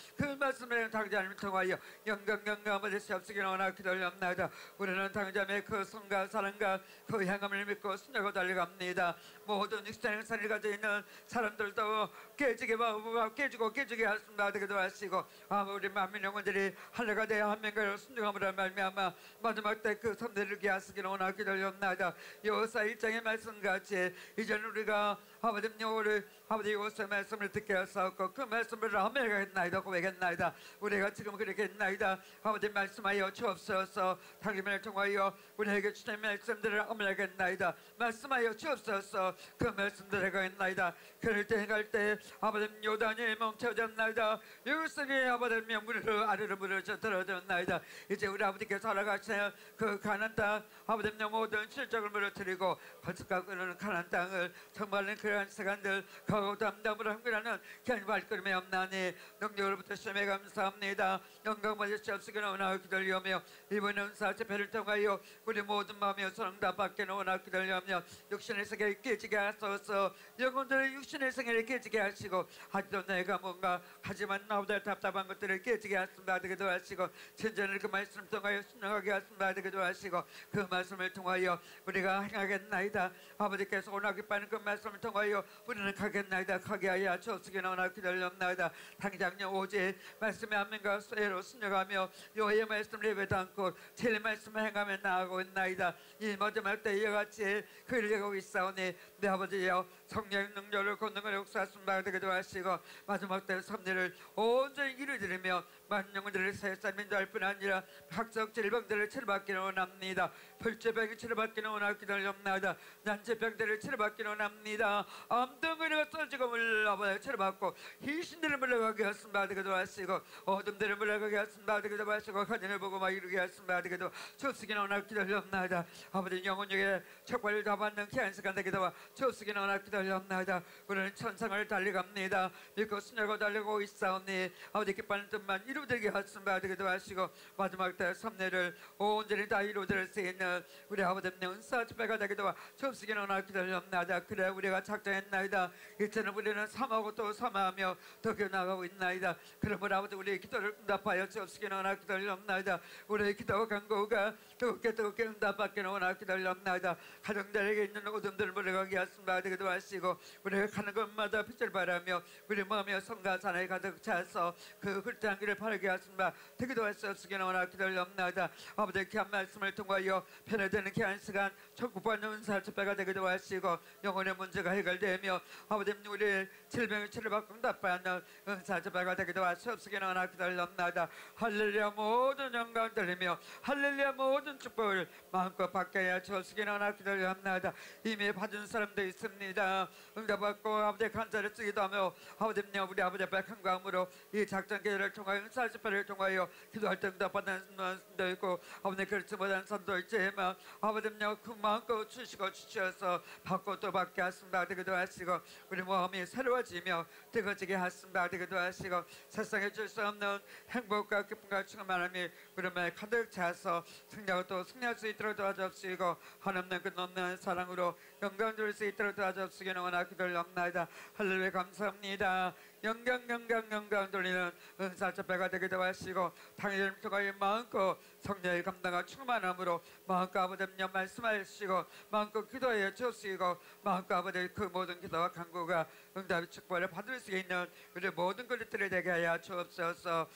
E: 그 말씀을 당자님을 통하여 영광 영광 받으시옵시기 원하고 기도합니다. 우리는 당자의 그 손과 사랑과 그 향함을 믿고 순종하고 달려갑니다. 모든 육신의 살을 가지고 있는 사람들도 깨지게 깨지고 깨지게 하십니다. 되기도 하시고 우리 만민 영혼들이 하늘가 되어 한 명을 순종함으로 말미암아 마지막 때 그 섬들을 기하시기를 원하고 기도합니다. 여호사 일 장의 말씀같이 이제 우리가 아버지 요를 아버지 요호사의 말씀을 듣게 하사옵고 그 말씀을 아멘하겠나이다 고백했나이다. 우리가 지금 그렇게 했나이다. 아버지 말씀하여 주옵소서. 당신을 통하여 우리에게 주신 말씀들을 아멘하겠나이다. 말씀하여 주옵소서. 그 말씀들을 가겠나이다. 그럴 때 행할 때 아버지 요단이 멈춰졌나이다. 요셉이 아버지 물을 아래로 물을 들어졌나이다. 이제 우리 아버지께서 살아가시는 그 가나안 땅 아버지 모든 실적을 물어뜨리고 거듭가 끄는 가나안 땅을 정말로 그러한 시간들 가고 담담으로 함께하는 귀한 발걸음이 없나니 능력으로부터 심에 감사합니다. 영광 받으시옵시기를 원하고 기도하며 이번 은사 집회를 통하여 우리 모든 마음의 소망 다 받기를 원하고 기도하며 육신의 세계를 깨지게 하소서. 영혼들의 육신의 세계를 깨지게 하시고 아직도 내가 뭔가 하지만 나보다 답답한 것들을 깨지게 하십니다. 되기도 하시고 진전을 그 말씀 통하여 순종하게 하십니다. 되기도 하시고 그 말씀을 통하여 우리가 행하겠나이다. 아버지께서 원하기 빠는 그 말씀을 통하여 우리는 가겠나이다. 가게 하여 주옵시기를 원하고 기도하옵나이다. 당장요 오직 말씀의 아멘과 쇠로 순종하며 여호와의 말씀을 예배도 않고 진리 말씀을 행하며 나아가고 있나이다. 이 마지막 때 이와 같이 그를 예고 있사오니 내 아버지여 성령 능력을 권능을 역사하신다 되기도 하시고 마지막 때 섭리를 온전히 이루어지며 많은 영혼들을 세상민 줄 뿐 아니라 각적 질병들을 치료받기를 원합니다. 불치병이 치료받기를 원하고 기도합니다. 난치병들을 치료받기를 원합니다. 암덩어리가 쏟아지고 물러버려 치료받고 희신들을 물러가게 하신다 되기도 하시고 어둠들을 물러가게 하신다 되기도 하시고 가정을 보고 막 이루게 하신다 되기도 주시기는 원하고 기도합니다. 아버지 영혼에게 척발을 다 받는 귀한 시간 되기도 하고 주시기는 원하고 기도합니다. 우리는 천상을 달려갑니다. 믿고 순하고 달리고 있사오니 아버지 기뻐하는 뜻만 이루어지게 하신다 되기도 하시고 마지막 때 섭리를 온전히 다 이루어질 수 있는 우리 아버지의 은사 집회가 되기도 하고 주시기는 원하고 기도합니다. 그래 우리가 작정했나이다. 이제는 우리는 삼하고 또 삼하며 더 나가고 있나이다. 그러므로 아버지 우리의 기도를 응답하여 주시기는 원하고 기도합니다. 우리의 기도와 간구가 뜨겁게 뜨겁게 응답받기는 원하고 기도합니다. 가정들에게 있는 어둠들을 물러가게 하신다 되기도 하시고 우리가 가는 곳마다 빛을 발하며 우리 마음의 성과 산에 가득 차서 그 흙탕 길을 바르게 하신다 되기도 하시기는 원하고 기도합니다. 아버지 귀한 말씀을 통하여 편애되는 귀한 시간 천국받는 은사 집회가 되기도 하시고 영혼의 문제가 해결되며 아버지 우리 질병을 치료받고 응답받는 은사 집회가 되기도 하시옵시기는 원하고 기도합니다. 할렐루야 모든 영광 들리며 할렐루야 모든 축복을 마음껏 받게 하여 주시기는 원하고 기도합니다. 이미 받은 사람도 있습니다. 응답받고 아버지 간절히 쓰기도 하며 아버지님 우리 아버지 앞에 간구함으로 이 작전 계획을 통하여 은사 집회를 통하여 기도할 때 응답받는 사람도 있고 아버지 그렇지 못한 사람도 있지만 아버지님 그 마음껏 주시고 주셔서 받고 또 받게 하신다 되기도 하시고 우리 마음이 새로워지며 뜨거워지게 하신다 되기도 하시고 세상에 줄 수 없는 행복과 기쁨과 충만함이 우리 마음에 가득 차서 승리하고 또 승리할 수 있도록 도와주시고 한없는 끝없는 사랑으로 영광 줄 수 있도록 도와주시기는 원하고 기도합니다. 할렐루야 감사합니다. 영광 영광 영광 돌리는 은사 집회가 되기도 하시고 당일을 통하여 마음껏 성령의 감당과 충만함으로 마음껏 아버지님 말씀하시고 마음껏 기도하여 주시고 마음껏 아버지 그 모든 기도와 간구가 응답의 축복을 받을 수 있는 우리 모든 그릇들을 되게 하여 주옵소서.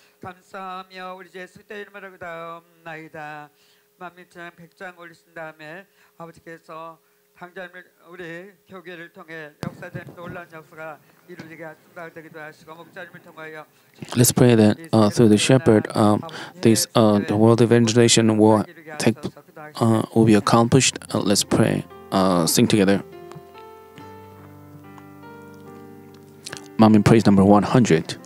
E: 감사하며 우리 예수 때 이름으로 기도하옵나이다. 만민창 백장 올리신 다음에 아버지께서 당자님을 우리 교회를 통해 역사된 놀라운 역사가 이루어지게 하신다기도 하시고 목자님을 통하여
D: Let's pray that uh, through the shepherd, um, this uh, the world evangelization will take uh, will be accomplished. Uh, let's pray. Uh, sing together. Mom in praise number one hundred.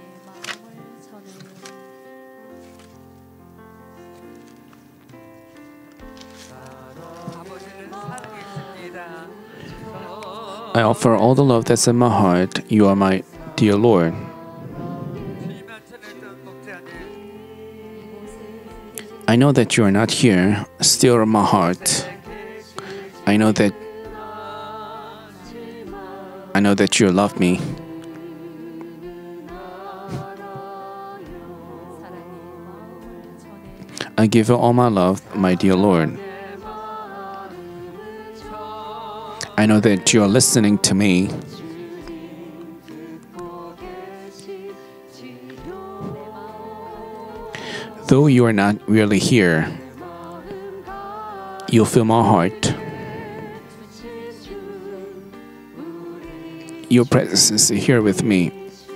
D: I offer all the love that's in my heart. You are my dear Lord. I know that you are not here, still in my heart. I know that I know that you love me. I give you all my love, my dear Lord. I know that you are listening to me. Though you are not really here, you feel my heart. Your presence is here with me.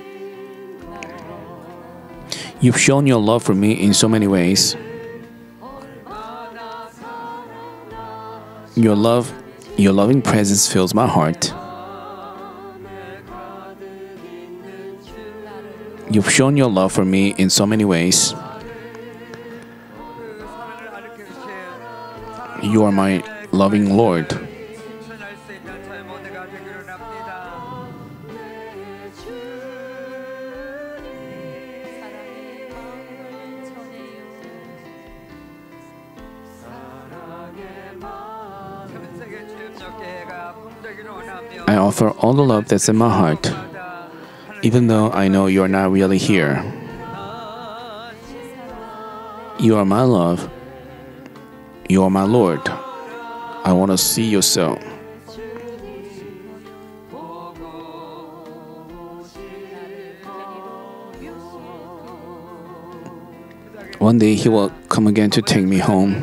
D: You've shown your love for me in so many ways. Your love, your loving presence fills my heart. You've shown your love for me in so many ways. You are my loving Lord. I offer all the love that's in my heart, even though I know you are not really here. You are my love. You are my Lord. I want to see you so. One day He will come again to take me home.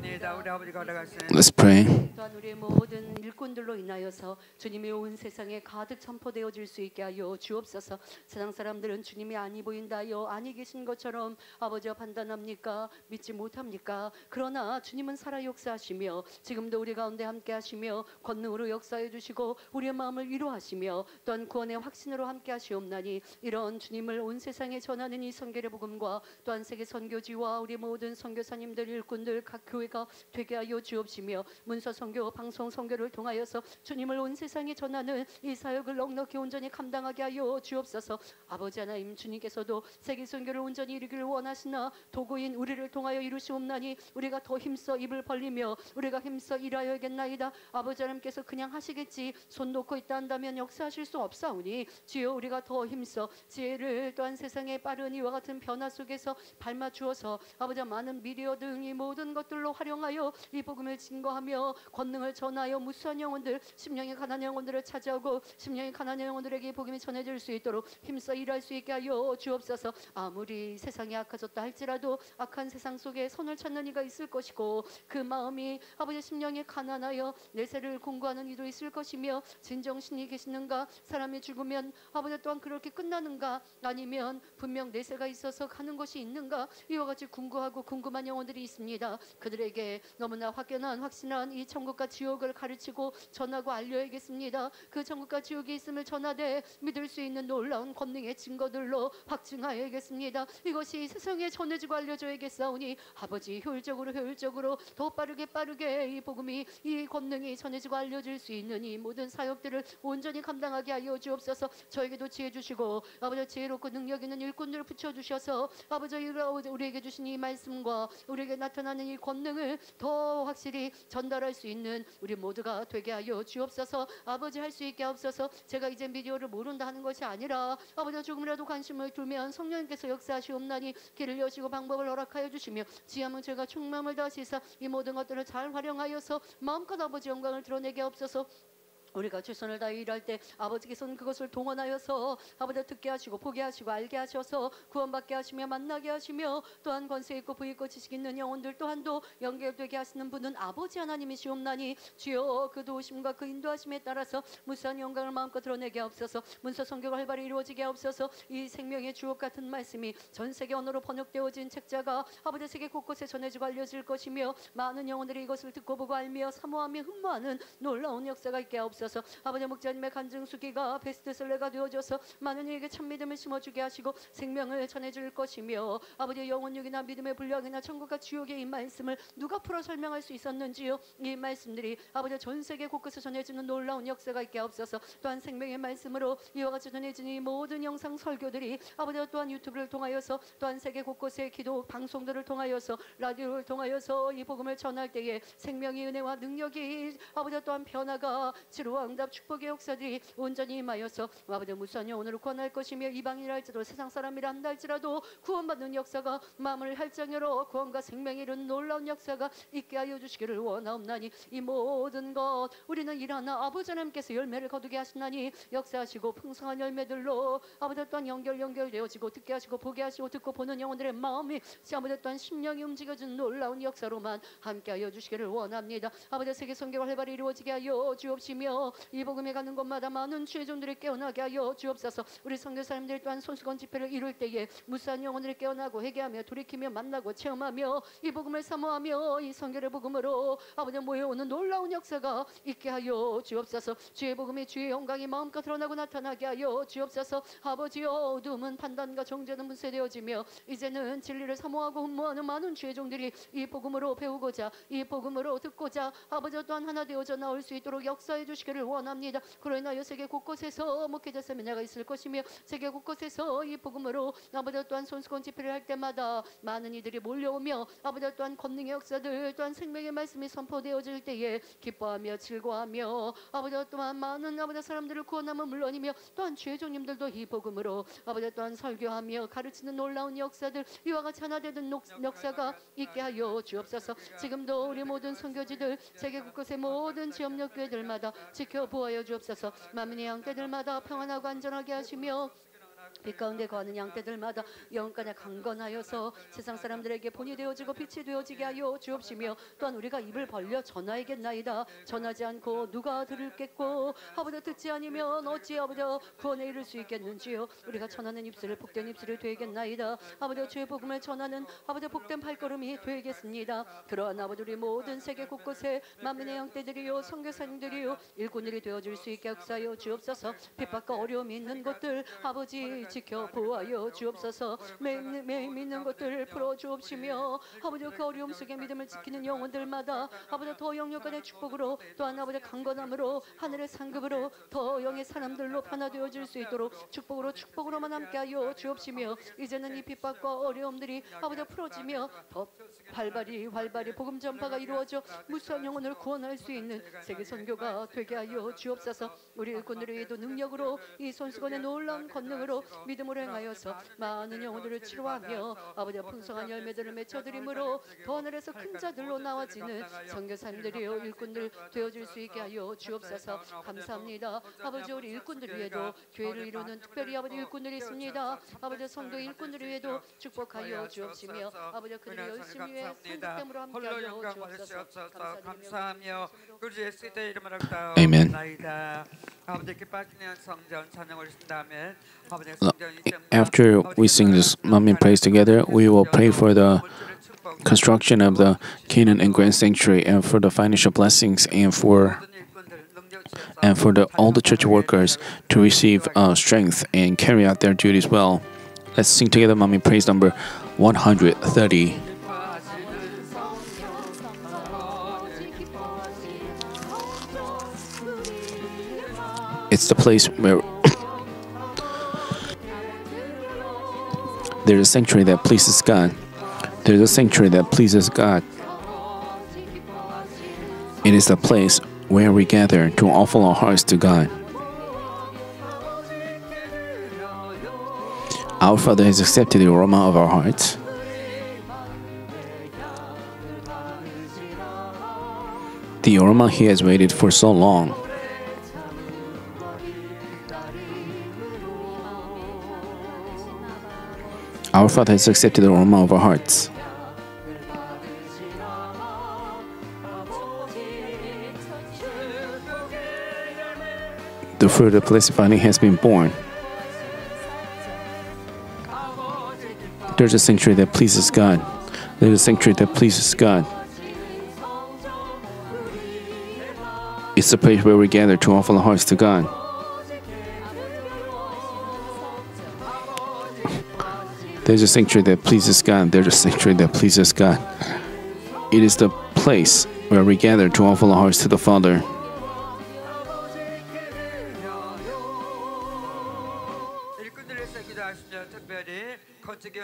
D: Let's pray.
B: 또한 우리의 모든 일꾼들로 인하여서 주님이 온 세상에 가득 선포되어질 수 있게 하여 주옵소서. 세상 사람들은 주님이 아니 보인다요 아니 계신 것처럼 아버지와 판단합니까? 믿지 못합니까? 그러나 주님은 살아 역사하시며 지금도 우리 가운데 함께 하시며 권능으로 역사해 주시고 우리의 마음을 위로하시며 또한 구원의 확신으로 함께 하시옵나니 이런 주님을 온 세상에 전하는 이 선교의 복음과 또한 세계 선교지와 우리 모든 선교사님들 일꾼들 각 교회가 되게 하여 주옵시며 문서 선교 방송 선교를 통하여서 주님을 온 세상에 전하는 이 사역을 넉넉히 온전히 감당하게 하여 주옵소서. 아버지 하나님 주님께서도 세계 선교를 온전히 이루기를 원하시나 도구인 우리를 통하여 이루시옵나니 우리가 더 힘써 입을 벌리며 우리가 힘써 일하여야겠나이다. 아버지 하나님께서 그냥 하시겠지 손 놓고 있다 한다면 역사하실 수 없사오니 주여 우리가 더 힘써 지혜를 또한 세상의 빠른 이와 같은 변화 속에서 밟아주어서 아버지 많은 미디어 등 이 모든 것들로 활용하여 이 복음을 증거하며 권능을 전하여 무수한 영혼들 심령의 가난한 영혼들을 찾아오고 심령의 가난한 영혼들에게 이 복음이 전해질 수 있도록 힘써 일할 수 있게 하여 주옵소서. 아무리 세상이 악해졌다 할지라도 악한 세상 속에 선을 찾는 이가 있을 것이고 그 마음이 아버지 심령에 가난하여 내세를 공부하는 이도 있을 것이며 진정신이 계시는가 사람이 죽으면 아버지 또한 그렇게 끝나는가 아니면 분명 내세가 있어서 가는 것이 있는가 이와 같이 궁금하고 궁금한 영혼들이 있습니다. 그들에게 너무나 확연한 확신한 이 천국과 지옥을 가르치고 전하고 알려야겠습니다. 그 천국과 지옥이 있음을 전하되 믿을 수 있는 놀라운 권능의 증거들로 확증하여야겠습니다. 이것이 세상에 전해지고 알려져야겠사오니 아버지 효율적으로 효율적으로 더 빠르게 빠르게 이 복음이 이 권능이 전해지고 알려질 수 있는 이 모든 사역들을 온전히 감당하게 하여 주옵소서. 저에게도 지혜 주시고 아버지 지혜롭고 능력 있는 일꾼들을 붙여주셔서 아버지 우리에게 주신 이 말씀과 우리에게 나타나는 이 권능을 더 확실히 전달할 수 있는 우리 모두가 되게 하여 주옵소서. 아버지 할 수 있게 하옵소서. 제가 이제 미디어를 모른다 하는 것이 아니라 아버지 조금이라도 관심을 두면 성령님께서 역사하시옵나니 길을 여시고 방법을 허락하여 주시며 지하면 제가 충만을 다하시사 이 모든 것들을 잘 활용하여서 마음껏 아버지 영광을 드러내게 하옵소서. 우리가 최선을 다해 일할 때 아버지께서는 그것을 동원하여서 아버지 듣게 하시고 보게 하시고 알게 하셔서 구원받게 하시며 만나게 하시며 또한 권세 있고 부위 있고 지식 있는 영혼들 또한도 연결되게 하시는 분은 아버지 하나님이시옵나니 주여 그 도우심과 그 인도하심에 따라서 무수한 영광을 마음껏 드러내게 하옵소서. 문서 선교가 활발히 이루어지게 하옵소서. 이 생명의 주옥 같은 말씀이 전 세계 언어로 번역되어진 책자가 아버지 세계 곳곳에 전해지고 알려질 것이며 많은 영혼들이 이것을 듣고 보고 알며 사모하며 흠모하는 놀라운 역사가 있게 하옵소서. 아버지 목자님의 간증수기가 베스트셀러가 되어져서 많은 이에게 참 믿음을 심어주게 하시고 생명을 전해줄 것이며 아버지 영혼육이나 믿음의 분량이나 천국과 지옥의 이 말씀을 누가 풀어 설명할 수 있었는지요. 이 말씀들이 아버지 전 세계 곳곳에 전해지는 놀라운 역사가 있게 하옵소서. 또한 생명의 말씀으로 이와 같이 전해지는 이 모든 영상 설교들이 아버지 또한 유튜브를 통하여서 또한 세계 곳곳의 기도 방송들을 통하여서 라디오를 통하여서 이 복음을 전할 때에 생명의 은혜와 능력이 아버지 또한 변화가 지루 기도와 응답 축복의 역사들이 온전히 임하여서 아버지 무수한 영혼을 구원할 것이며 이방인이라 할지라도 세상 사람이라 한다 할지라도 구원받는 역사가 마음을 활짝 열어 구원과 생명이 이룬 놀라운 역사가 있게 하여 주시기를 원하옵나니 이 모든 것 우리는 일하나 아버지 하나님께서 열매를 거두게 하시나니 역사하시고 풍성한 열매들로 아버지 또한 연결 연결되어지고 듣게 하시고 보게 하시고 듣고 보는 영혼들의 마음이 아버지 또한 심령이 움직여지는 놀라운 역사로만 함께하여 주시기를 원합니다. 아버지 세계 선교가 활발히 이루어지게 하여 주옵시며 이 복음에 가는 곳마다 많은 주의 종들이 깨어나게 하여 주옵소서. 우리 선교사님들 또한 손수건 집회를 이룰 때에 무수한 영혼들이 깨어나고 회개하며 돌이키며 만나고 체험하며 이 복음을 사모하며 이 선교의 복음으로 아버지 모여오는 놀라운 역사가 있게 하여 주옵소서. 주의 복음이 주의 영광이 마음껏 드러나고 나타나게 하여 주옵소서. 아버지여 어두움은 판단과 정죄는 분쇄되어지며 이제는 진리를 사모하고 흠모하는 많은 주의 종들이 이 복음으로 배우고자 이 복음으로 듣고자 아버지 또한 하나 되어져 나올 수 있도록 역사해 주시기를 원합니다. 그로 인하여 세계 곳곳에서 목회자 세미나가 있을 것이며 세계 곳곳에서 이 복음으로 아버지 또한 손수건 집회를 할 때마다 많은 이들이 몰려오며 아버지 또한 권능의 역사들 또한 생명의 말씀이 선포되어질 때에 기뻐하며 즐거워하며 아버지 또한 많은 아버지 사람들을 구원하면 물론이며 또한 주의 종님들도 이 복음으로 아버지 또한 설교하며 가르치는 놀라운 역사들 이와 같이 하나 되는 역사가 있게 하여 주옵소서. 지금도 우리 모든 선교지들 세계 곳곳의 모든 지역력 교회들마다 지켜보아여 주옵소서. 만민의 양떼들마다 평안하고 안전하게 하시며 빛 가운데 거하는 양떼들마다 영원까지 강건하여서 세상 사람들에게 본이 되어지고 빛이 되어지게 하여 주옵시며 또한 우리가 입을 벌려 전하야겠나이다. 전하지 않고 누가 들을겠고 아버지 듣지 아니면 어찌 아버지 구원에 이를 수 있겠는지요. 우리가 전하는 입술을 복된 입술이 되겠나이다. 아버지 주의 복음을 전하는 아버지 복된 발걸음이 되겠습니다. 그러한 아버지 우리 모든 세계 곳곳에 만민의 양떼들이요 선교사님들이요 일꾼들이 되어줄 수 있게 역사하여 주옵소서. 핍박과 어려움이 있는 곳들 아버지 지켜보아여 주옵소서. 매일 매일 믿는 것들을 풀어주옵시며 아버지 그 어려움 속에 믿음을 지키는 영혼들마다 아버지 더 영역간의 축복으로 또한 아버지 강건함으로 하늘의 상급으로 더 영의 사람들로 변화되어질 수 있도록 축복으로 축복으로만 함께하여 주옵시며 이제는 이 핍박과 어려움들이 아버지 풀어지며 더 활발히 활발히 복음 전파가 이루어져 무수한 영혼을 구원할 수 있는 세계 선교가 되게 하여 주옵소서. 우리 일꾼들을 위해도 능력으로 이 손수건의 놀라운 권능으로 믿음으로 행하여서 많은 영혼들을 치료하며 아버지 풍성한 열매들을 맺혀드림으로 더 하늘에서 큰 자들로 나와지는 선교사님들이요 일꾼들 되어줄 수 있게 하여 주옵소서. 감사합니다. 아버지 우리 일꾼들 위에도 교회를 이루는 특별히 아버지 일꾼들이 있습니다. 아버지 성도 일꾼들 위에도 축복하여 주옵시며 아버지 그들의 열심히 위해 선택됨으로 함께하여 주옵소서.
E: 감사하며 우리 예수의 이름으로 기도하옵나이다.
D: Amen.
E: 아버지께 빠지는 성전 찬양을 하신 다음에
D: After we sing this Mami praise together, we will pray for the construction of the Canaan and Grand Sanctuary and for the financial blessings and for and for the, all the church workers to receive uh, strength and carry out their duties well. Let's sing together Mami praise number one hundred thirty. It's the place where there's a sanctuary that pleases God. There's a sanctuary that pleases God. It is the place where we gather to offer our hearts to God. Our Father has accepted the aroma of our hearts. The aroma He has waited for so long. Our Father has accepted the aroma of our hearts. The fruit of blessed vine has been born. There's a sanctuary that pleases God. There's a sanctuary that pleases God. It's the place where we gather to offer our hearts to God. There's a sanctuary that pleases God. There's a sanctuary that pleases God. It is the place where we gather to offer our hearts to the Father.
E: 일꾼들에서 기도하시며 특별히 건축위원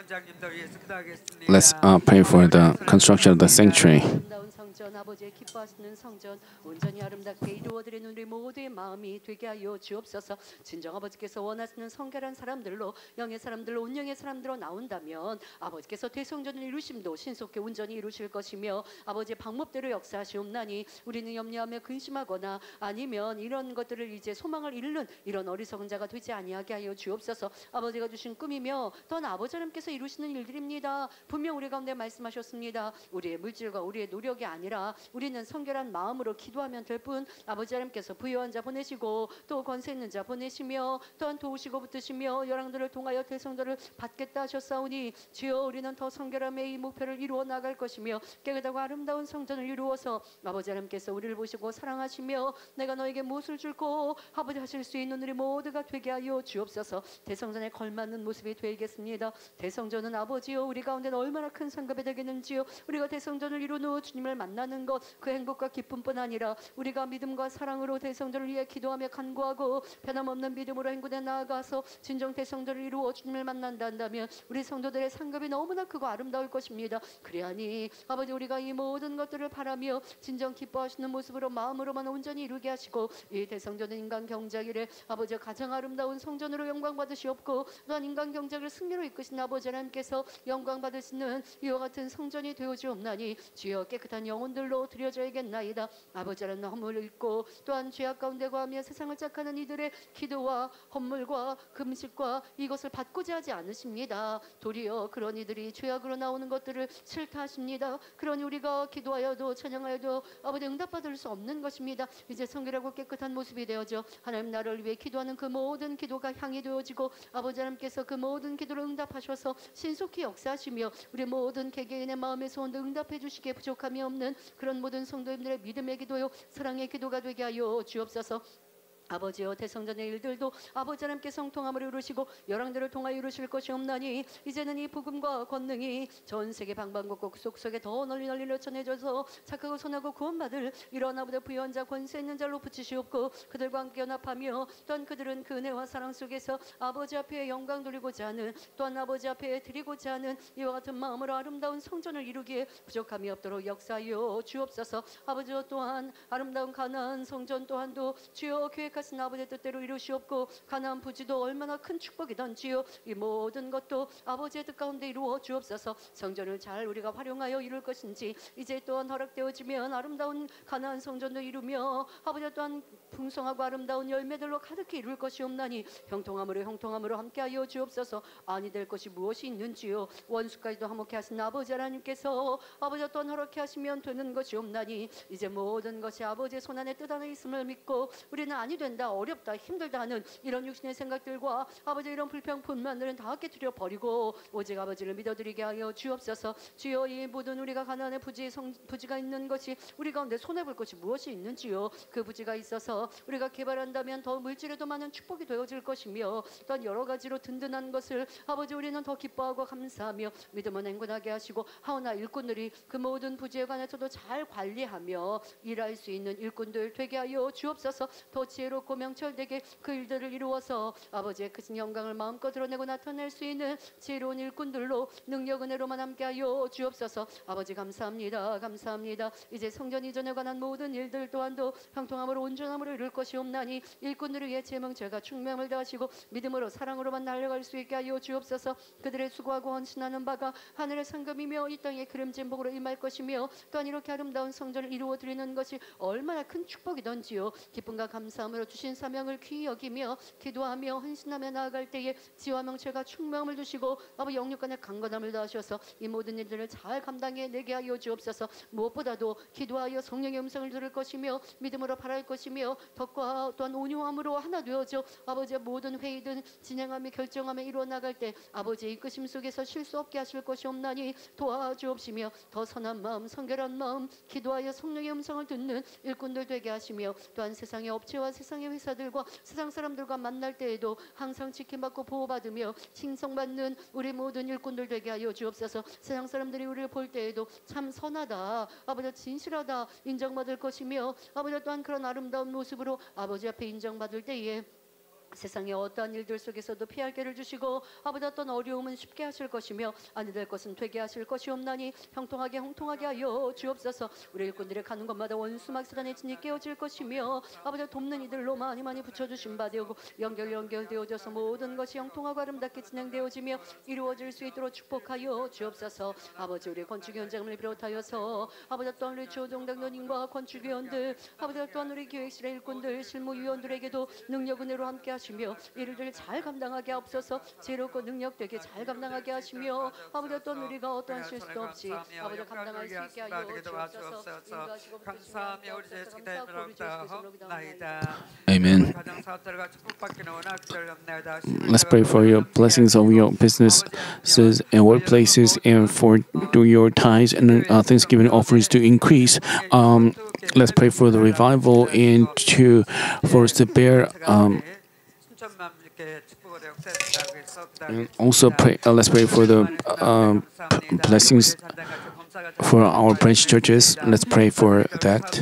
E: 원장님들 위해서 기도하겠습니다.
D: Let's uh, pray for the construction of the sanctuary.
B: 아름다운 성전 아버지의 기뻐하시는 성전 온전히 아름답게 이루어드리는 우리 모두의 마음이 되게 하여 주옵소서. 진정 아버지께서 원하시는 성결한 사람들로 영의 사람들로 온영의 사람들로 나온다면 아버지께서 대성전을 이루심도 신속히 온전히 이루실 것이며 아버지의 방법대로 역사하시옵나니 우리는 염려하며 근심하거나 아니면 이런 것들을 이제 소망을 잃는 이런 어리석은 자가 되지 아니하게 하여 주옵소서. 아버지가 주신 꿈이며 또한 아버지 하나님께서 이루시는 일들입니다. 분명 우리 가운데 말씀하셨습니다. 우리의 물질과 우리의 노력이 아니라 우리는 성결한 마음으로 기도하면 될 뿐 아버지 하나님께서 부유한 자 보내시고 또 권세 있는 자 보내시며 또한 도우시고 붙드시며 열왕들을 통하여 대성전을 받겠다 하셨사오니 주여 우리는 더 성결함의 이 목표를 이루어 나갈 것이며 깨끗하고 아름다운 성전을 이루어서 아버지 하나님께서 우리를 보시고 사랑하시며 내가 너에게 무엇을 줄고 아버지 하실 수 있는 우리 모두가 되게 하여 주옵소서. 대성전에 걸맞는 모습이 되겠습니다. 대성전은 아버지요 우리 가운데는 얼마나 큰 상급이 되겠는지요. 우리가 대성전을 이룬 후 주님을 만나는 것 그 행복과 기쁨뿐 아니라 우리가 믿음과 사랑으로 대성전을 위해 기도하며 간구하고 변함없는 믿음으로 행군에 나아가서 진정 대성전을 이루어 주님을 만난다 한다면 우리 성도들의 상급이 너무나 크고 아름다울 것입니다. 그리하니 아버지 우리가 이 모든 것들을 바라며 진정 기뻐하시는 모습으로 마음으로만 온전히 이루게 하시고 이 대성전은 인간 경작이래 아버지 가장 아름다운 성전으로 영광 받으시옵고 또한 인간 경작을 승리로 이끄신 아버지 하나님께서 영광 받으시는 이와 같은 성전이 되어주옵나니 주여 깨끗한 영혼들로 드려져야겠나이다. 아버지 하나님 허물을 잊고 또한 죄악 가운데 거하며 세상을 짝하는 이들의 기도와 헌물과 금식과 이것을 받고자 하지 않으십니다. 도리어 그런 이들이 죄악으로 나오는 것들을 싫다 하십니다. 그러니 우리가 기도하여도 찬양하여도 아버지 응답받을 수 없는 것입니다. 이제 성결하고 깨끗한 모습이 되어져 하나님 나라를 위해 기도하는 그 모든 기도가 향이 되어지고 아버지 하나님께서 그 모든 기도를 응답하셔서 신속히 역사하시며 우리 모든 개개인의 마음의 소원도 응답해 주시기에 부족함이 없는 그런 모든 성도님들의 믿음의 기도요 사랑의 기도가 되게 하여 주옵소서. 아버지여 대성전의 일들도 아버지 하나님께 성통함을 이루시고 열왕들을 통하여 이루실 것이 없나니 이제는 이 복음과 권능이 전 세계 방방곡곡 속속에 더 널리 널리 전해져서 착하고 선하고 구원받을 이런 아버지 부유한 자 권세 있는 자로 붙이시옵고 그들과 함께 연합하며 또한 그들은 그 은혜와 사랑 속에서 아버지 앞에 영광 돌리고자 하는 또한 아버지 앞에 드리고자 하는 이와 같은 마음으로 아름다운 성전을 이루기에 부족함이 없도록 역사하여 주옵소서. 아버지여 또한 아름다운 가나안 성전 또한도 주여 계획 하신 아버지의 뜻대로 이루시옵고 가나안 부지도 얼마나 큰 축복이던지요 이 모든 것도 아버지의 뜻 가운데 이루어 주옵소서. 성전을 잘 우리가 활용하여 이룰 것인지 이제 또한 허락되어지면 아름다운 가나안 성전도 이루며 아버지 또한 풍성하고 아름다운 열매들로 가득히 이룰 것이 없나니 형통함으로 형통함으로 함께하여 주옵소서. 아니 될 것이 무엇이 있는지요 원수까지도 화목해 하신 아버지 하나님께서 아버지 또한 허락해 하시면 되는 것이 없나니 이제 모든 것이 아버지의 손안에 뜻 안에 있음을 믿고 우리는 아니 된다 어렵다 힘들다 하는 이런 육신의 생각들과 아버지 이런 불평분만들은 다 깨뜨려 버리고 오직 아버지를 믿어드리게 하여 주옵소서. 주여 이 모든 우리가 가나안의 부지 성, 부지가 있는 것이 우리 가운데 손해볼 것이 무엇이 있는지요 그 부지가 있어서 우리가 개발한다면 더 물질에도 많은 축복이 되어질 것이며 또한 여러 가지로 든든한 것을 아버지 우리는 더 기뻐하고 감사하며 믿음은 행군하게 하시고 하오나 일꾼들이 그 모든 부지에 관해서도 잘 관리하며 일할 수 있는 일꾼들 되게 하여 주옵소서. 더 지혜롭고 명철되게 그 일들을 이루어서 아버지의 크신 영광을 마음껏 드러내고 나타낼 수 있는 지혜로운 일꾼들로 능력 은혜로만 함께하여 주옵소서. 아버지 감사합니다 감사합니다. 이제 성전 이전에 관한 모든 일들 또한도 형통함으로 온전함으로 이룰 것이 없나니 일꾼들을 위해 제명철과 충명을 다하시고 믿음으로 사랑으로만 날아갈 수 있게 하여 주옵소서. 그들의 수고하고 헌신하는 바가 하늘의 상급이며 이 땅의 기름진 복으로 임할 것이며 또한 이렇게 아름다운 성전을 이루어 드리는 것이 얼마나 큰 축복이던지요 기쁨과 감사함으로 주신 사명을 귀히 여기며 기도하며 헌신하며 나아갈 때에 지와 명철과 충명을 주시고 아버지 영육간의 강건함을 다하셔서 이 모든 일들을 잘 감당해 내게 하여 주옵소서. 무엇보다도 기도하여 성령의 음성을 들을 것이며 믿음으로 바랄 것이며 덕과 또한 온유함으로 하나 되어져 아버지의 모든 회의든 진행하며 결정하며 이루어 나갈 때 아버지의 이끄심 속에서 실수 없게 하실 것이 없나니 도와주옵시며 더 선한 마음 성결한 마음 기도하여 성령의 음성을 듣는 일꾼들 되게 하시며 또한 세상의 업체와 세상의 회사들과 세상 사람들과 만날 때에도 항상 지킴받고 보호받으며 칭송받는 우리 모든 일꾼들 되게 하여 주옵소서. 세상 사람들이 우리를 볼 때에도 참 선하다 아버지 진실하다 인정받을 것이며 아버지 또한 그런 아름다운 모습으로 아버지 앞에 인정받을 때에 세상의 어떠한 일들 속에서도 피할 길을 주시고 아버지 어떤 어려움은 쉽게 하실 것이며 아니 될 것은 되게 하실 것이옵나니 형통하게 형통하게 하여 주옵소서. 우리 일꾼들의 가는 곳마다 원수 막사단의 진이 깨어질 것이며 아버지 돕는 이들로 많이 많이 붙여주신 바 되고 연결 연결되어져서 모든 것이 형통하고 아름답게 진행되어지며 이루어질 수 있도록 축복하여 주옵소서. 아버지 우리 건축 현장을 비롯하여서 아버지 또한 우리 조동당도님과 건축위원들 아버지 또한 우리 기획실의 일꾼들 실무위원들에게도 능력 은혜로 함께 하시고 일을 잘 감당하게 하옵소서. 지혜롭고 능력되게 잘 감당하게 하시며 아버지 어떤 우리가 어떠한 실수도 없이 아버지 감당할 수 있게 하여 주옵소서. 인도하시고
E: 감사하며 우리 예수 기도합니다.
D: Amen. Let's pray for your blessings of your businesses and workplaces and for your tithes and uh, Thanksgiving offerings to increase. Um, let's pray for the revival and to for us to bear. Um, And also pray. Uh, let's pray for the uh, blessings for our branch churches. Let's pray for that.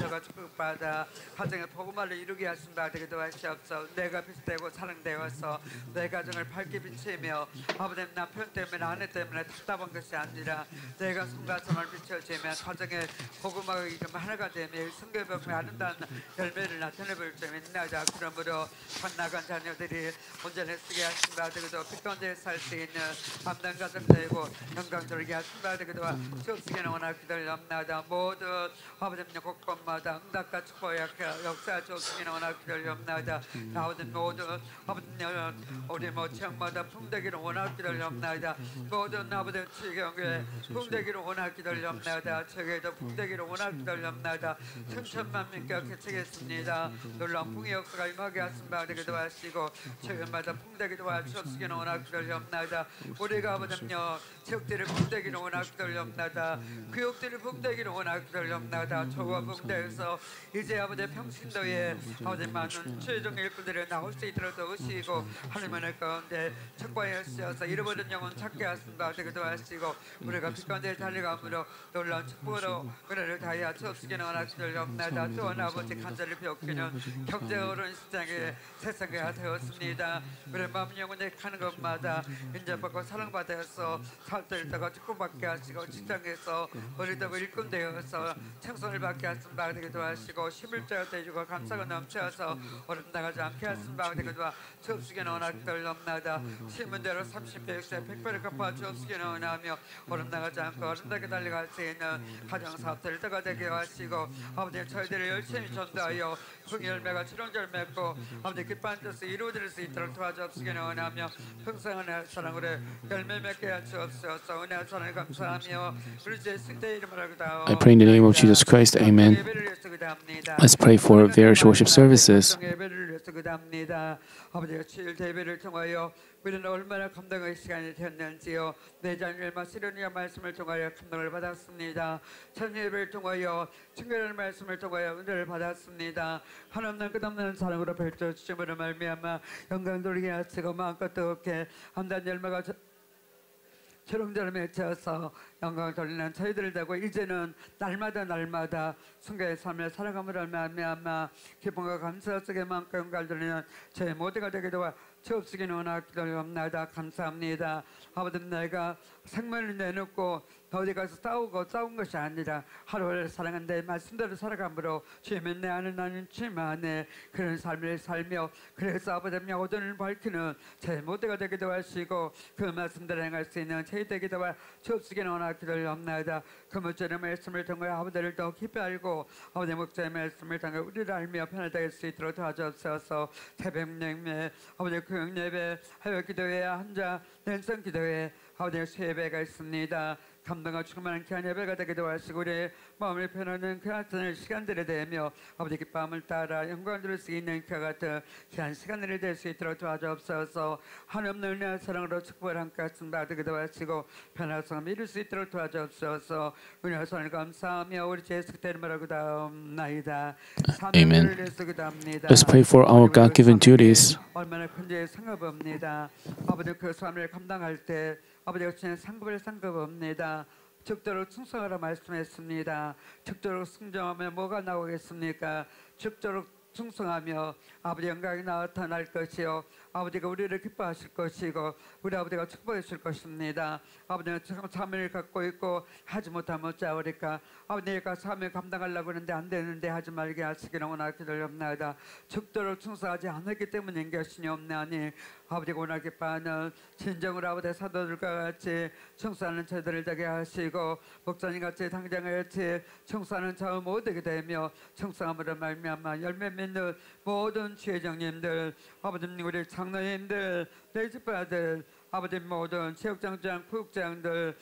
E: 가정의 복음화를 이루게 하신 바 되기도 하시옵소서. 내가 빛되고 사랑되어서 내 가정을 밝게 비치며 아버지 남편 때문에 아내 때문에 답답한 것이 아니라 내가 손과 손을 비춰주며 가정의 복음화가 하나가 되며 성교의 복음의 아름다운 열매를 나타내 볼 줄 믿나이다. 그러므로 갓나간 자녀들이 온전히 쓰게 하신 바 되기도 빛 가운데 살 수 있는 감당 가정 되고 영광스럽게 하신 바 되기도 주옵시기는 원하기 기도합나이다. 모두 아버지 곳곳마다 응답과 축복의 역사 조승이나 원하기를 염나이다. 아버지 모두 아버지 우리 뭐 지역마다 풍대기를 원하기를 염나이다. 모든 아버지 지경에 풍대기를 원하기를 염나이다. 저에도 풍대기를 원하기를 염나이다. 천천만 민께 개척했습니다. 놀라운 풍의 역사가 임하게 하신 바 되기도 하시고 지역마다 풍대기도 하시옵시기는 원하기를 염나이다. 우리가 아버지요 지역들의 풍대기를 원하기를 염나이다. 교육들의 풍대기를 원하기를 염나이다. 저와 풍대에서 이제 아버지 평신도에 아버지 많은 최종 일꾼들이 나올 수 있도록 도우시고 하나님의 가운데 축복하시어서 잃어버린 영혼 찾게 하신 바 되기도 하시고 우리가 빛 가운데 달려감으로 놀라운 축복으로 은혜를 다하여 주옵시기는 원하기를 염나이다. 또한 아버지 간절히 배웠기는 경제 어려운 시장에 세상에 되었습니다. 우리 마음 영혼에 가는 것마다 인정받고 사랑받아서 살뜰 때가 축복받게 하시고 직장에서 우리도 일꾼 되어서 청소를 받게 하신 바 되기도 하시고 십일자가 되시고 감사가 넘쳐서 얼음 나가지 않게 하신 바 되기도 하시고 주옵시기는 원하기를 염나이다. 신문대로 삼십 배 육세 백배를 갚아 주옵시기는 원하며 얼음 나가지 않고 어른되게 달려갈 수 있는 가정사업들을 떠가 되게 하시고 아버지 저희들을 열심히 전도하여 풍의 열매가 주렁절 맺고 아버지 기뻐한 뜻을 이루어질 수 있도록 도와주옵시기는 원하며 평생은혜 사랑으로 열매 맺게 하시옵소서. 은혜 사랑에 감사하며 우리 예수 그리스도의 이름으로 기도하옵나이다.
D: I pray in the name of Jesus Christ. Amen. Let's pray for various worship services.
E: 아버지가 주일 대회를 통하여 우리는 얼마나 감동의 시간이 되었는지요. 내 자녀의 마시려니아 말씀을 통하여 감동을 받았습니다. 천 예배를 통하여 친구의 말씀을 통하여 은혜를 받았습니다. 하나님은 끝없는 사랑으로 펼쳐주심으로 말미암아 영광 돌리게 하시고 마음껏 뜨겁게 한단 열매가 초롱처럼 맺혀서 영광을 돌리는 저희들을 대고 이제는 날마다 날마다 순간의 삶을 살아감으로 말미암아 기쁨과 감사 속에 마음껏 영광을 돌리는 저희 모두가 되기도 주옵시기는 원하기를 염나이다. 감사합니다. 아버지 내가 생명을 내놓고 어디 가서 싸우고 싸운 것이 아니라 하루를 사랑한다 말씀대로 살아감으로 주님은 내 안에 나는 주님 안에 그런 삶을 살며 그래서 아버지 오전을 밝히는 제 모두가 되기도 하시고 그 말씀대로 행할 수 있는 저희 되기도 하 주옵시기는 원하기를 염나이다. 그 목자의 말씀을 통해 아버지를 더 깊이 알고 아버지 목자의 말씀을 통해 우리를 알며 편안하게 할 수 있도록 도와주옵소서. 새벽 예배 아버지 교육 예배 하여 기도회 한자 랜선 기도회 아버지 수예배가 있습니다. 감동과 충만한 귀한 예배가 되기도 하시고 우리의 마음을 편하는 그 같은 시간들에 대하며 아버지 기쁨을 따라 영광을 드릴 수 있는 그 같은 귀한 시간들이 될 수 있도록 도와주옵소서. 하나님의 은혜와 사랑으로 축복을 함께 하신 바 되기도 하시고 편안성을 이룰 수 있도록 도와주옵소서. 은혜와 사랑을 감사하며 우리 예수 그리스도의 이름으로 기도합나이다.
D: Amen. Let's pray for our God-given duties.
E: 얼마나 큰지 상급합니다. 아버지 그 삶을 감당할 때 아버지가 주신 상급을 상급합니다. 죽도록 충성하라 말씀했습니다. 죽도록 순종하면 뭐가 나오겠습니까? 죽도록 충성하며 아버지 영광이 나타날 것이요 아버지가 우리를 기뻐하실 것이고 우리 아버지가 축복해 줄 것입니다. 아버지는 사명을 갖고 있고 하지 못하면 어찌하오리까. 아버지가 사명을 감당하려고 하는데 안 되는데 하지 말게 하시기를 원하기 기도합나이다. 죽도록 충성하지 않았기 때문인 것이니 없나니 아버지가 원하기 바는 진정으로 아버지 사도들과 같이 충성하는 저들을 되게 하시고 목사님같이 당장같이 충성하는 저 모두게 되며 충성함으로 말미암아 열매 맺는 모든 지회장님들 아버지님 우리 장로님들 내 집아들 아버지 모든 체육장장, 부국장들,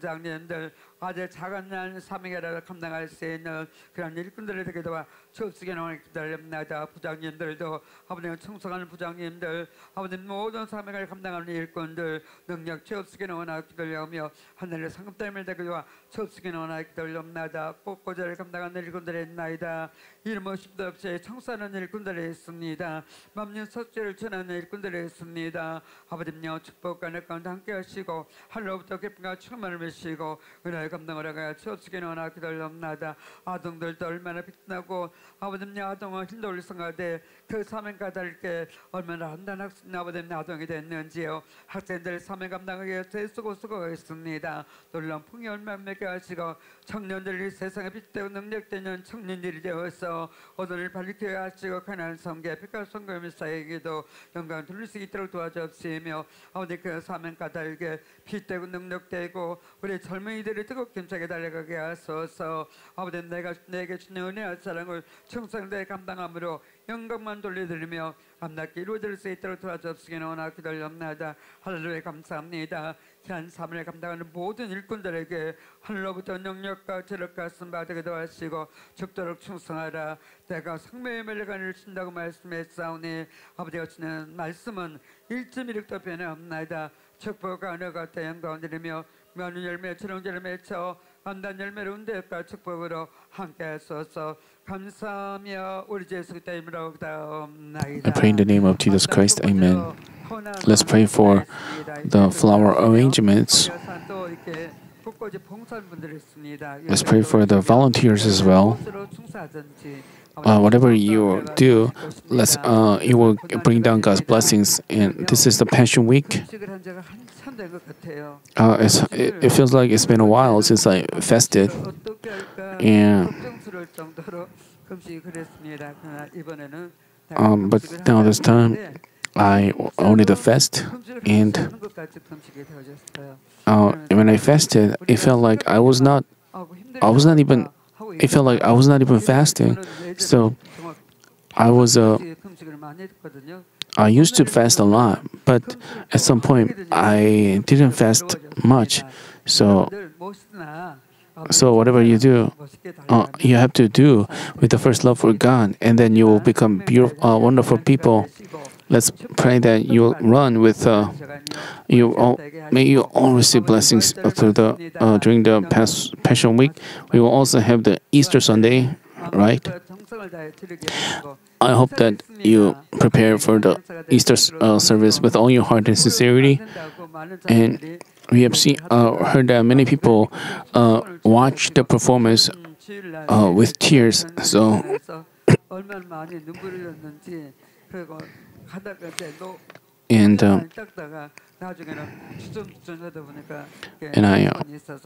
E: 현장님들 아주 작은 날 사명이라도 감당할 수 있는 그런 일꾼들을 되게 도와 주옵시기 원하기 기다립니다. 부장님들도 아버지는 충성하는 부장님들 아버지 모든 사명을 감당하는 일꾼들 능력 주옵시기 원하기 기다리며 하늘의 상급됨을 되게 도와 주옵시기 원하기 기다립니다. 꽃고자를 감당하는 일꾼들이 있나이다. 이름 없이도 없이 청소하는 일꾼들이 있습니다. 만민 석죄를 전하는 일꾼들이 있습니다. 아버지여 축복과 내 가운데 함께 하시고 하늘로부터 기쁨과 충만을 주시고 은혜를 감당하라가 주옵시기는 원하기 기다립니다. 아동들도 얼마나 빛나고 아버지님 아동은 힘돌 성가대 그 사명과 다르게 얼마나 한단 학생 아버지님 아동이 됐는지요. 학생들 사명 감당하기 위해서 수고 수고가 있습니다. 놀라운 풍요 얼마나 맺게 하시고 청년들이 세상에 빛되고 능력되는 청년들이 되어서 오늘을 밝히게 하시고 가난한 성계 빛깔 성금의 사에게도 영광 돌릴 수 있도록 도와주옵시며 아버지 그 사명과 다르게 빛되고 능력되고 우리 젊은이들이 뜨겁게 힘차게 달려가게 하소서. 아버지 내가 내게 주는 은혜와 사랑을 충성되게 감당함으로 영광만 돌려드리며 감납게 이루어질 수 있도록 도와주옵시기는 원하기 기다립니다. 할렐루야 감사합니다. 귀한 사명을 감당하는 모든 일꾼들에게 하늘로부터 능력과 체력과 씀 받게 도와주시고 죽도록 충성하라. 내가 생명의 멜레간을 친다고 말씀했사오니 아버지가 주는 말씀은 일점일육도 변함나이다. 축복과 은혜가 대양 가운데리며 많은 열매처럼 열매 맺혀 안단 열매를 운대과 축복으로 함께 하소서. 감사하며 우리 예수 그리스도 이름으로 기도하옵나이다.
D: I pray in the name of Jesus Christ. Amen. Let's pray for the flower arrangements. Let's pray for the volunteers as well. Uh, whatever you do, let's uh, it will bring down God's blessings. And this is the Passion Week. Uh, it's, it, it feels like it's been a while since I fasted, and um, but now this time I only the fast, and uh, when I fasted, it felt like I was not, I was not even. It felt like I was not even fasting. So I was uh, I used to fast a lot, but at some point I didn't fast much. So so whatever you do, uh, you have to do with the first love for God, and then you will become beautiful, uh, wonderful people. Let's pray that you run with uh, you. All, may you all receive blessings through the uh, during the past Passion Week. We will also have the Easter Sunday, right? I hope that you prepare for the Easter uh, service with all your heart and sincerity. And we have seen, uh, heard that many people uh, watch the performance uh, with tears. So. And uh, and I uh,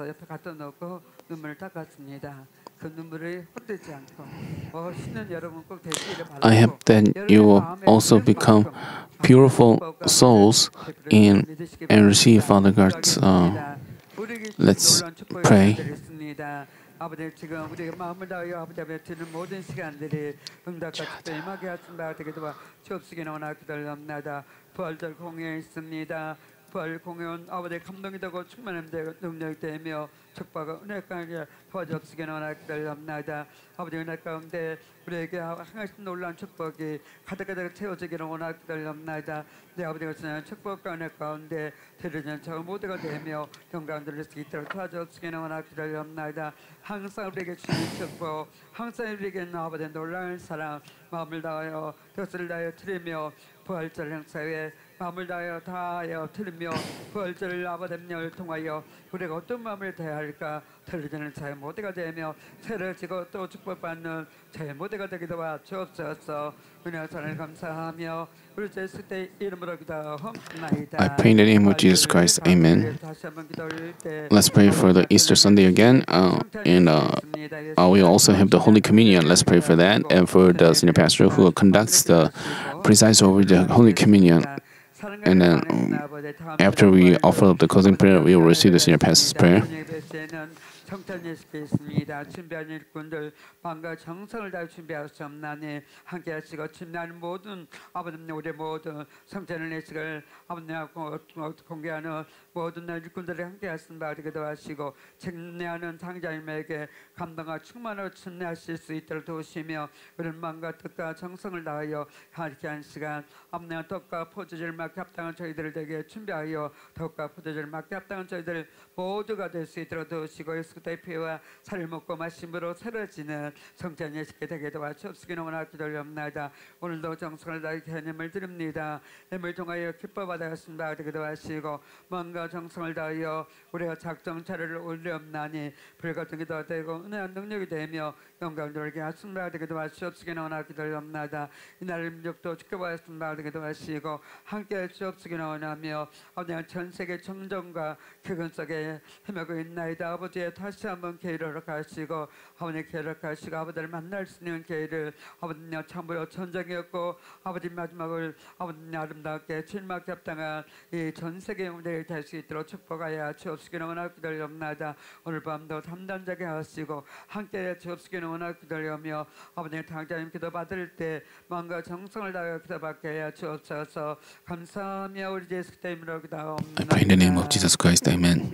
D: I hope that you will also become beautiful souls in and receive Father God's. Uh, let's pray.
E: 아버지 지금 우리가 마음을 다하여 아버지 앞에 드리는 모든 시간들이 응답과 축복에 임하게 하신 바 되게 도와 주옵시기를 원하기 기다립니다. 부활절 공연이 있습니다. 부활 공연 아버지 감동이 되고 충만함 되고 능력이 되며 축복과 은혜 가운데 도와주옵시기를 원하기 기다립니다. 아버지 은혜 가운데 우리에게 항상 놀라운 축복이 가득가득 채워지기를 원하기 기다립니다. 내 아버지가 주는 축복과 은혜 가운데 드리는 저 모두가 되며 영광 돌릴 수 있도록 도와주옵시기를 원하기 기다립니다. 항상 우리에게 주는 축복, 항상 우리에게 아버지 놀라운 사랑, 마음을 다하여 뜻을 다하여 드리며 부활절 행사에 마음을 다하여 다하여 틀리며 부활절 아버님을 통하여 우리가 어떤 마음을 다해야 할까 틀리지는 자의 모두가 되며 새로지고 또 축복받는 자의 모두가 되기도 하여 주옵소서. 은혜와 사랑을 감사하며 우리 예수 그리스도의 이름으로 기도하옵나이다.
D: I pray in the name of Jesus Christ. Amen. Let's pray for the Easter Sunday again. Uh, and uh, uh, we also have the Holy Communion. Let's pray for that. And for the senior pastor who conducts the, presides over the Holy Communion. And then um, after we offer up the closing prayer, we will receive the senior pastor's prayer.
E: 성탄 예수께 있습니다. 준비한 일꾼들 마음과 정성을 다해 준비하셨나니 함께 하시고 준비하는 모든 아버님 우리 모든 성탄을 예식을 아버님하고 공개하는 모든 일꾼들이 함께 하신다 되기도 하시고 책내하는 장자님에게 감동과 충만으로 준비하실 수 있도록 도우시며 우리 마음과 뜻과 정성을 다하여 함께 한 시간 아버님의 떡과 포도주를 맡게 합당한 저희들을 되게 준비하여 떡과 포도주를 맡게 합당한 저희들 모두가 될 수 있도록 도우시고 예수 그리스도의 피와 살을 먹고 마심으로 새로지는 성찬 예식에 되게 도와주옵시기 너무나 기도합니다. 오늘도 정성을 다해 개념을 드립니다. 힘을 통하여 기뻐 받아가신다 되게 도와주시고 뭔가 정성을 다하여 우리가 작정 차례를 올려옵나니 불같은 기도가 되고 은혜한 능력이 되며 영광 돌게 하신다 되게 도와주옵시기 너무나 기도합니다. 이날 민족도 지켜보았습니다 되게 도와주시고 함께 주옵시기 원하며 아버지 전 세계 정정과 격언 속에 헤매고 있나이다. 아버지의 다시 한번 계획을 가시고 아버지 계획을 가시고 아버지를 만날 수 있는 계획을 아버지 참으로 전쟁이었고 아버지 마지막을 아버지 아름답게 주님께 합당한 이 전 세계 영웅들이 될 수 있도록 축복하여 주옵시기 너무나 기다려옵나이다. 오늘 밤도 담담하게 하시고 함께 주옵시기 너무나 기다려오며 아버지 당자님 기도 받을 때 마음과 정성을 다하여 기도받게 하여 주옵소서. 감사하며 우리 예수 그리스도 이름으로 기도하옵나이다.
D: I pray in the name of Jesus Christ. Amen.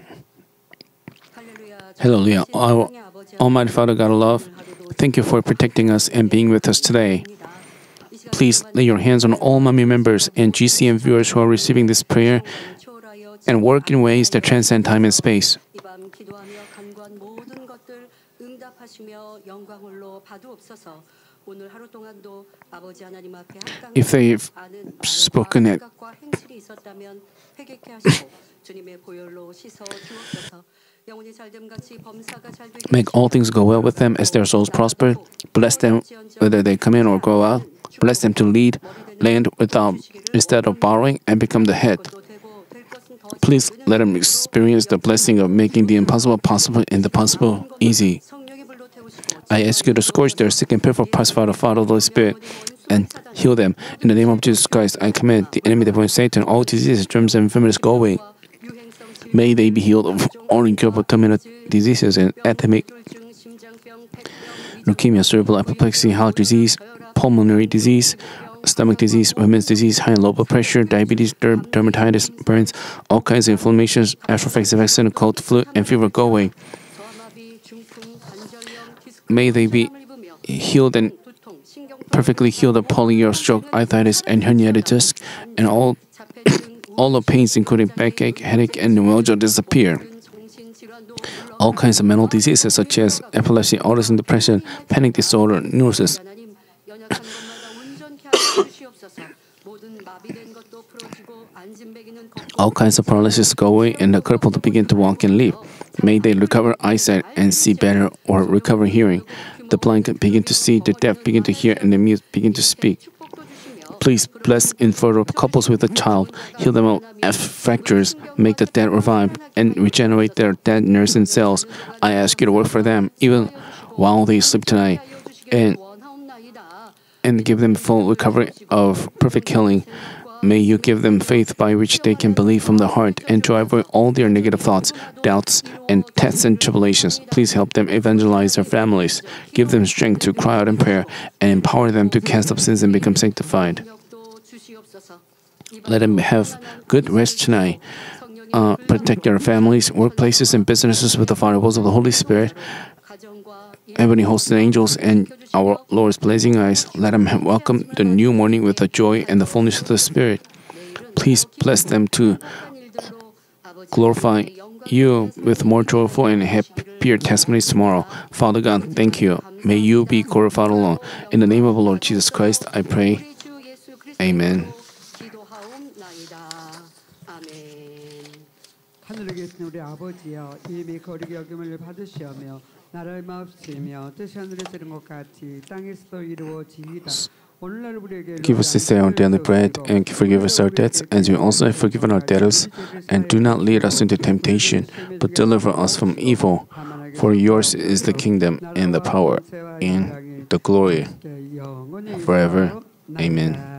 D: Hallelujah. Our Almighty Father, God of love, thank you for protecting us and being with us today. Please lay your hands on all Mommy members and G C M viewers who are receiving this prayer and work in ways that transcend time and space. If they've spoken it, make all things go well with them as their souls prosper. Bless them whether they come in or go out. Bless them to lead land without instead of borrowing and become the head. Please let them experience the blessing of making the impossible possible and the possible easy. I ask you to scourge their sick and pitiful parts, Father, Father, Holy Spirit, and heal them. In the name of Jesus Christ, I command the enemy, the devil, and Satan, all diseases, germs, and infirmities go away. May they be healed of all incurable terminal diseases and epidemic leukemia, cerebral apoplexy, heart disease, pulmonary disease, stomach disease, women's disease, high and low blood pressure, diabetes, derm- dermatitis, burns, all kinds of inflammations, atrophic vaccine, cold, flu, and fever go away. May they be healed and perfectly healed of polio, stroke, arthritis, and herniated disc, and all all the pains, including backache, headache, and neuralgia, disappear. All kinds of mental diseases such as epilepsy, autism, depression, panic disorder, neurosis, all kinds of paralysis go away, and the crippled begin to walk and live. May they recover eyesight and see better, or recover hearing. The blind begin to see, the deaf begin to hear, and the mute begin to speak. Please bless infertile couples with a child, heal them of F fractures, make the dead revive, and regenerate their dead nerves and cells. I ask you to work for them even while they sleep tonight, and and give them full recovery of perfect healing. May you give them faith by which they can believe from the heart and drive away all their negative thoughts, doubts, and tests and tribulations. Please help them evangelize their families. Give them strength to cry out in prayer and empower them to cast off sins and become sanctified. Let them have good rest tonight. Uh, protect their families, workplaces, and businesses with the firewalls of the Holy Spirit. Heavenly hosts and angels and our Lord's blazing eyes, let them welcome the new morning with the joy and the fullness of the Spirit. Please bless them to glorify you with more joyful and happier testimonies tomorrow. Father God, thank you. May you be glorified alone. In the name of the Lord Jesus Christ, I pray. Amen.
E: 하늘에 계신 우리 아버지여 이미 거룩이 여김을 받으시오며 나라의 마옵시며 뜻이 하늘에서 이룬 것 같이 땅에서도 이루어지이다. 오늘날 우리에게
D: Give us this day our daily bread, and forgive us our debts, as we also have forgiven our debtors. And do not lead us into temptation, but deliver us from evil. For yours is the kingdom, and the power, and the glory, forever. Amen.